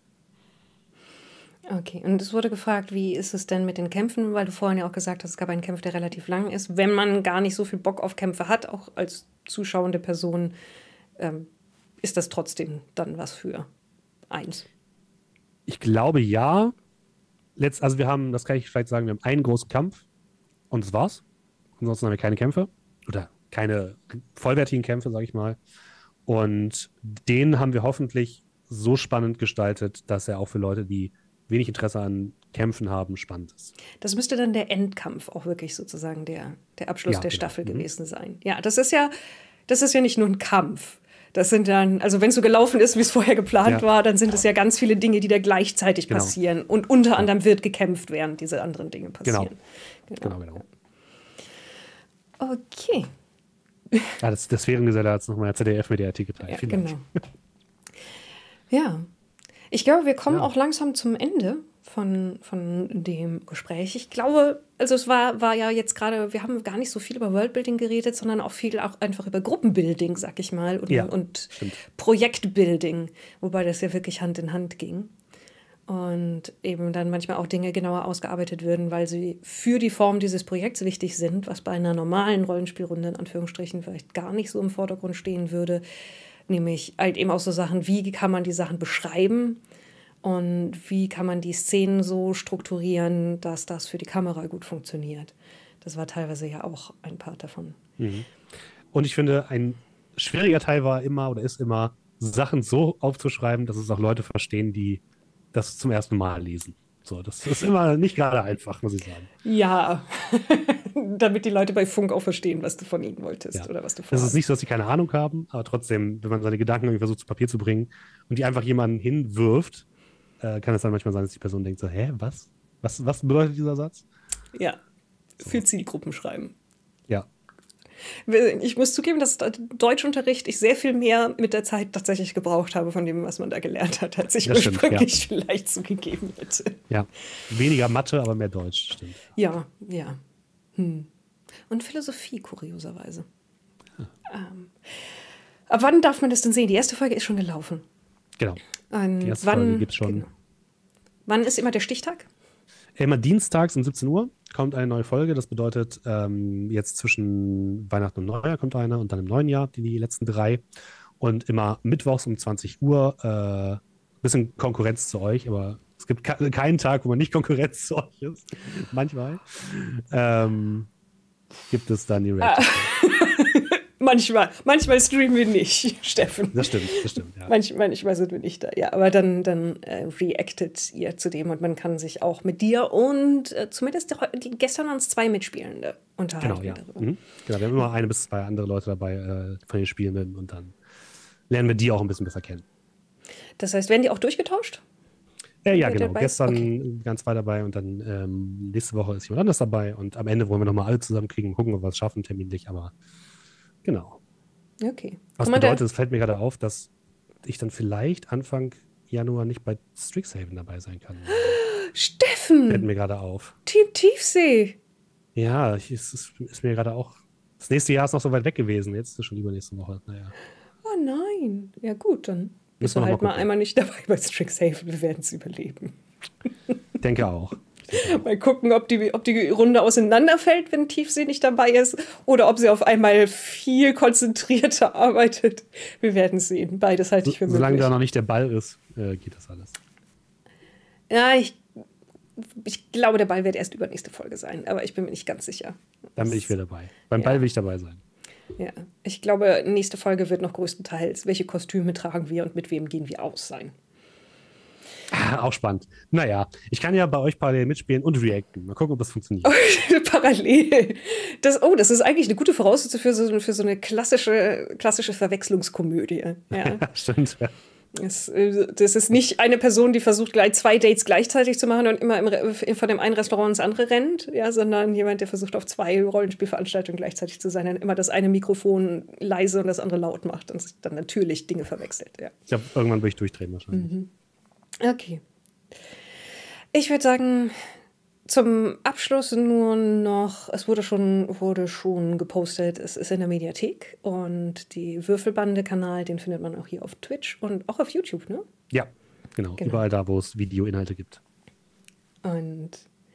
Okay, und es wurde gefragt, wie ist es denn mit den Kämpfen, weil du vorhin ja auch gesagt hast, es gab einen Kampf, der relativ lang ist. Wenn man gar nicht so viel Bock auf Kämpfe hat, auch als zuschauende Person, ähm, ist das trotzdem dann was für eins? Ich glaube, ja. Letzt, also wir haben, das kann ich vielleicht sagen, wir haben einen großen Kampf und das war's. Ansonsten haben wir keine Kämpfe oder keine vollwertigen Kämpfe, sage ich mal. Und den haben wir hoffentlich so spannend gestaltet, dass er auch für Leute, die wenig Interesse an Kämpfen haben, spannend ist. Das müsste dann der Endkampf auch wirklich sozusagen der, der Abschluss Ja, der genau. Staffel Mhm. gewesen sein. Ja, das ist ja, das ist ja nicht nur ein Kampf. Das sind dann, also wenn es so gelaufen ist, wie es vorher geplant Ja. war, dann sind es ja ganz viele Dinge, die da gleichzeitig Genau. passieren. Und unter anderem wird gekämpft, während diese anderen Dinge passieren. Genau, genau. Okay. Ja, das, das Sphärengeselle hat es nochmal Z D F-Mediathek geteilt. Ja, Vielen genau. Dank. Ja. Ich glaube, wir kommen Ja. auch langsam zum Ende von, von dem Gespräch. Ich glaube, also es war, war ja jetzt gerade, wir haben gar nicht so viel über Worldbuilding geredet, sondern auch viel auch einfach über Gruppenbuilding, sag ich mal, und, Ja, und stimmt. Projektbuilding, wobei das ja wirklich Hand in Hand ging. Und eben dann manchmal auch Dinge genauer ausgearbeitet würden, weil sie für die Form dieses Projekts wichtig sind, was bei einer normalen Rollenspielrunde in Anführungsstrichen vielleicht gar nicht so im Vordergrund stehen würde. Nämlich halt eben auch so Sachen, wie kann man die Sachen beschreiben und wie kann man die Szenen so strukturieren, dass das für die Kamera gut funktioniert. Das war teilweise ja auch ein Part davon. Und ich finde, ein schwieriger Teil war immer oder ist immer, Sachen so aufzuschreiben, dass es auch Leute verstehen, die das zum ersten Mal lesen. So, das ist immer nicht gerade einfach, muss ich sagen. Ja, damit die Leute bei Funk auch verstehen, was du von ihnen wolltest Ja. oder was du Es vorhast. ist nicht so, dass sie keine Ahnung haben, aber trotzdem, wenn man seine Gedanken irgendwie versucht zu Papier zu bringen und die einfach jemanden hinwirft, äh, kann es dann manchmal sein, dass die Person denkt so, hä, was? Was, was bedeutet dieser Satz? Ja, für Zielgruppen schreiben. Ja, Ich muss zugeben, dass Deutschunterricht ich sehr viel mehr mit der Zeit tatsächlich gebraucht habe von dem, was man da gelernt hat, als ich Das stimmt, ursprünglich vielleicht zugegeben hätte. ja. Weniger Mathe, aber mehr Deutsch, stimmt. Ja, ja. Hm. Und Philosophie, kurioserweise. Ähm, ab wann darf man das denn sehen? Die erste Folge ist schon gelaufen. Genau. Und Die erste wann, Folge gibt's schon. Genau. Wann ist immer der Stichtag? Immer dienstags um siebzehn Uhr kommt eine neue Folge. Das bedeutet, ähm, jetzt zwischen Weihnachten und Neujahr kommt eine und dann im neuen Jahr die, die letzten drei. Und immer mittwochs um zwanzig Uhr. Äh, bisschen Konkurrenz zu euch, aber es gibt ke keinen Tag, wo man nicht Konkurrenz zu euch ist. Manchmal. Ähm, gibt es dann die Reaction. Manchmal. Manchmal streamen wir nicht, Steffen. Das stimmt, das stimmt. Ja. Manch, manchmal sind wir nicht da, ja. Aber dann, dann äh, reactet ihr zu dem und man kann sich auch mit dir und äh, zumindest die, gestern waren es zwei Mitspielende unterhalten. Genau, ja. darüber. Mhm. Genau, wir haben immer eine bis zwei andere Leute dabei äh, von den Spielenden und dann lernen wir die auch ein bisschen besser kennen. Das heißt, werden die auch durchgetauscht? Äh, ja, Wer genau. dabei? Gestern Okay. ganz zwei dabei und dann ähm, nächste Woche ist jemand anders dabei und am Ende wollen wir nochmal alle zusammenkriegen, gucken, ob wir es schaffen, terminlich, aber genau. Okay. Was Kann man da- bedeutet, es fällt mir gerade auf, dass ich dann vielleicht Anfang Januar nicht bei Strixhaven dabei sein kann. Fällt Steffen! mir gerade auf. Team Tiefsee! Ja, ich, es ist, ist mir gerade auch. Das nächste Jahr ist noch so weit weg gewesen. Jetzt ist es schon übernächste Woche. Naja. Oh nein. Ja gut, dann bist Müssen du wir halt noch mal mal gucken. einmal nicht dabei bei Strixhaven. Wir werden es überleben. Ich denke auch. Ich denke auch. Mal gucken, ob die, ob die Runde auseinanderfällt, wenn Tiefsee nicht dabei ist, oder ob sie auf einmal viel konzentrierter arbeitet. Wir werden sehen. Beides halte ich für So, solange möglich. da noch nicht der Ball ist, äh, geht das alles. Ja, ich, ich glaube, der Ball wird erst übernächste Folge sein, aber ich bin mir nicht ganz sicher. Dann bin ich wieder dabei. Beim Ja. Ball will ich dabei sein. Ja, ich glaube, nächste Folge wird noch größtenteils, welche Kostüme tragen wir und mit wem gehen wir aus sein. Ah, auch spannend. Naja, ich kann ja bei euch parallel mitspielen und reacten. Mal gucken, ob das funktioniert. Parallel. Das, oh, das ist eigentlich eine gute Voraussetzung für so, für so eine klassische, klassische Verwechslungskomödie. Ja. Stimmt. Ja. Das, äh, das ist nicht eine Person, die versucht, gleich zwei Dates gleichzeitig zu machen und immer im, Re- von dem einen Restaurant ins andere rennt, ja, sondern jemand, der versucht, auf zwei Rollenspielveranstaltungen gleichzeitig zu sein, dann immer das eine Mikrofon leise und das andere laut macht und sich dann natürlich Dinge verwechselt. Ja. Ich glaube, irgendwann will ich durchdrehen wahrscheinlich. Mhm. Okay. Ich würde sagen, zum Abschluss nur noch, es wurde schon, wurde schon gepostet, es ist in der Mediathek und die Würfelbande-Kanal, den findet man auch hier auf Twitch und auch auf YouTube, ne? Ja, genau. Genau. Überall da, wo es Videoinhalte gibt. Und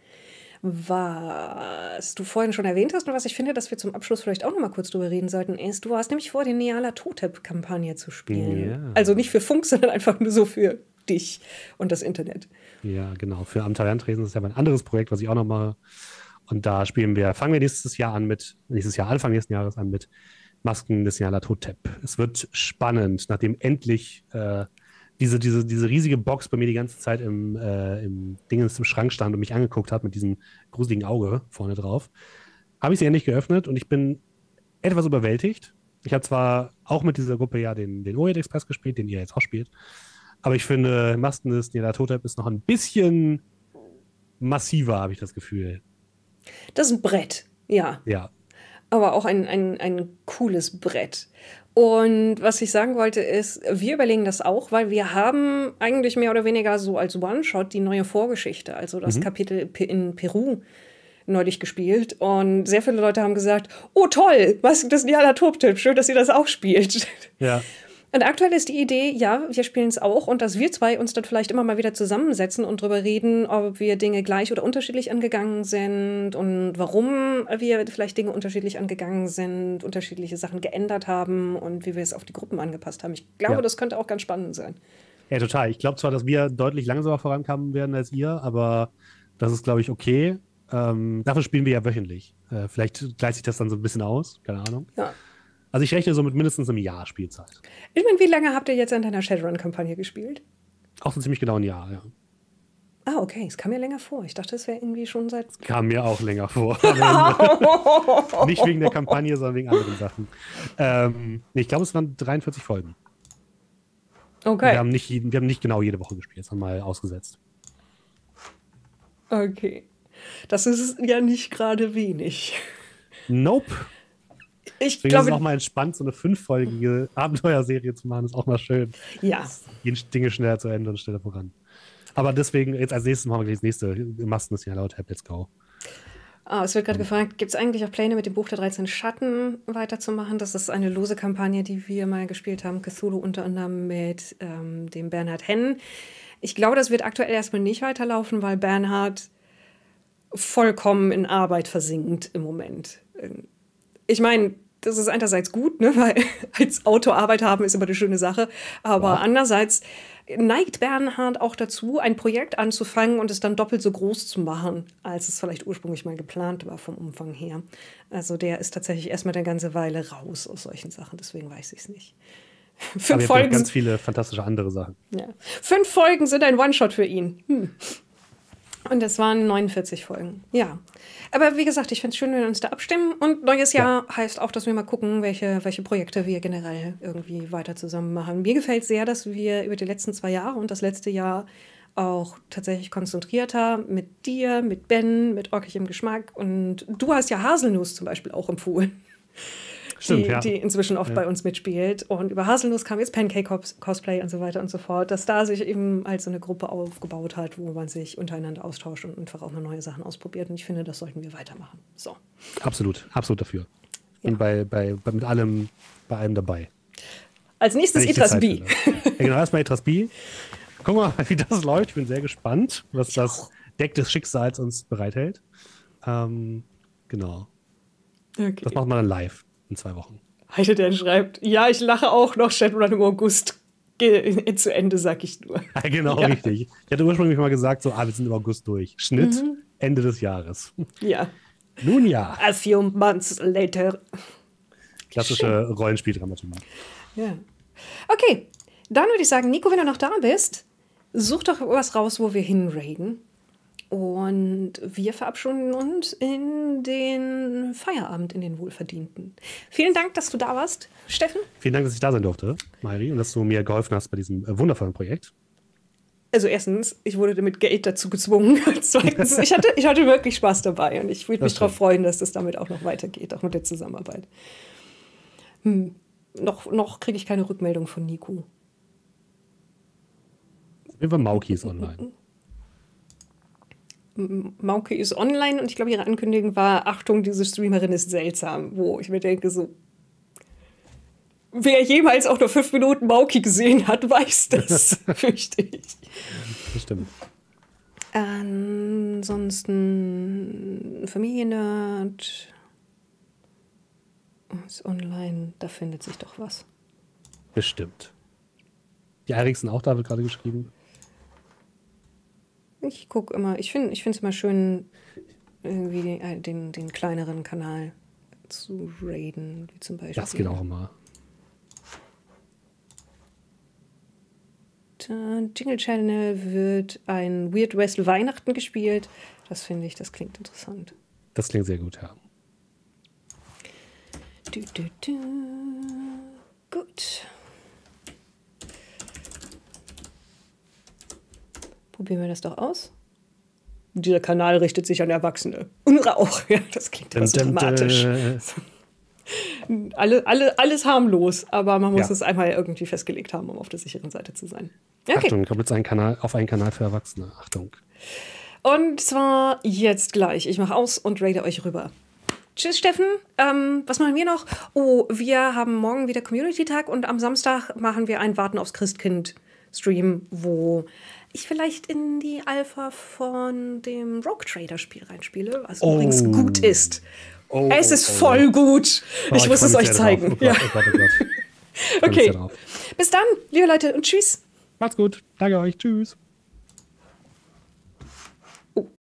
was du vorhin schon erwähnt hast und was ich finde, dass wir zum Abschluss vielleicht auch noch mal kurz drüber reden sollten, ist, du hast nämlich vor, die Neala Totep-Kampagne zu spielen. Ja. Also nicht für Funk, sondern einfach nur so für dich und das Internet. Ja, genau. Für Am Tavernentresen ist ja mein anderes Projekt, was ich auch noch mache. Und da spielen wir, fangen wir nächstes Jahr an mit, nächstes Jahr, Anfang nächsten Jahres an mit Masken des Nyarlathotep. Es wird spannend, nachdem endlich äh, diese, diese, diese riesige Box bei mir die ganze Zeit im, äh, im Dingens im Schrank stand und mich angeguckt hat mit diesem gruseligen Auge vorne drauf. Habe ich sie endlich geöffnet und ich bin etwas überwältigt. Ich habe zwar auch mit dieser Gruppe ja den, den Orient Express gespielt, den ihr jetzt auch spielt, aber ich finde, Masken des Nyarlathotep ist noch ein bisschen massiver, habe ich das Gefühl. Das ist ein Brett, ja. Ja. Aber auch ein, ein, ein cooles Brett. Und was ich sagen wollte ist, wir überlegen das auch, weil wir haben eigentlich mehr oder weniger so als One-Shot die neue Vorgeschichte, also das Mhm. Kapitel in Peru neulich gespielt. Und sehr viele Leute haben gesagt, oh toll, was das Nyarlathotep, schön, dass ihr das auch spielt. Ja. Und aktuell ist die Idee, ja, wir spielen es auch und dass wir zwei uns dann vielleicht immer mal wieder zusammensetzen und drüber reden, ob wir Dinge gleich oder unterschiedlich angegangen sind und warum wir vielleicht Dinge unterschiedlich angegangen sind, unterschiedliche Sachen geändert haben und wie wir es auf die Gruppen angepasst haben. Ich glaube, Ja. das könnte auch ganz spannend sein. Ja, total. Ich glaube zwar, dass wir deutlich langsamer vorankommen werden als ihr, aber das ist, glaube ich, okay. Ähm, dafür spielen wir ja wöchentlich. Äh, vielleicht gleicht sich das dann so ein bisschen aus, keine Ahnung. Ja. Also ich rechne so mit mindestens einem Jahr Spielzeit. Ich meine, wie lange habt ihr jetzt an deiner Shadowrun-Kampagne gespielt? Auch so ziemlich genau ein Jahr, ja. Ah, okay, es kam mir länger vor. Ich dachte, es wäre irgendwie schon seit... Kam mir auch länger vor. Nicht wegen der Kampagne, sondern wegen anderen Sachen. Ähm, nee, ich glaube, es waren dreiundvierzig Folgen. Okay. Wir haben nicht, wir haben nicht genau jede Woche gespielt, sondern mal ausgesetzt. Okay. Das ist ja nicht gerade wenig. Nope. Ich Deswegen glaube, ist es auch mal entspannt, so eine fünffolgige Abenteuerserie zu machen, ist auch mal schön. ja. Gehen Dinge schneller zu Ende und schneller voran. Aber deswegen, jetzt als nächstes machen wir gleich das nächste Masken des Nyarlathotep, let's go. Ah, es wird gerade gefragt, gibt es eigentlich auch Pläne, mit dem Buch der dreizehn Schatten weiterzumachen? Das ist eine lose Kampagne, die wir mal gespielt haben. Cthulhu unter anderem mit ähm, dem Bernhard Henn. Ich glaube, das wird aktuell erstmal nicht weiterlaufen, weil Bernhard vollkommen in Arbeit versinkt im Moment. Ich meine, das ist einerseits gut, ne, weil als Autor Arbeit haben ist immer eine schöne Sache. Aber Ja. andererseits neigt Bernhard auch dazu, ein Projekt anzufangen und es dann doppelt so groß zu machen, als es vielleicht ursprünglich mal geplant war vom Umfang her. Also der ist tatsächlich erstmal eine ganze Weile raus aus solchen Sachen, deswegen weiß ich es nicht. Fünf Aber ihr habt Folgen, noch ganz viele fantastische andere Sachen. ja. Fünf Folgen sind ein One-Shot für ihn. Hm. Und das waren neunundvierzig Folgen. Ja. Aber wie gesagt, ich finde es schön, wenn wir uns da abstimmen. Und neues Jahr ja. heißt auch, dass wir mal gucken, welche, welche Projekte wir generell irgendwie weiter zusammen machen. Mir gefällt sehr, dass wir über die letzten zwei Jahre und das letzte Jahr auch tatsächlich konzentrierter mit dir, mit Ben, mit Orkig im Geschmack. Und du hast ja Haselnuss zum Beispiel auch empfohlen. Stimmt, die, ja. die inzwischen oft Ja. bei uns mitspielt. Und über Haselnuss kam jetzt Pancake-Cosplay und so weiter und so fort, dass da sich eben als so eine Gruppe aufgebaut hat, wo man sich untereinander austauscht und einfach auch mal neue Sachen ausprobiert. Und ich finde, das sollten wir weitermachen. So. Absolut, absolut dafür. Ja. Und bei, bei, bei, mit allem, bei allem dabei. Als nächstes Wenn ich die Itras Zeit B. finde. Ja, genau, erstmal Itras B. Gucken wir mal, wie das läuft. Ich bin sehr gespannt, was das Deck des Schicksals uns bereithält. Ähm, genau. Okay. Das macht man dann live in zwei Wochen. Heide, der schreibt, ja, ich lache auch noch, Shadowrun im August. Ge zu Ende, sag ich nur. Ja, genau, Ja. richtig. Ich hatte ursprünglich mal gesagt, so, ah, wir sind im August durch. Schnitt, Mhm. Ende des Jahres. Ja. Nun ja, A few months later. klassische Rollenspieldramaturgie. Ja. Okay, dann würde ich sagen, Nico, wenn du noch da bist, such doch was raus, wo wir hinraiden. Und wir verabschieden uns in den Feierabend, in den Wohlverdienten. Vielen Dank, dass du da warst, Steffen. Vielen Dank, dass ich da sein durfte, Mairi, und dass du mir geholfen hast bei diesem äh, wundervollen Projekt. Also erstens, ich wurde mit Geld dazu gezwungen. Zweitens, ich hatte, ich hatte wirklich Spaß dabei und ich würde mich Das darauf stimmt. freuen, dass das damit auch noch weitergeht, auch mit der Zusammenarbeit. Hm. Noch, noch kriege ich keine Rückmeldung von Nico. Auf jeden Fall Mauki ist online. Mauke ist online und ich glaube, ihre Ankündigung war, Achtung, diese Streamerin ist seltsam. Wo ich mir denke, so, wer jemals auch nur fünf Minuten Mauki gesehen hat, weiß das, fürchte ich. Das stimmt. Ansonsten Familiennerd ist online, da findet sich doch was. Bestimmt. Die Eriksen auch da, wird gerade geschrieben. Ich gucke immer, ich finde ich finde es immer schön, irgendwie den, den, den kleineren Kanal zu raiden, wie zum Beispiel. Das geht auch immer. Dann Jingle Channel wird ein Weird West Weihnachten gespielt. Das finde ich, das klingt interessant. Das klingt sehr gut, ja. Du, du, du. Gut. Probieren wir das doch aus. Dieser Kanal richtet sich an Erwachsene. Unsere auch. Ja, das klingt immer so dramatisch. Alle, alle, alles harmlos, aber man muss Ja. es einmal irgendwie festgelegt haben, um auf der sicheren Seite zu sein. Okay. Achtung, kommt jetzt ein Kanal, auf einen Kanal für Erwachsene. Achtung. Und zwar jetzt gleich. Ich mache aus und rate euch rüber. Tschüss, Steffen. Ähm, was machen wir noch? Oh, wir haben morgen wieder Community-Tag und am Samstag machen wir einen Warten aufs Christkind-Stream, wo ich vielleicht in die Alpha von dem Rogue Trader-Spiel reinspiele, was Oh. übrigens gut ist. Oh, es ist oh, oh. voll gut. Oh, ich muss freu es mich euch sehr zeigen. drauf. Oh Gott, oh Gott, oh Gott. Ich freu mich Okay. sehr drauf. Bis dann, liebe Leute, und tschüss. Macht's gut. Danke euch. Tschüss.